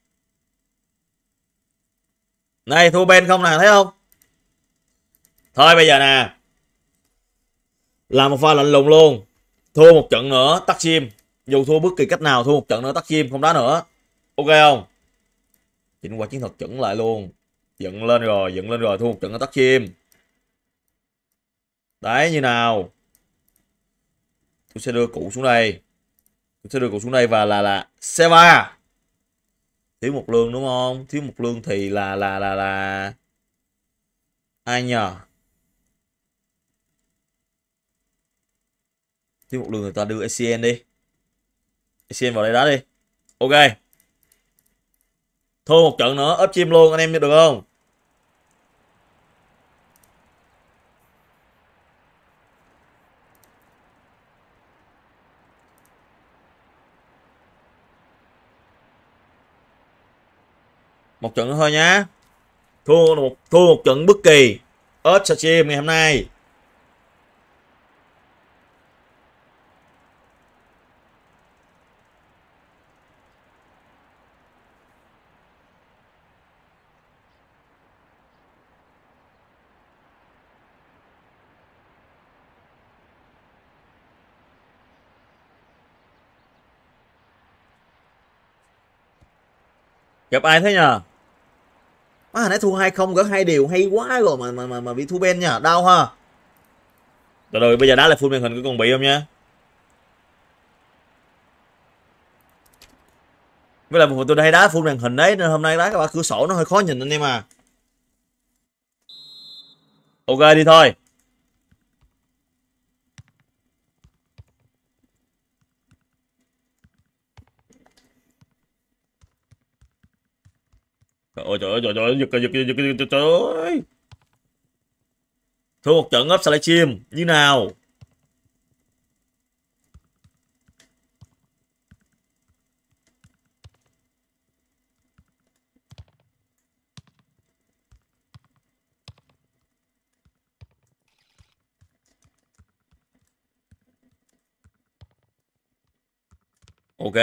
Này thua bên không nè, thấy không? Thôi bây giờ nè. Làm một pha lạnh lùng luôn. Thua một trận nữa tắt sim. Dù thua bất kỳ cách nào, thua một trận nữa tắt sim, không đá nữa. Ok không? Chỉnh qua chiến thuật chuẩn lại luôn. Dựng lên rồi, thua một trận nữa tắt sim. Đấy như nào? Tôi sẽ đưa cụ xuống đây. Và là Seva. Thiếu một lương đúng không? Thiếu một lương thì là ai nhờ? Thiếu một lượt người ta đưa ACN đi. ACN vào đây đá đi. Ok. Thua một trận nữa, ấp chim luôn anh em được không? Một trận nữa thôi nhá. Thua một trận bất kỳ. ớt stream ngày hôm nay. Gặp ai thế nhờ? Hồi nãy thua 2-0 gỡ 2 điều hay quá rồi mà bị thua bên nha, đau ha. Rồi bây giờ đá lại full màn hình có còn bị không nha? Với lại một tôi hay đá full màn hình đấy nên hôm nay đá cái cửa sổ nó hơi khó nhìn anh em à. Ok đi thôi. Trời ơi, giật trời ơi. Thua một trận ấp xà chim như nào? Ok.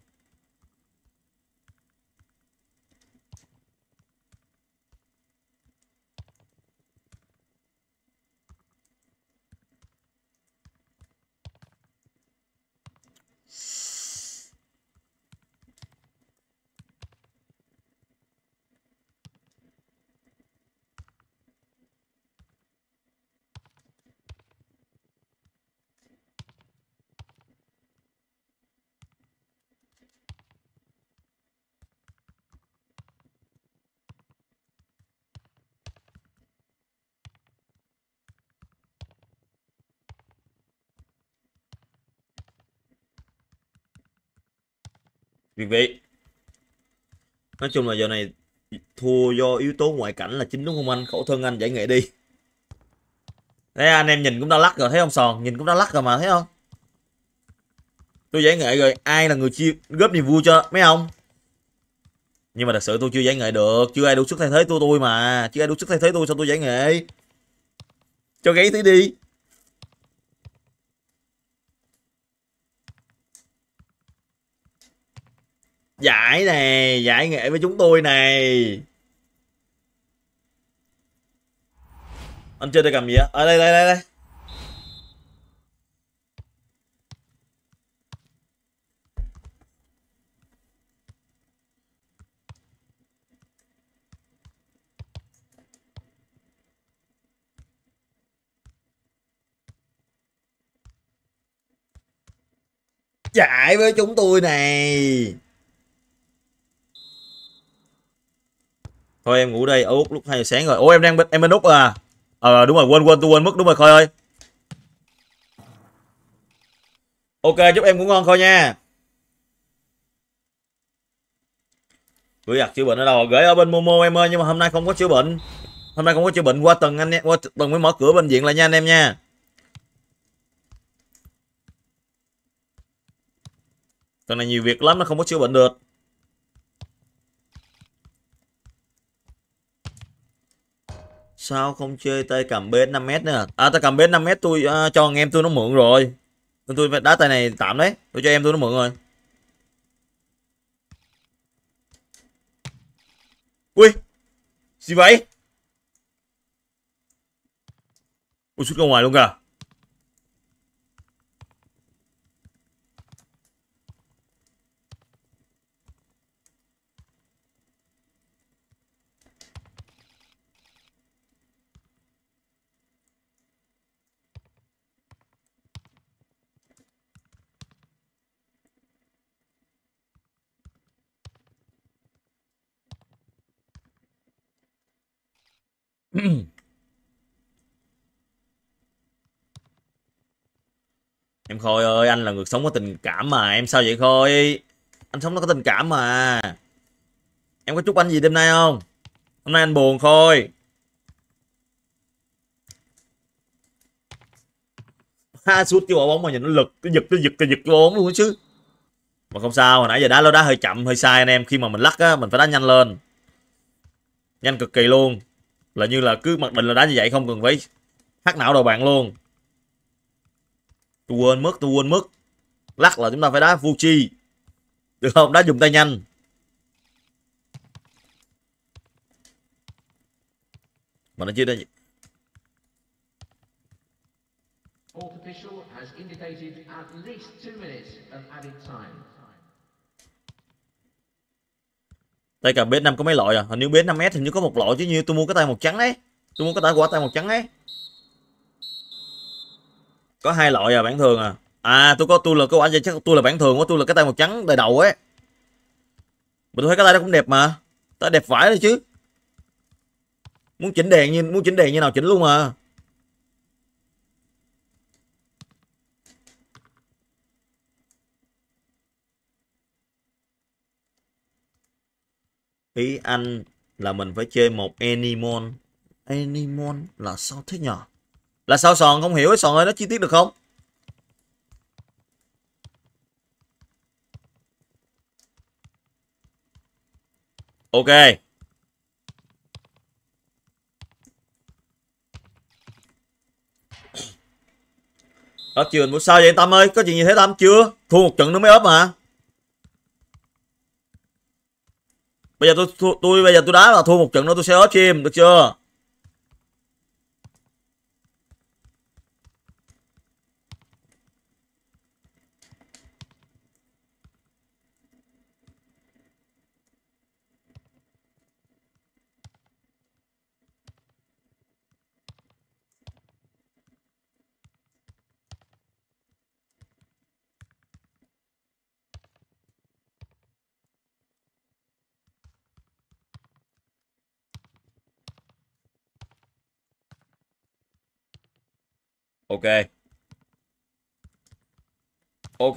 Quý vị, nói chung là giờ này thua do yếu tố ngoại cảnh là chính đúng không anh? Khẩu thân anh giải nghệ đi. Đấy anh em nhìn cũng đã lắc rồi thấy không Sòn? Nhìn cũng đã lắc rồi mà thấy không? Tôi giải nghệ rồi, ai là người chia góp niềm vui cho mấy ông? Nhưng mà thật sự tôi chưa giải nghệ được, chưa ai đủ sức thay thế tôi mà, chưa ai đủ sức thay thế tôi sao tôi giải nghệ? Cho gáy tí đi. Giải nè, giải nghệ với chúng tôi này. Anh chơi tay cầm gì á? Ở đây. Giải với chúng tôi này. Thôi em ngủ đây, ở Úc lúc 2 giờ sáng rồi. Ủa em bên Úc à? Đúng rồi, quên tôi quên mất, đúng rồi Khôi ơi. Ok, chúc em ngủ ngon Khôi nha. Gửi giặt chữa bệnh ở đâu? Gửi ở bên Momo em ơi, nhưng mà hôm nay không có chữa bệnh. Hôm nay không có chữa bệnh, qua tuần qua tuần mới mở cửa bệnh viện lại nha anh em nha. Tuần này nhiều việc lắm, nó không có chữa bệnh được. Sao không chơi tay cầm bs 5m nữa? Tay cầm bs 5m tôi cho anh em tôi nó mượn rồi. Nên tôi đá tay này tạm đấy. Tôi cho em tôi nó mượn rồi. Ui, gì vậy? Ui, xuất ra ngoài luôn kìa. Em Khôi ơi, anh là người sống có tình cảm mà, em sao vậy Khôi? Anh sống nó có tình cảm mà. Em có chúc anh gì đêm nay không? Hôm nay anh buồn Khôi. Ha, sút cái quả bóng mà nhìn nó lực, nó giật cái bóng luôn chứ. Mà không sao, hồi nãy giờ đá hơi chậm, hơi sai anh em. Khi mà mình lắc á, mình phải đá nhanh lên. Nhanh cực kỳ luôn. Là như là cứ mặc định là đá như vậy, không cần phải hack não đầu bạn luôn. Tôi quên mất. Lắc là chúng ta phải đá Fuji. Được không? Đá dùng tay nhanh. Mà nó chưa đây. Fourth official has indicated at least 2 minutes of added time. Tay cầm PS5 có mấy loại à? Hình như PS5S hình như có một loại chứ, như tôi mua cái tay màu trắng ấy. Tôi mua cái tay quả tay màu trắng ấy. Có 2 loại à, bản thường à. À, tôi là cái quả, chắc tôi là bản thường của tôi là cái tay màu trắng đời đầu ấy. Mà tôi thấy cái tay đó cũng đẹp mà. Tay đẹp vãi đấy chứ. Muốn chỉnh đèn như nào chỉnh luôn mà. Ý anh là mình phải chơi một Animon. Animon là sao thế nhờ? Là sao Sòn, không hiểu ấy Sòn ơi, nó chi tiết được không? Ok. Ấp chưa? Sao vậy Tâm ơi? Có chuyện gì thế Tâm? Chưa? Thua một trận nữa mới ấp mà. Bây giờ tôi đá là thua một trận nữa tôi sẽ ấp chim, được chưa? Ok. Ok.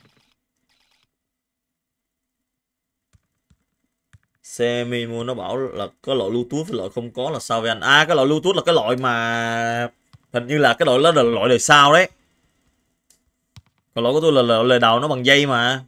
Semimu nó bảo là có loại Bluetooth với loại không có là sao vậy anh? À, cái loại Bluetooth là cái loại mà hình như là cái loại đó là loại đời sau đấy. Còn loại của tôi là lời đầu nó bằng dây mà.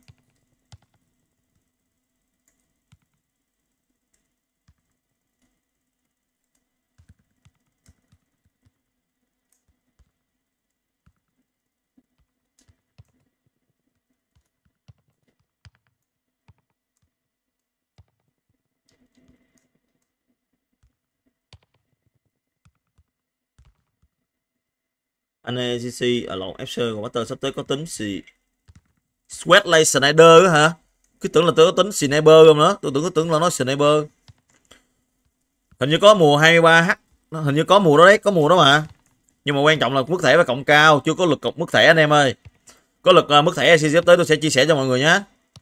Anh ACC ở lộn FC của Master sắp tới có tính gì Sweatley Snyder hả? Cứ tưởng là tôi có tính Sniper không nữa. Tôi tưởng là nó Sniper. Hình như có mùa 23H. Hình như có mùa đó đấy. Có mùa đó mà. Nhưng mà quan trọng là mức thẻ phải cộng cao. Chưa có lực cộng mức thẻ anh em ơi. Có lực mức thẻ ACC sắp tới tôi sẽ chia sẻ cho mọi người nhé.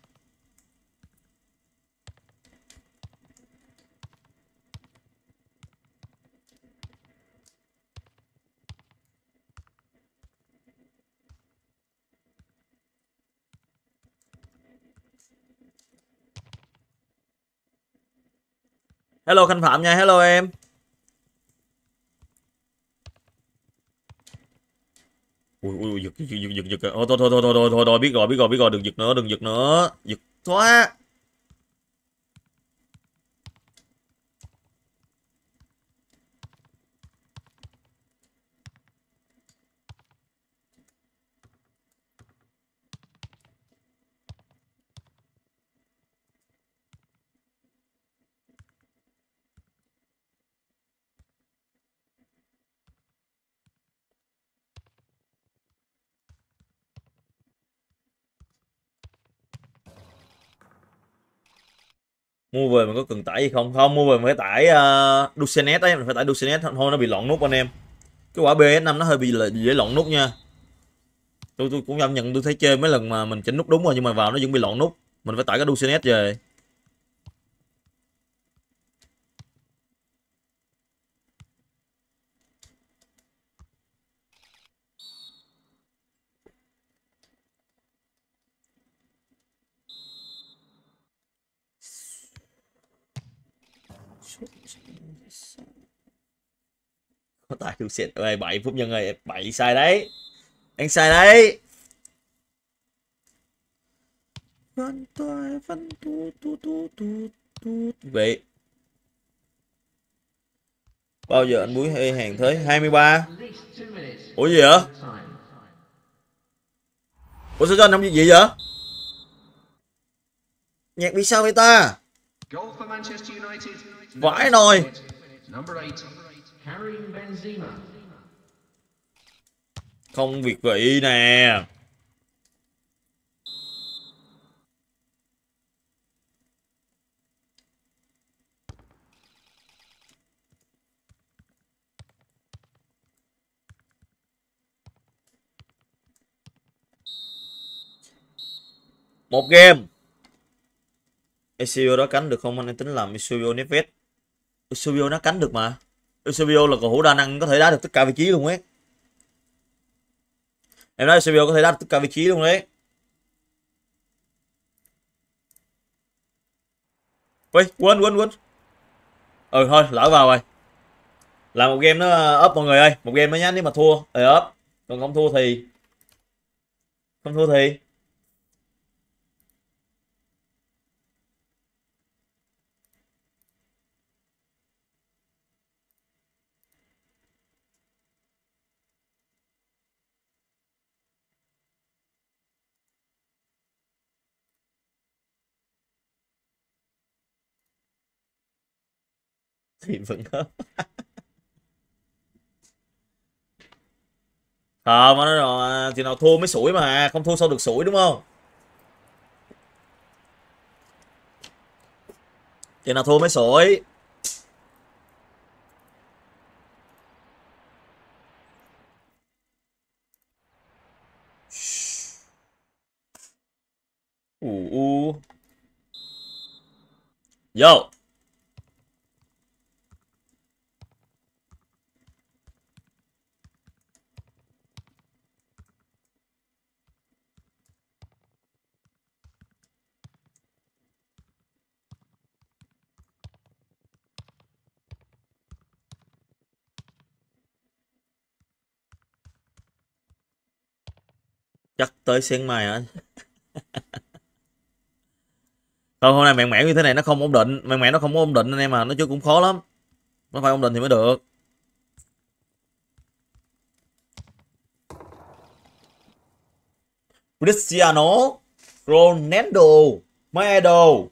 Hello Khanh Phạm nha. Hello em. Ui giật. Thôi biết rồi, đừng giật nữa. Giật quá. Mua về mình có cần tải gì không? Không, mua về mình phải tải DualSense đấy, mình phải tải DualSense thôi, nó bị lọn nút anh em. Cái quả PS5 nó hơi bị dễ lọn nút nha. Tôi cũng cảm nhận, tôi thấy chơi mấy lần mà mình chỉnh nút đúng rồi nhưng mà vào nó vẫn bị lọn nút. Mình phải tải cái DualSense về. Có tài được xịt ơi, 7 phút nhân ơi, 7 sai đấy. Anh sai đấy. Văn toài văn tu vậy. Bao giờ anh Muối hay hàng tới 23? At least 2 minutes. Ủa gì vậy? Time. Ủa sao cho anh không gì vậy? Nhạc bị sao vậy ta? Goal for Manchester United. Vãi nồi. Number 8. Karim Benzema. Không việt vị nè. Một game. Eusebio đó cánh được không anh tính làm Eusebio Neves. Eusebio nó cánh được mà. Eusebio là cầu thủ đa năng, có thể đá được tất cả vị trí luôn ấy. Em nói Eusebio có thể đá được tất cả vị trí luôn đấy. Ui, quên. Thôi, lỡ vào rồi. Làm một game nó up mọi người ơi, một game nó nhá, nếu mà thua thì up, còn không thua thì vẫn up. Không, nó nói rồi, thì nào thua mới sủi mà, không thua sao được sủi đúng không? Thì nào thua mới sủi. Vô. Chắc tới sáng mai hả? Không, hôm nay mẹn mẻo như thế này nó không ổn định, mẹn mẻo nó không ổn định anh em mà, nói chung cũng khó lắm. Nó phải ổn định thì mới được. Cristiano Ronaldo, my idol.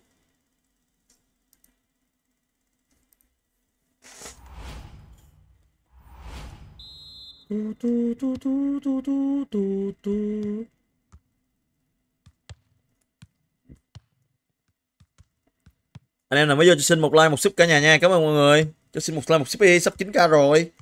Anh em nào mới vô cho xin một like một sub cả nhà nha, cảm ơn mọi người. Cho xin một like một sub đi, sắp 9k rồi.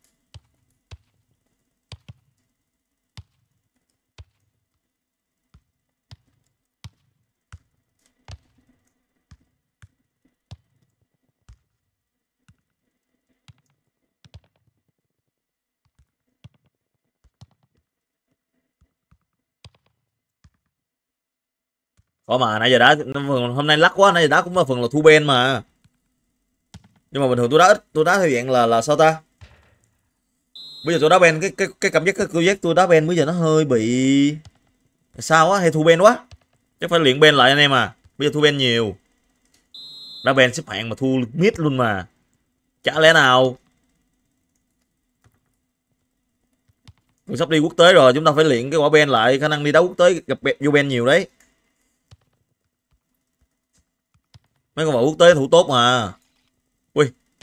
Có mà nãy giờ đá hôm nay lắc quá, nãy giờ đá cũng là phần là thu ben mà. Nhưng mà bình thường tôi đá ít, tôi đá theo dạng là sao ta? Bây giờ tôi đá ben cái cảm giác cái cô giác tôi đá ben bây giờ nó hơi bị sao á, hay thu ben quá. Chắc phải luyện ben lại anh em à. Bây giờ thu ben nhiều. Đá ben xếp hạng mà thu mid luôn mà. Chả lẽ nào. Mình sắp đi quốc tế rồi, chúng ta phải luyện cái quả ben lại, khả năng đi đấu quốc tế gặp vô ben nhiều đấy. Mấy con vợ quốc tế thủ tốt mà. Ui.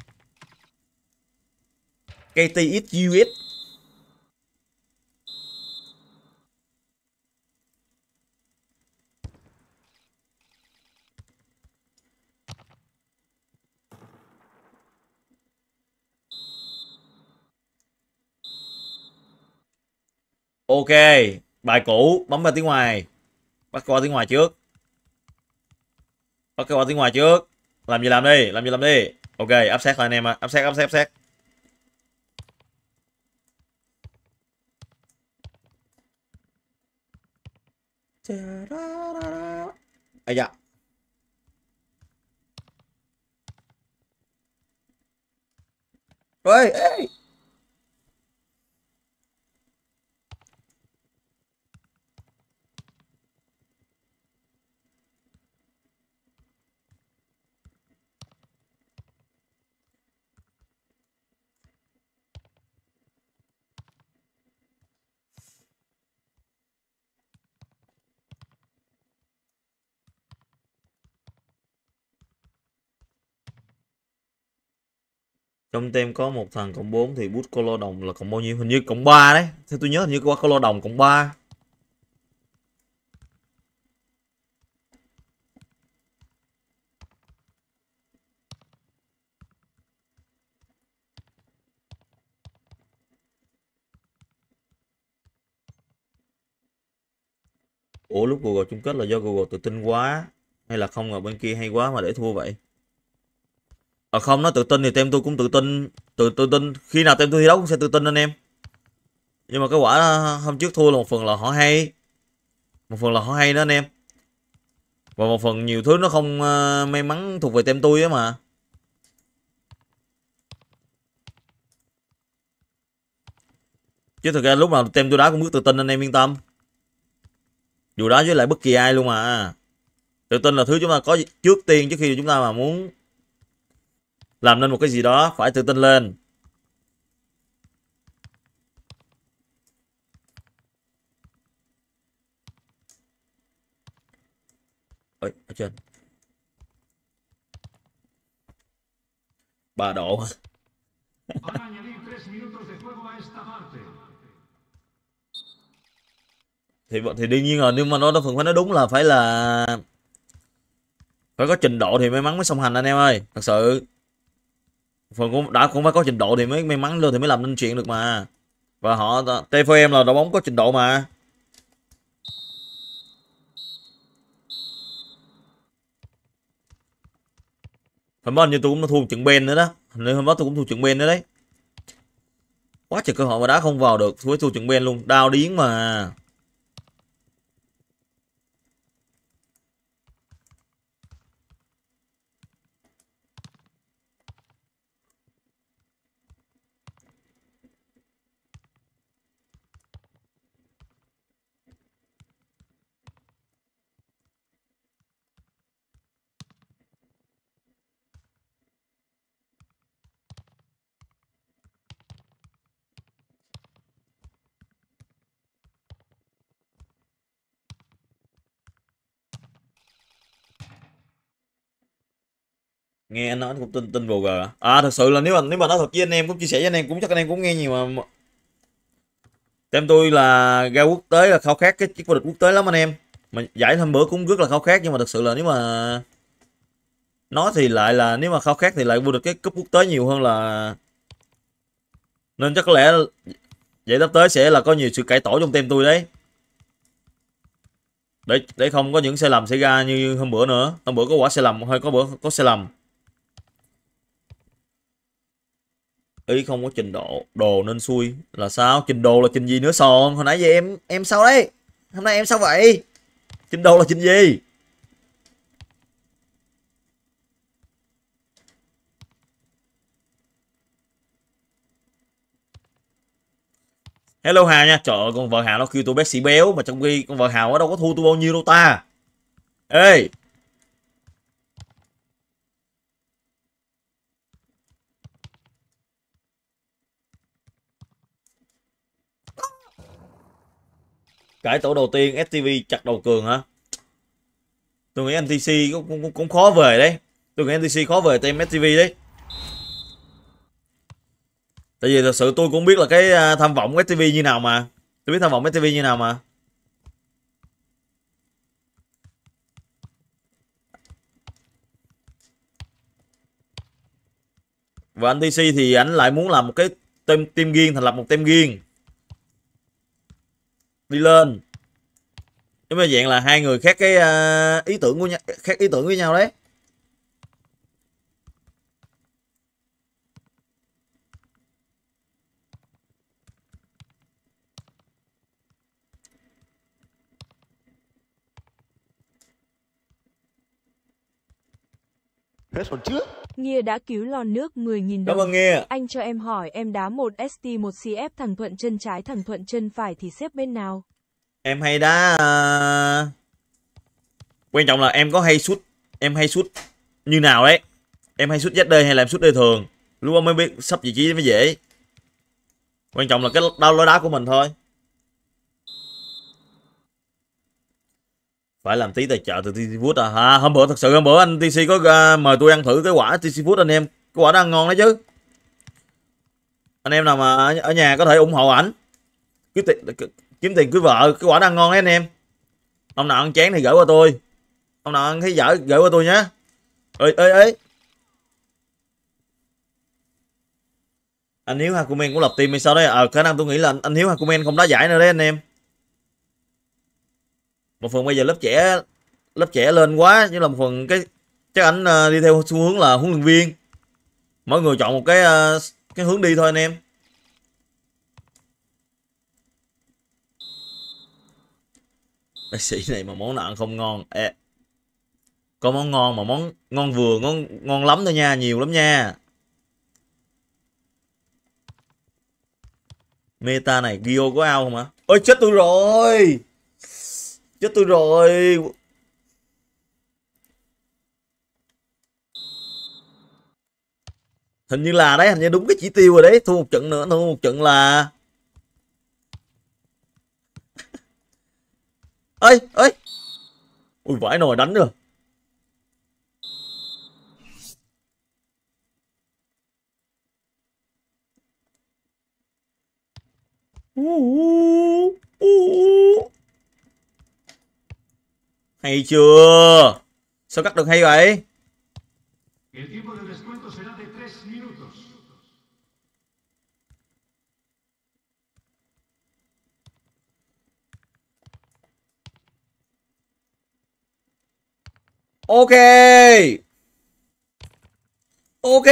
KTX US. Ok, bài cũ, bấm vào tiếng ngoài. Bắt qua tiếng ngoài trước. Bắt qua tiếng ngoài trước. Làm gì làm đi, làm gì làm đi. Ok, áp sát lại anh em ạ, áp sát, áp sát, áp sát. Ây da. Rồi, ê. Trong tem có một thằng cộng 4 thì bút colo đồng là cộng bao nhiêu? Hình như cộng 3 đấy. Theo tôi nhớ hình như có colo đồng cộng 3. Ủa lúc Google chung kết là do Google tự tin quá hay là không ngờ bên kia hay quá mà để thua vậy? Không, nó tự tin thì tem tôi cũng tự tin, tự tin khi nào tem tôi thi đấu cũng sẽ tự tin anh em. Nhưng mà cái quả hôm trước thua là một phần là họ hay, một phần là họ hay đó anh em, và một phần nhiều thứ nó không may mắn thuộc về tem tôi á mà. Chứ thực ra lúc nào tem tôi đá cũng biết tự tin, anh em yên tâm, dù đá với lại bất kỳ ai luôn mà. Tự tin là thứ chúng ta có trước tiên, trước khi chúng ta mà muốn làm nên một cái gì đó phải tự tin lên. Ôi, ở trên 3 độ. Van a añadir 3 minutos de juego a esta parte. Thì đương nhiên rồi, nhưng mà nó phần phải nói đúng là phải có trình độ thì may mắn mới song hành anh em ơi, thật sự. Phần cũng phải có trình độ thì mới may mắn luôn thì mới làm nên chuyện được mà. Và họ TFM là đội bóng có trình độ mà. Hôm đó như tôi cũng thua trận Ben nữa đó, hình như hôm đó tôi cũng thua trận Ben nữa đấy. Quá trời cơ hội mà đá không vào được, thua trận Ben luôn, đau điếng mà. Nghe anh nói cũng tin vào G thật sự là nếu mà nói thật với anh em, cũng chia sẻ với anh em, cũng chắc anh em cũng nghe nhiều mà. Tem tôi là ra quốc tế là khao khát cái chiếc vô địch quốc tế lắm anh em, mà giải hôm bữa cũng rất là khao khát, nhưng mà thật sự là nếu mà nói thì lại là nếu mà khao khát thì lại vô địch cái cúp quốc tế nhiều hơn là, nên chắc có lẽ giải sắp tới sẽ là có nhiều sự cải tổ trong tem tôi đấy, để không có những sai lầm xảy ra như hôm bữa nữa. Hôm bữa có quả sai lầm, hơi có bữa có sai lầm. Ý không có trình độ, đồ nên xui là sao? Trình độ là trình gì nữa Sòn? Hồi nãy giờ em sao đấy? Hôm nay em sao vậy? Trình độ là trình gì? Hello Hà nha. Trời ơi, con vợ Hà nó kêu tôi bé xị béo, mà trong khi con vợ Hà nó đâu có thua tôi bao nhiêu đâu ta. Ê, cải tổ đầu tiên STV chặt đầu cường hả? Tôi nghĩ NTC cũng khó về đấy. Tôi nghĩ NTC khó về team STV đấy. Tại vì thật sự tôi cũng biết là cái tham vọng của STV như nào mà. Tôi biết tham vọng STV như nào mà. Và anh TC thì anh lại muốn làm một cái team riêng, thành lập một team riêng. Đi lên. Giống như dạng là hai người khác cái ý tưởng của nhau, khác ý tưởng với nhau đấy. Hết phần trước. Nghia đã cứu lon nước 10.000 Cảm đồng. ơn Nghia. Anh cho em hỏi em đá một ST một CF thằng thuận chân trái thằng thuận chân phải thì xếp bên nào? Em hay đá quan trọng là em có hay sút, em hay sút như nào đấy. Em hay sút ZD hay là em sút D thường. Lúc đó mới biết sắp vị trí mới dễ. Quan trọng là cái lối đá của mình thôi. Phải làm tí tài trợ từ TC Food à? Ha, hôm bữa thật sự hôm bữa anh TC có mời tôi ăn thử cái quả TC Food anh em. Cái quả đó ăn ngon đấy chứ. Anh em nào mà ở nhà có thể ủng hộ ảnh. Kiếm tiền cưới vợ, cái quả đó ăn ngon đấy anh em. Ông nào ăn chén thì gửi qua tôi. Ông nào ăn thấy dở gửi qua tôi nhé. Ơi. Anh Hiếu Hakumen cũng lập team hay sao đấy? Khả năng tôi nghĩ là anh Hiếu Hakumen không đá giải nữa đấy anh em. Một phần bây giờ lớp trẻ lên quá, nhưng là một phần cái chắc anh đi theo xu hướng là huấn luyện viên. Mỗi người chọn một cái hướng đi thôi anh em. Bác sĩ này mà món nào ăn không ngon. Có món ngon mà món ngon vừa ngon lắm thôi nha, nhiều lắm nha. Meta này Gio có ao không hả? Ôi chết tôi rồi. Chết tôi rồi. Hình như là đấy, hình như đúng cái chỉ tiêu rồi đấy. Thua một trận nữa, thua một trận là ơi. Ui vãi nồi đánh rồi. Hay chưa? Sao cắt được hay vậy? El tiempo de descuento será de 3 minutos. Ok. Ok.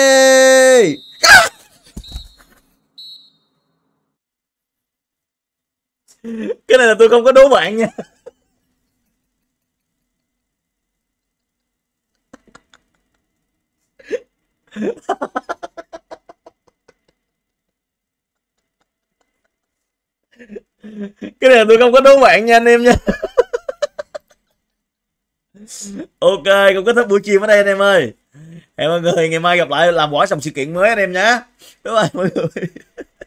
Cái này là tôi không có đố bạn nha. Cái này là tôi không có đố bạn nha anh em nha. Ok, cũng kết thúc buổi chiều ở đây anh em ơi. Hẹn mọi người ngày mai gặp lại làm quả xong sự kiện mới anh em nhé. Bye bye mọi người.